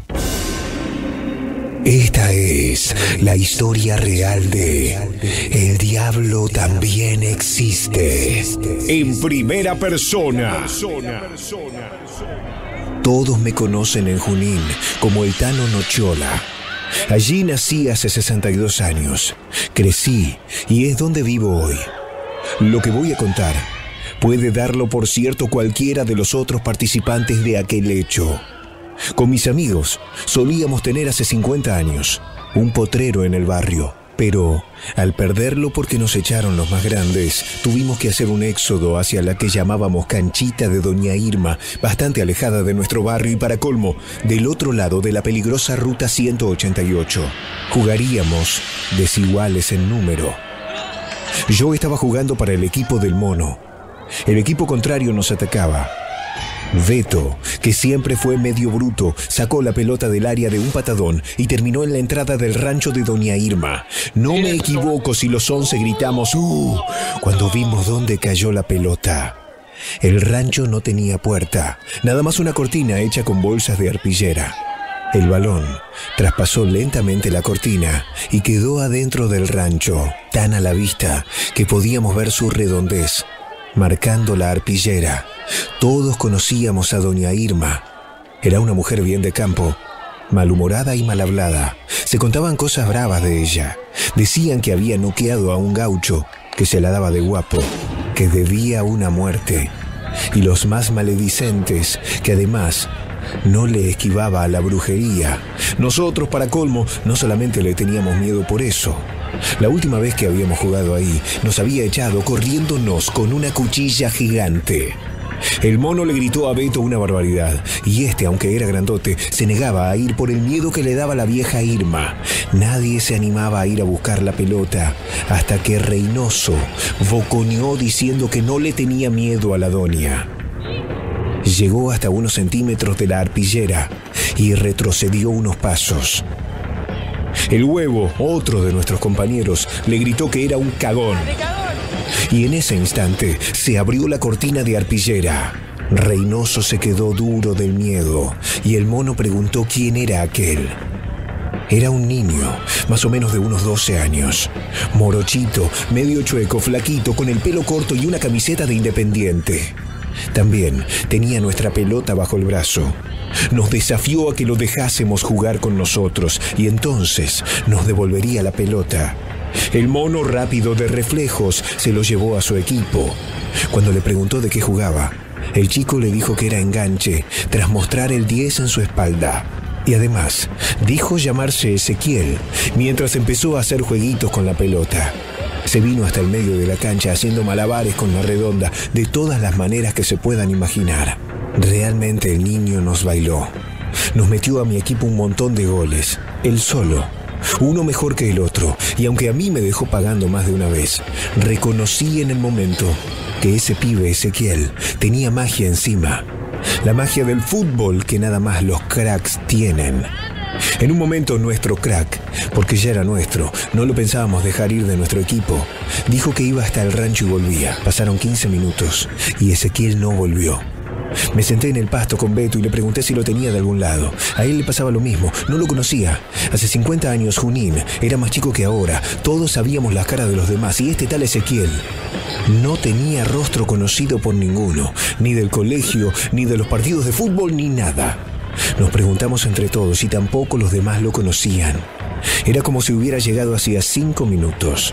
Esta es la historia real de El Diablo también existe. En primera persona. Todos me conocen en Junín como el Tano Nochola. Allí nací hace sesenta y dos años. Crecí y es donde vivo hoy. Lo que voy a contar puede darlo por cierto cualquiera de los otros participantes de aquel hecho. Con mis amigos solíamos tener hace cincuenta años un potrero en el barrio, pero al perderlo porque nos echaron los más grandes, tuvimos que hacer un éxodo hacia la que llamábamos Canchita de Doña Irma, bastante alejada de nuestro barrio y para colmo, del otro lado de la peligrosa ruta ciento ochenta y ocho. Jugaríamos desiguales en número. Yo estaba jugando para el equipo del mono. El equipo contrario nos atacaba. Beto, que siempre fue medio bruto, sacó la pelota del área de un patadón y terminó en la entrada del rancho de Doña Irma. No me equivoco si los once gritamos ¡uh! Cuando vimos dónde cayó la pelota. El rancho no tenía puerta, nada más una cortina hecha con bolsas de arpillera. El balón traspasó lentamente la cortina y quedó adentro del rancho, tan a la vista que podíamos ver su redondez, marcando la arpillera. Todos conocíamos a Doña Irma. Era una mujer bien de campo, malhumorada y mal hablada. Se contaban cosas bravas de ella. Decían que había noqueado a un gaucho, que se la daba de guapo, que debía una muerte. Y los más maledicentes, que además no le esquivaba a la brujería. Nosotros, para colmo, no solamente le teníamos miedo por eso. La última vez que habíamos jugado ahí, nos había echado corriéndonos con una cuchilla gigante. El mono le gritó a Beto una barbaridad, y este, aunque era grandote, se negaba a ir por el miedo que le daba la vieja Irma. Nadie se animaba a ir a buscar la pelota, hasta que Reynoso boconeó diciendo que no le tenía miedo a la doña. Llegó hasta unos centímetros de la arpillera y retrocedió unos pasos. El huevo, otro de nuestros compañeros, le gritó que era un cagón. Y en ese instante se abrió la cortina de arpillera. Reynoso se quedó duro del miedo y el mono preguntó quién era aquel. Era un niño, más o menos de unos doce años. Morochito, medio chueco, flaquito, con el pelo corto y una camiseta de Independiente. También tenía nuestra pelota bajo el brazo. Nos desafió a que lo dejásemos jugar con nosotros y entonces nos devolvería la pelota. El mono, rápido de reflejos, se lo llevó a su equipo. Cuando le preguntó de qué jugaba, el chico le dijo que era enganche, tras mostrar el diez en su espalda. Y además, dijo llamarse Ezequiel, mientras empezó a hacer jueguitos con la pelota. Se vino hasta el medio de la cancha haciendo malabares con la redonda, de todas las maneras que se puedan imaginar. Realmente el niño nos bailó. Nos metió a mi equipo un montón de goles, él solo. Uno mejor que el otro, y aunque a mí me dejó pagando más de una vez, reconocí en el momento que ese pibe Ezequiel tenía magia encima. La magia del fútbol que nada más los cracks tienen. En un momento nuestro crack, porque ya era nuestro, no lo pensábamos dejar ir de nuestro equipo, dijo que iba hasta el rancho y volvía. Pasaron quince minutos y Ezequiel no volvió. Me senté en el pasto con Beto y le pregunté si lo tenía de algún lado. A él le pasaba lo mismo, no lo conocía. Hace cincuenta años Junín era más chico que ahora. Todos sabíamos las caras de los demás y este tal Ezequiel no tenía rostro conocido por ninguno, ni del colegio, ni de los partidos de fútbol, ni nada. Nos preguntamos entre todos y tampoco los demás lo conocían. Era como si hubiera llegado hacía cinco minutos.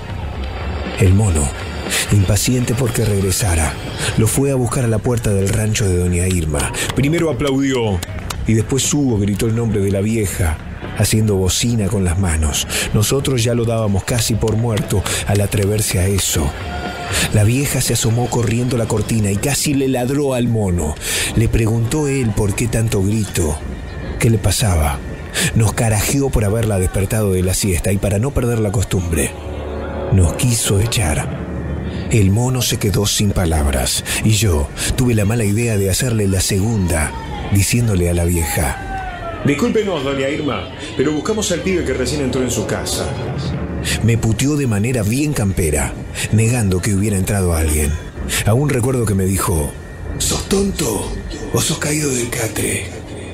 El mono, impaciente porque regresara, lo fue a buscar a la puerta del rancho de Doña Irma. Primero aplaudió y después subo, gritó el nombre de la vieja, haciendo bocina con las manos. Nosotros ya lo dábamos casi por muerto al atreverse a eso. La vieja se asomó corriendo la cortina y casi le ladró al mono. Le preguntó él por qué tanto grito, qué le pasaba. Nos carajeó por haberla despertado de la siesta y para no perder la costumbre, nos quiso echar. El mono se quedó sin palabras y yo tuve la mala idea de hacerle la segunda, diciéndole a la vieja: Discúlpenos, doña Irma, pero buscamos al pibe que recién entró en su casa. Me puteó de manera bien campera, negando que hubiera entrado alguien. Aún recuerdo que me dijo: ¿sos tonto o sos caído del catre?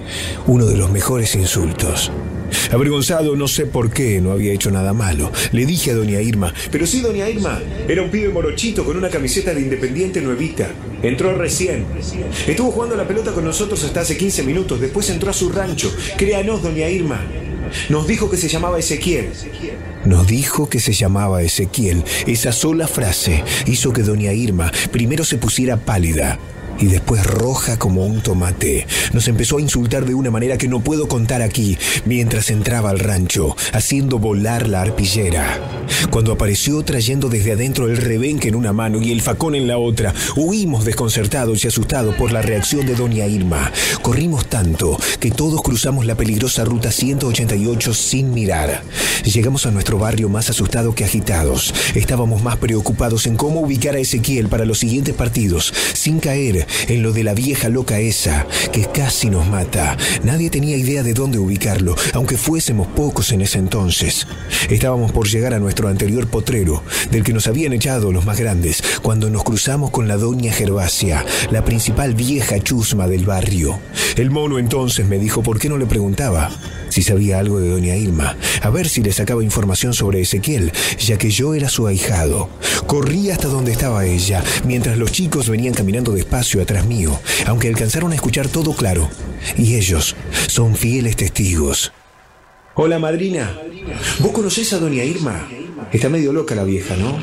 Uno de los mejores insultos. Avergonzado, no sé por qué, no había hecho nada malo. Le dije a doña Irma: pero sí, doña Irma, era un pibe morochito con una camiseta de Independiente nuevita. Entró recién. Estuvo jugando a la pelota con nosotros hasta hace quince minutos. Después entró a su rancho. Créanos, doña Irma. Nos dijo que se llamaba Ezequiel. Nos dijo que se llamaba Ezequiel. Esa sola frase hizo que doña Irma primero se pusiera pálida y después roja como un tomate. Nos empezó a insultar de una manera que no puedo contar aquí, mientras entraba al rancho, haciendo volar la arpillera. Cuando apareció trayendo desde adentro el rebenque en una mano y el facón en la otra, huimos desconcertados y asustados por la reacción de doña Irma. Corrimos tanto que todos cruzamos la peligrosa ruta ciento ochenta y ocho sin mirar. Llegamos a nuestro barrio más asustados que agitados. Estábamos más preocupados en cómo ubicar a Ezequiel para los siguientes partidos, sin caer en lo de la vieja loca esa, que casi nos mata. Nadie tenía idea de dónde ubicarlo, aunque fuésemos pocos en ese entonces. Estábamos por llegar a nuestro anterior potrero, del que nos habían echado los más grandes, cuando nos cruzamos con la doña Gervasia, la principal vieja chusma del barrio. El mono entonces me dijo por qué no le preguntaba si sabía algo de doña Irma, a ver si le sacaba información sobre Ezequiel, ya que yo era su ahijado. Corrí hasta donde estaba ella, mientras los chicos venían caminando despacio atrás mío, aunque alcanzaron a escuchar todo claro, y ellos son fieles testigos. Hola, madrina. ¿Vos conocés a doña Irma? Está medio loca la vieja, ¿no?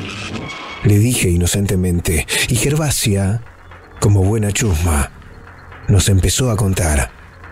Le dije inocentemente, y Gervasia, como buena chusma, nos empezó a contar.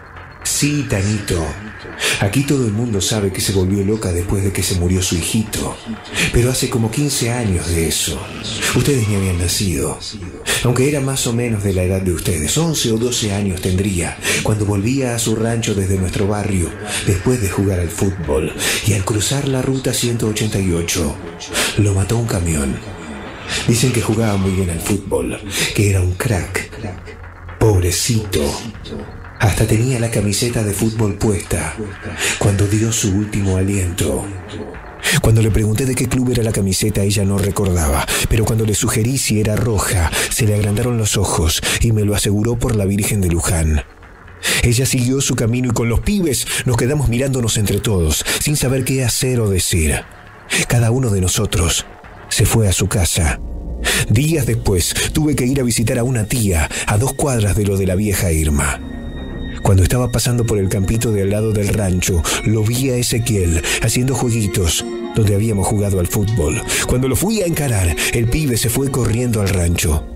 Sí, Tanito. Aquí todo el mundo sabe que se volvió loca después de que se murió su hijito. Pero hace como quince años de eso. Ustedes ni habían nacido. Aunque era más o menos de la edad de ustedes. once o doce años tendría cuando volvía a su rancho desde nuestro barrio después de jugar al fútbol. Y al cruzar la ruta ciento ochenta y ocho, lo mató un camión. Dicen que jugaba muy bien al fútbol, que era un crack. Pobrecito. Hasta tenía la camiseta de fútbol puesta cuando dio su último aliento. Cuando le pregunté de qué club era la camiseta, ella no recordaba, pero cuando le sugerí si era roja, se le agrandaron los ojos y me lo aseguró por la Virgen de Luján. Ella siguió su camino y con los pibes nos quedamos mirándonos entre todos, sin saber qué hacer o decir. Cada uno de nosotros se fue a su casa. Días después tuve que ir a visitar a una tía a dos cuadras de lo de la vieja Irma. Cuando estaba pasando por el campito de al lado del rancho, lo vi a Ezequiel haciendo jueguitos donde habíamos jugado al fútbol. Cuando lo fui a encarar, el pibe se fue corriendo al rancho.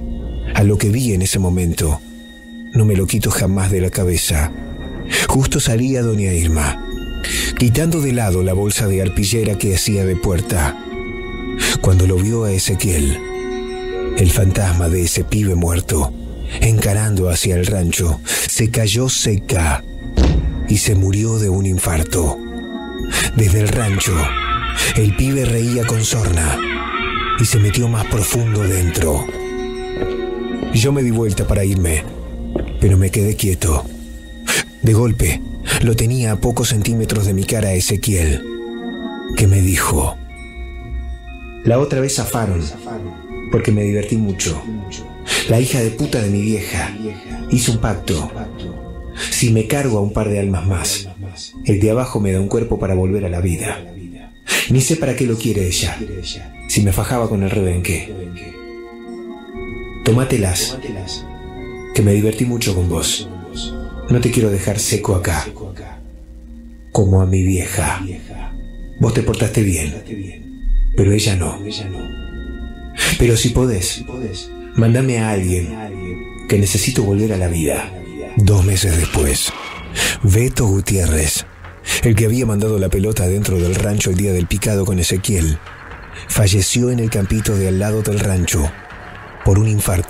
A lo que vi en ese momento, no me lo quito jamás de la cabeza. Justo salía doña Irma, quitando de lado la bolsa de arpillera que hacía de puerta. Cuando lo vio a Ezequiel, el fantasma de ese pibe muerto, encarando hacia el rancho, se cayó seca y se murió de un infarto. Desde el rancho, el pibe reía con sorna y se metió más profundo dentro. Yo me di vuelta para irme, pero me quedé quieto. De golpe, lo tenía a pocos centímetros de mi cara a Ezequiel, que me dijo: la otra vez zafaron, porque me divertí mucho. La hija de puta de mi vieja hizo un pacto. Si me cargo a un par de almas más, el de abajo me da un cuerpo para volver a la vida. Ni sé para qué lo quiere ella, si me fajaba con el rebenque. Tómatelas, que me divertí mucho con vos. No te quiero dejar seco acá, como a mi vieja. Vos te portaste bien, pero ella no. Pero si podés, mándame a alguien, que necesito volver a la vida. Dos meses después, Beto Gutiérrez, el que había mandado la pelota dentro del rancho el día del picado con Ezequiel, falleció en el campito de al lado del rancho por un infarto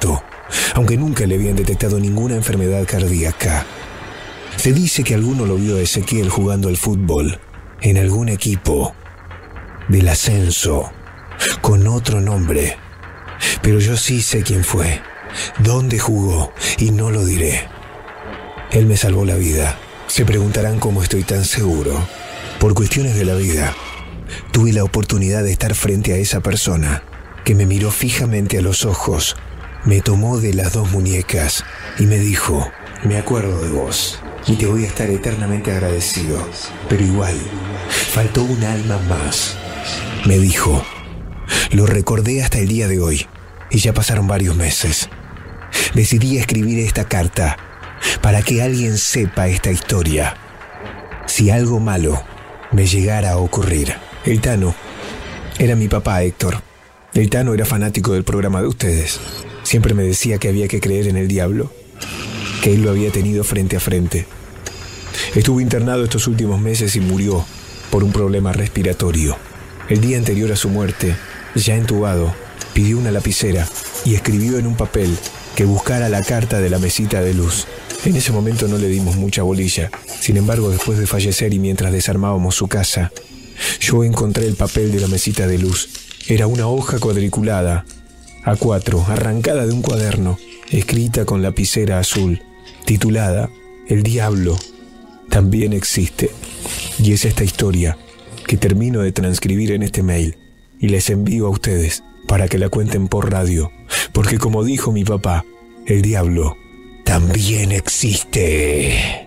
aunque nunca le habían detectado ninguna enfermedad cardíaca. Se dice que alguno lo vio a Ezequiel jugando al fútbol en algún equipo del ascenso con otro nombre. Pero yo sí sé quién fue, dónde jugó y no lo diré. Él me salvó la vida. Se preguntarán cómo estoy tan seguro. Por cuestiones de la vida, tuve la oportunidad de estar frente a esa persona que me miró fijamente a los ojos, me tomó de las dos muñecas y me dijo: me acuerdo de vos y te voy a estar eternamente agradecido, pero igual, faltó un alma más. Me dijo. Lo recordé hasta el día de hoy y ya pasaron varios meses. Decidí escribir esta carta para que alguien sepa esta historia. Si algo malo me llegara a ocurrir. El Tano era mi papá, Héctor. El Tano era fanático del programa de ustedes. Siempre me decía que había que creer en el diablo, que él lo había tenido frente a frente. Estuvo internado estos últimos meses y murió por un problema respiratorio. El día anterior a su muerte, ya entubado, pidió una lapicera y escribió en un papel que buscara la carta de la mesita de luz. En ese momento no le dimos mucha bolilla. Sin embargo, después de fallecer y mientras desarmábamos su casa, yo encontré el papel de la mesita de luz. Era una hoja cuadriculada, A cuatro, arrancada de un cuaderno, escrita con lapicera azul, titulada El Diablo también existe. Y es esta historia que termino de transcribir en este mail y les envío a ustedes para que la cuenten por radio, porque como dijo mi papá, el diablo también existe.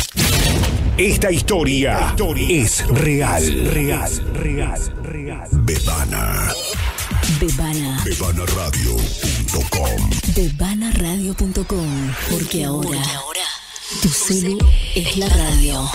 Esta historia, Esta historia es real, real, real, real. Bebana. Bebana. Bebana Radio punto com. Bebana Radio punto com. Porque ahora, porque ahora tu celu es la radio.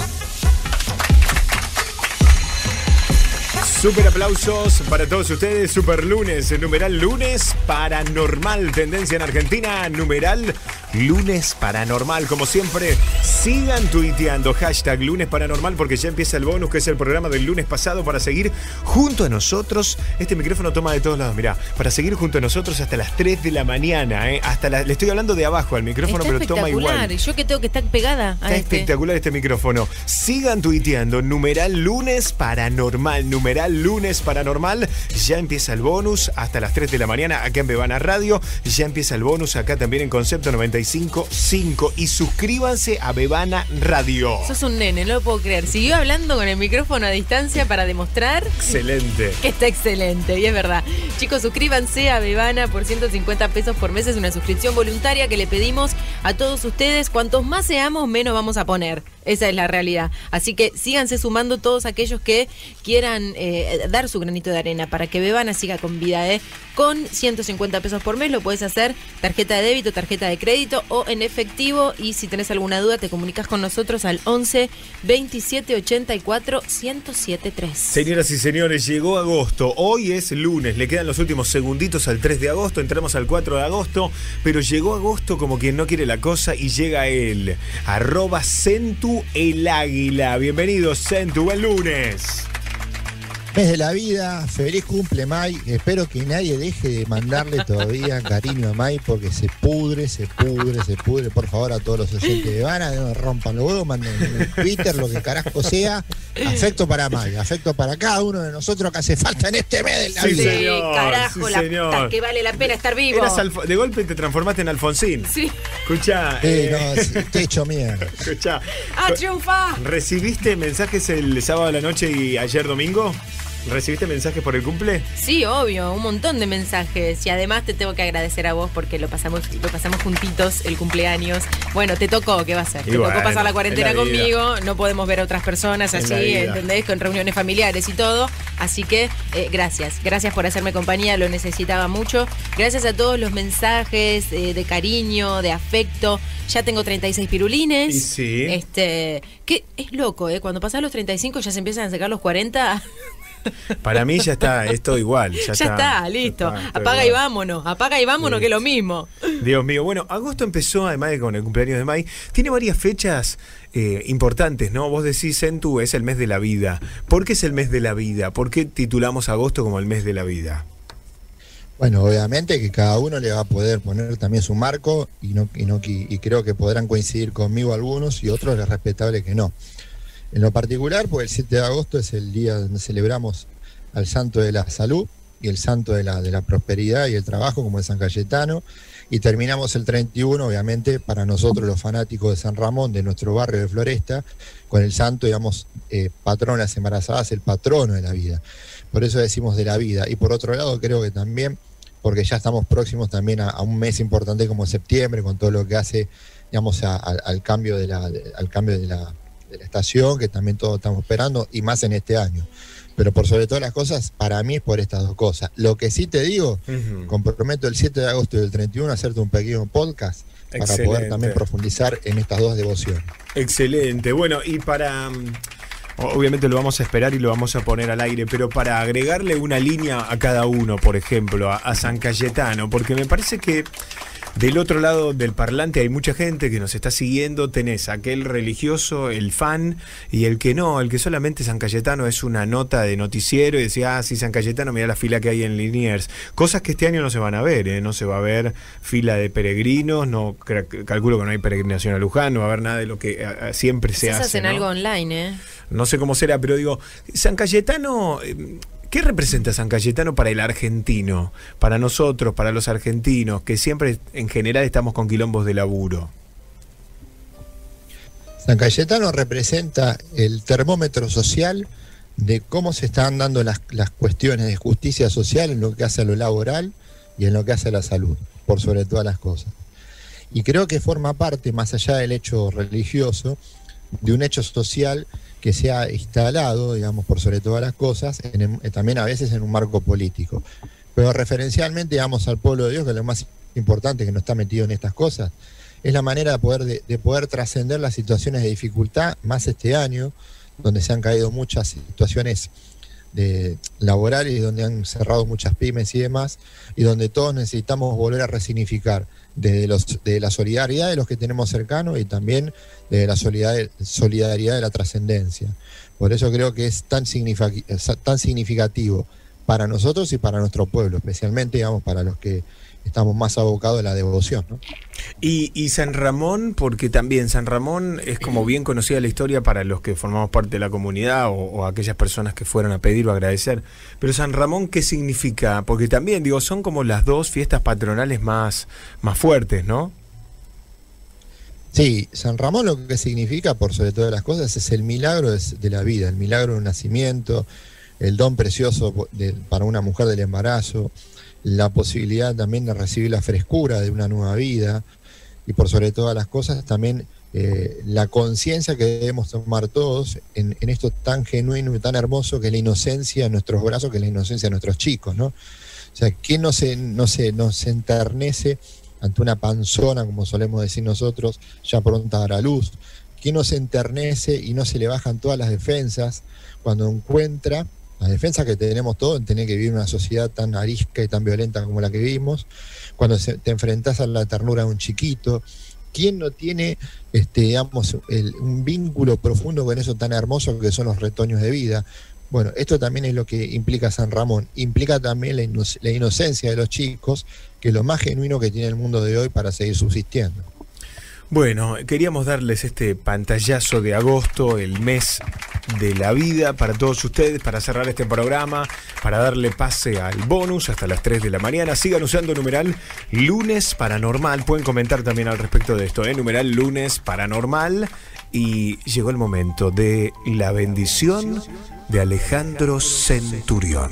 Super aplausos para todos ustedes. Super lunes, numeral lunes paranormal. Tendencia en Argentina, numeral lunes paranormal. Como siempre, sigan tuiteando hashtag lunes paranormal porque ya empieza el bonus, que es el programa del lunes pasado, para seguir junto a nosotros. Este micrófono toma de todos lados, mirá, para seguir junto a nosotros hasta las tres de la mañana, ¿eh? Hasta la, le estoy hablando de abajo al micrófono, está pero toma igual. Yo que tengo que estar pegada a Está este. espectacular este micrófono. Sigan tuiteando, numeral lunes paranormal, numeral lunes paranormal. Ya empieza el bonus hasta las tres de la mañana acá en Bebana Radio. Ya empieza el bonus acá también en Concepto noventa y cinco punto cinco. Y suscríbanse a Bebana Radio. Sos un nene, no lo puedo creer. Siguió hablando con el micrófono a distancia para demostrar Excelente. que está excelente, y es verdad. Chicos, suscríbanse a Bebana por ciento cincuenta pesos por mes. Es una suscripción voluntaria que le pedimos a todos ustedes. Cuantos más seamos, menos vamos a poner. Esa es la realidad. Así que síganse sumando todos aquellos que quieran eh, dar su granito de arena para que Bebana siga con vida, ¿eh? Con ciento cincuenta pesos por mes lo puedes hacer tarjeta de débito, tarjeta de crédito o en efectivo. Y si tenés alguna duda, te comunicas con nosotros al once veintisiete ochenta y cuatro ciento siete tres. Señoras y señores, llegó agosto. Hoy es lunes. Le quedan los últimos segunditos al tres de agosto. Entramos al cuatro de agosto. Pero llegó agosto como quien no quiere la cosa y llega él. Arroba Centu el Águila. Bienvenido, Centu. Buen lunes. Mes de la vida, feliz cumple Mai. Espero que nadie deje de mandarle todavía cariño a Mai porque se pudre, se pudre, se pudre. Por favor, a todos los oyentes de Bebana, no rompan los huevos, manden en Twitter, lo que carajo sea. Afecto para Mai, afecto para cada uno de nosotros que hace falta en este mes de la Sí, vida. señor, carajo, sí, la señor. puta que vale la pena estar vivo. Eras Alfo- de golpe te transformaste en Alfonsín. Sí. Escuchá. Sí, eh, no, sí, estoy hecho mierda. escuchá. ¡Ah, triunfa! ¿Recibiste mensajes el sábado a la noche y ayer domingo? ¿Recibiste mensajes por el cumple? Sí, obvio, un montón de mensajes. Y además te tengo que agradecer a vos porque lo pasamos, lo pasamos juntitos el cumpleaños. Bueno, te tocó, ¿qué va a ser? Y Te bueno, tocó pasar la cuarentena es la vida. conmigo, no podemos ver a otras personas Es la así, vida. ¿entendés? Con reuniones familiares y todo. Así que eh, gracias, gracias por hacerme compañía, lo necesitaba mucho. Gracias a todos los mensajes eh, de cariño, de afecto. Ya tengo treinta y seis pirulines. Y sí. Este, que es loco, ¿eh? Cuando pasás los treinta y cinco ya se empiezan a sacar los cuarenta. Para mí ya está, es todo igual. Ya, Ya está, está, listo. Ya está, todo Apaga y igual. vámonos, apaga y vámonos, Sí. que es lo mismo. Dios mío, bueno, agosto empezó, además de con el cumpleaños de Mai, tiene varias fechas eh, importantes, ¿no? Vos decís, Centu, es el mes de la vida. ¿Por qué es el mes de la vida? ¿Por qué titulamos agosto como el mes de la vida? Bueno, obviamente que cada uno le va a poder poner también su marco y, no, y, no, y creo que podrán coincidir conmigo algunos y otros es respetable que no. En lo particular, pues el siete de agosto es el día donde celebramos al santo de la salud y el santo de la, de la prosperidad y el trabajo, como es San Cayetano, y terminamos el treinta y uno, obviamente, para nosotros los fanáticos de San Ramón, de nuestro barrio de Floresta, con el santo, digamos, eh, patrono de las embarazadas, el patrono de la vida. Por eso decimos de la vida. Y por otro lado, creo que también, porque ya estamos próximos también a, a un mes importante como septiembre, con todo lo que hace, digamos, a, a, al cambio de la, de, al cambio de la, de la estación, que también todos estamos esperando, y más en este año. Pero por sobre todas las cosas, para mí es por estas dos cosas. Lo que sí te digo, uh-huh. comprometo el siete de agosto y el treinta y uno a hacerte un pequeño podcast para Excelente. Poder también profundizar en estas dos devociones. Excelente. Bueno, y para... Obviamente lo vamos a esperar y lo vamos a poner al aire, pero para agregarle una línea a cada uno, por ejemplo, a, a San Cayetano, porque me parece que del otro lado del parlante hay mucha gente que nos está siguiendo. Tenés aquel religioso, el fan, y el que no, el que solamente San Cayetano es una nota de noticiero y decía, ah, sí, San Cayetano, mirá la fila que hay en Liniers. Cosas que este año no se van a ver, ¿eh? No se va a ver fila de peregrinos, no calculo que no hay peregrinación a Luján, no va a haber nada de lo que a, a, siempre se hace. hacen, ¿no? Algo online, ¿eh? No sé cómo será, pero digo, San Cayetano... ¿Qué representa San Cayetano para el argentino? Para nosotros, para los argentinos, que siempre en general estamos con quilombos de laburo. San Cayetano representa el termómetro social de cómo se están dando las, las cuestiones de justicia social en lo que hace a lo laboral y en lo que hace a la salud, por sobre todas las cosas. Y creo que forma parte, más allá del hecho religioso, de un hecho social que se ha instalado, digamos, por sobre todas las cosas, en el, también a veces en un marco político. Pero referencialmente, digamos, al pueblo de Dios, que es lo más importante que no está metido en estas cosas, es la manera de poder, de, de poder trascender las situaciones de dificultad, más este año, donde se han caído muchas situaciones de, laborales y donde han cerrado muchas pymes y demás, y donde todos necesitamos volver a resignificar desde los, de la solidaridad de los que tenemos cercanos y también de la solidaridad, solidaridad de la trascendencia. Por eso creo que es tan, tan significativo para nosotros y para nuestro pueblo, especialmente, digamos, para los que estamos más abocados a la devoción, ¿no? Y, y San Ramón, porque también San Ramón es como bien conocida la historia para los que formamos parte de la comunidad o, o aquellas personas que fueron a pedir o agradecer. Pero San Ramón, ¿qué significa? Porque también, digo, son como las dos fiestas patronales más, más fuertes, ¿no? Sí, San Ramón lo que significa, por sobre todas las cosas, es el milagro de, de la vida, el milagro del nacimiento, el don precioso de, para una mujer del embarazo, la posibilidad también de recibir la frescura de una nueva vida y por sobre todas las cosas también eh, la conciencia que debemos tomar todos en, en esto tan genuino y tan hermoso que es la inocencia en nuestros brazos, que es la inocencia de nuestros chicos, ¿no? O sea, ¿quién no se, no se, no se enternece ante una panzona, como solemos decir nosotros, ya pronta a dar a luz? ¿Quién no se enternece y no se le bajan todas las defensas cuando encuentra la defensa que tenemos todos en tener que vivir en una sociedad tan arisca y tan violenta como la que vivimos, cuando se, te enfrentás a la ternura de un chiquito? ¿Quién no tiene este, digamos, el, un vínculo profundo con eso tan hermoso que son los retoños de vida? Bueno, esto también es lo que implica San Ramón. Implica también la, ino la inocencia de los chicos, que es lo más genuino que tiene el mundo de hoy para seguir subsistiendo. Bueno, queríamos darles este pantallazo de agosto, el mes de la vida, para todos ustedes, para cerrar este programa, para darle pase al bonus hasta las tres de la mañana. Sigan usando numeral lunes paranormal. Pueden comentar también al respecto de esto, ¿eh? Numeral lunes paranormal. Y llegó el momento de la bendición de Alejandro Centurión.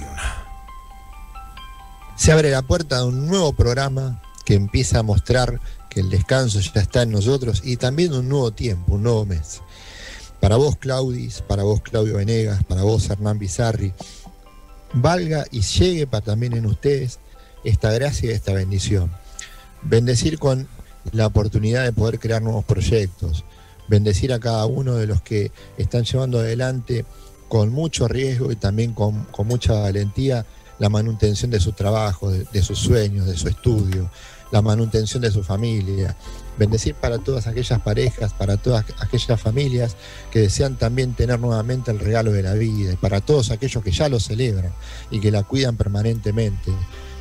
Se abre la puerta de un nuevo programa que empieza a mostrar que el descanso ya está en nosotros y también un nuevo tiempo, un nuevo mes. Para vos, Claudis, para vos, Claudio Venegas, para vos, Hernán Bizarri, valga y llegue para también en ustedes esta gracia y esta bendición. Bendecir con la oportunidad de poder crear nuevos proyectos, bendecir a cada uno de los que están llevando adelante con mucho riesgo y también con, con mucha valentía la manutención de su trabajo, de, de sus sueños, de su estudio, la manutención de su familia. Bendecir para todas aquellas parejas, para todas aquellas familias que desean también tener nuevamente el regalo de la vida, y para todos aquellos que ya lo celebran y que la cuidan permanentemente.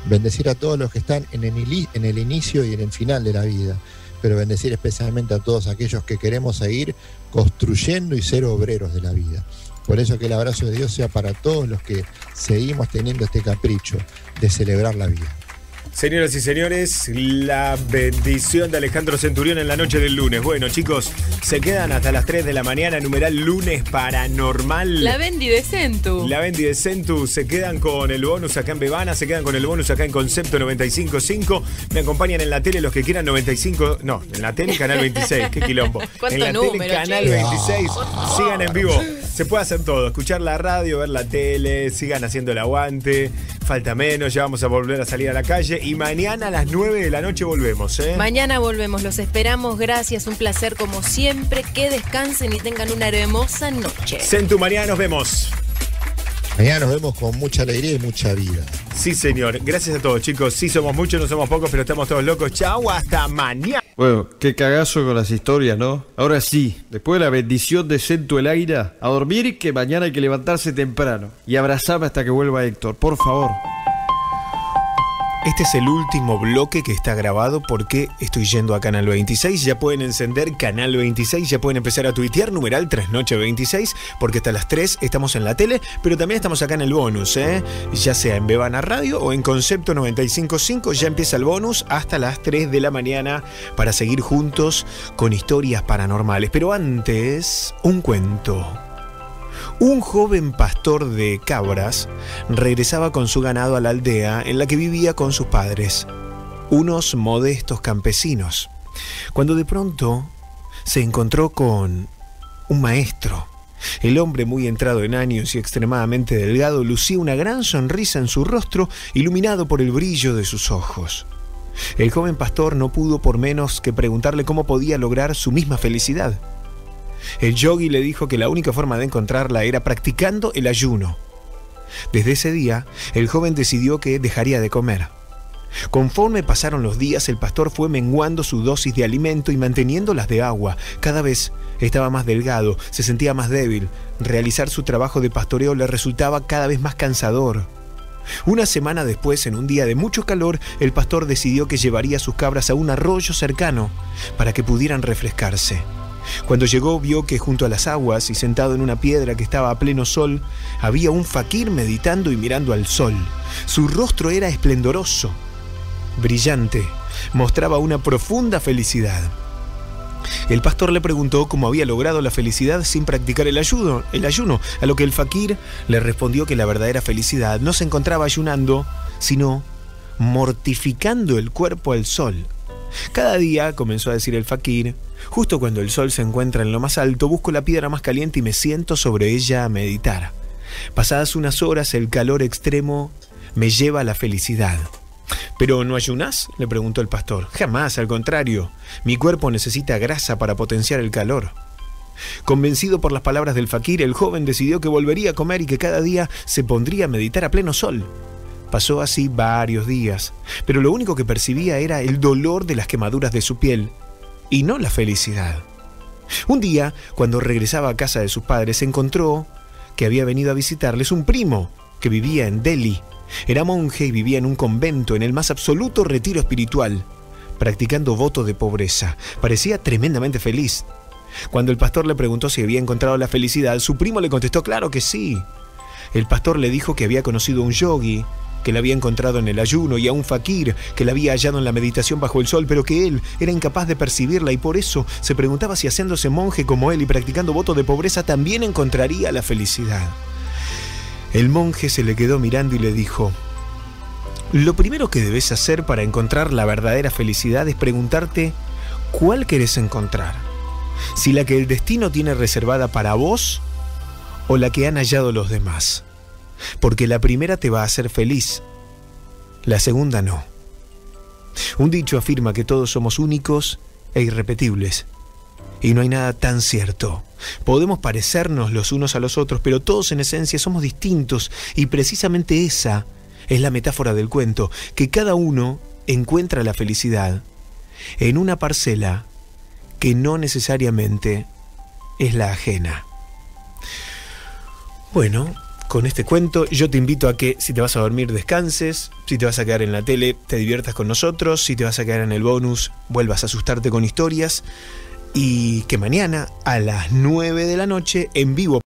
Bendecir a todos los que están en el, en el inicio y en el final de la vida, pero bendecir especialmente a todos aquellos que queremos seguir construyendo y ser obreros de la vida. Por eso que el abrazo de Dios sea para todos los que seguimos teniendo este capricho de celebrar la vida. Señoras y señores, la bendición de Alejandro Centurión en la noche del lunes. Bueno, chicos, se quedan hasta las tres de la mañana, numeral lunes paranormal. La Bendy de Centu. La Bendy de Centu, se quedan con el bonus acá en Bebana, se quedan con el bonus acá en Concepto noventa y cinco punto cinco. Me acompañan en la tele los que quieran noventa y cinco, no, en la tele Canal veintiséis, qué quilombo. En la número, tele Canal che? veintiséis, sigan en vivo. Se puede hacer todo, escuchar la radio, ver la tele, sigan haciendo el aguante. Falta menos, ya vamos a volver a salir a la calle. Y mañana a las nueve de la noche volvemos, ¿eh? Mañana volvemos, los esperamos. Gracias, un placer como siempre. Que descansen y tengan una hermosa noche. Centu, mañana nos vemos. Mañana nos vemos con mucha alegría y mucha vida. Sí, señor. Gracias a todos, chicos. Sí, somos muchos, no somos pocos, pero estamos todos locos. Chau, hasta mañana. Bueno, qué cagazo con las historias, ¿no? Ahora sí, después de la bendición de Centu el Águila, a dormir, que mañana hay que levantarse temprano. Y abrazarme hasta que vuelva Héctor, por favor. Este es el último bloque que está grabado porque estoy yendo a Canal veintiséis. Ya pueden encender Canal veintiséis, ya pueden empezar a tuitear, numeral Trasnoche veintiséis, porque hasta las tres estamos en la tele, pero también estamos acá en el bonus, ¿eh? Ya sea en Bebana Radio o en Concepto noventa y cinco punto cinco, ya empieza el bonus hasta las tres de la mañana para seguir juntos con historias paranormales. Pero antes, un cuento. Un joven pastor de cabras regresaba con su ganado a la aldea en la que vivía con sus padres, unos modestos campesinos, cuando de pronto se encontró con un maestro. El hombre, muy entrado en años y extremadamente delgado, lucía una gran sonrisa en su rostro, iluminado por el brillo de sus ojos. El joven pastor no pudo por menos que preguntarle cómo podía lograr su misma felicidad. El yogui le dijo que la única forma de encontrarla era practicando el ayuno. Desde ese día, el joven decidió que dejaría de comer. Conforme pasaron los días, el pastor fue menguando su dosis de alimento y manteniendo las de agua. Cada vez estaba más delgado, se sentía más débil. Realizar su trabajo de pastoreo le resultaba cada vez más cansador. Una semana después, en un día de mucho calor, el pastor decidió que llevaría sus cabras a un arroyo cercano para que pudieran refrescarse. Cuando llegó, vio que junto a las aguas y sentado en una piedra que estaba a pleno sol, había un faquir meditando y mirando al sol. Su rostro era esplendoroso, brillante, mostraba una profunda felicidad. El pastor le preguntó cómo había logrado la felicidad sin practicar el ayuno, el ayuno, a lo que el faquir le respondió que la verdadera felicidad no se encontraba ayunando, sino mortificando el cuerpo al sol. Cada día, comenzó a decir el faquir, justo cuando el sol se encuentra en lo más alto, busco la piedra más caliente y me siento sobre ella a meditar. Pasadas unas horas, el calor extremo me lleva a la felicidad. ¿Pero no ayunás?, le preguntó el pastor. Jamás, al contrario. Mi cuerpo necesita grasa para potenciar el calor. Convencido por las palabras del faquir, el joven decidió que volvería a comer y que cada día se pondría a meditar a pleno sol. Pasó así varios días, pero lo único que percibía era el dolor de las quemaduras de su piel, y no la felicidad. Un día, cuando regresaba a casa de sus padres, encontró que había venido a visitarles un primo que vivía en Delhi. Era monje y vivía en un convento en el más absoluto retiro espiritual, practicando voto de pobreza. Parecía tremendamente feliz. Cuando el pastor le preguntó si había encontrado la felicidad, su primo le contestó claro que sí. El pastor le dijo que había conocido a un yogui, que la había encontrado en el ayuno, y a un faquir que la había hallado en la meditación bajo el sol, pero que él era incapaz de percibirla y por eso se preguntaba si haciéndose monje como él y practicando voto de pobreza también encontraría la felicidad. El monje se le quedó mirando y le dijo: lo primero que debes hacer para encontrar la verdadera felicidad es preguntarte cuál querés encontrar, si la que el destino tiene reservada para vos o la que han hallado los demás. Porque la primera te va a hacer feliz, la segunda no. Un dicho afirma que todos somos únicos e irrepetibles, y no hay nada tan cierto. Podemos parecernos los unos a los otros, pero todos en esencia somos distintos, y precisamente esa es la metáfora del cuento, que cada uno encuentra la felicidad en una parcela que no necesariamente es la ajena. Bueno, con este cuento. Yo te invito a que si te vas a dormir descanses, si te vas a quedar en la tele te diviertas con nosotros, si te vas a quedar en el bonus vuelvas a asustarte con historias, y que mañana a las nueve de la noche en vivo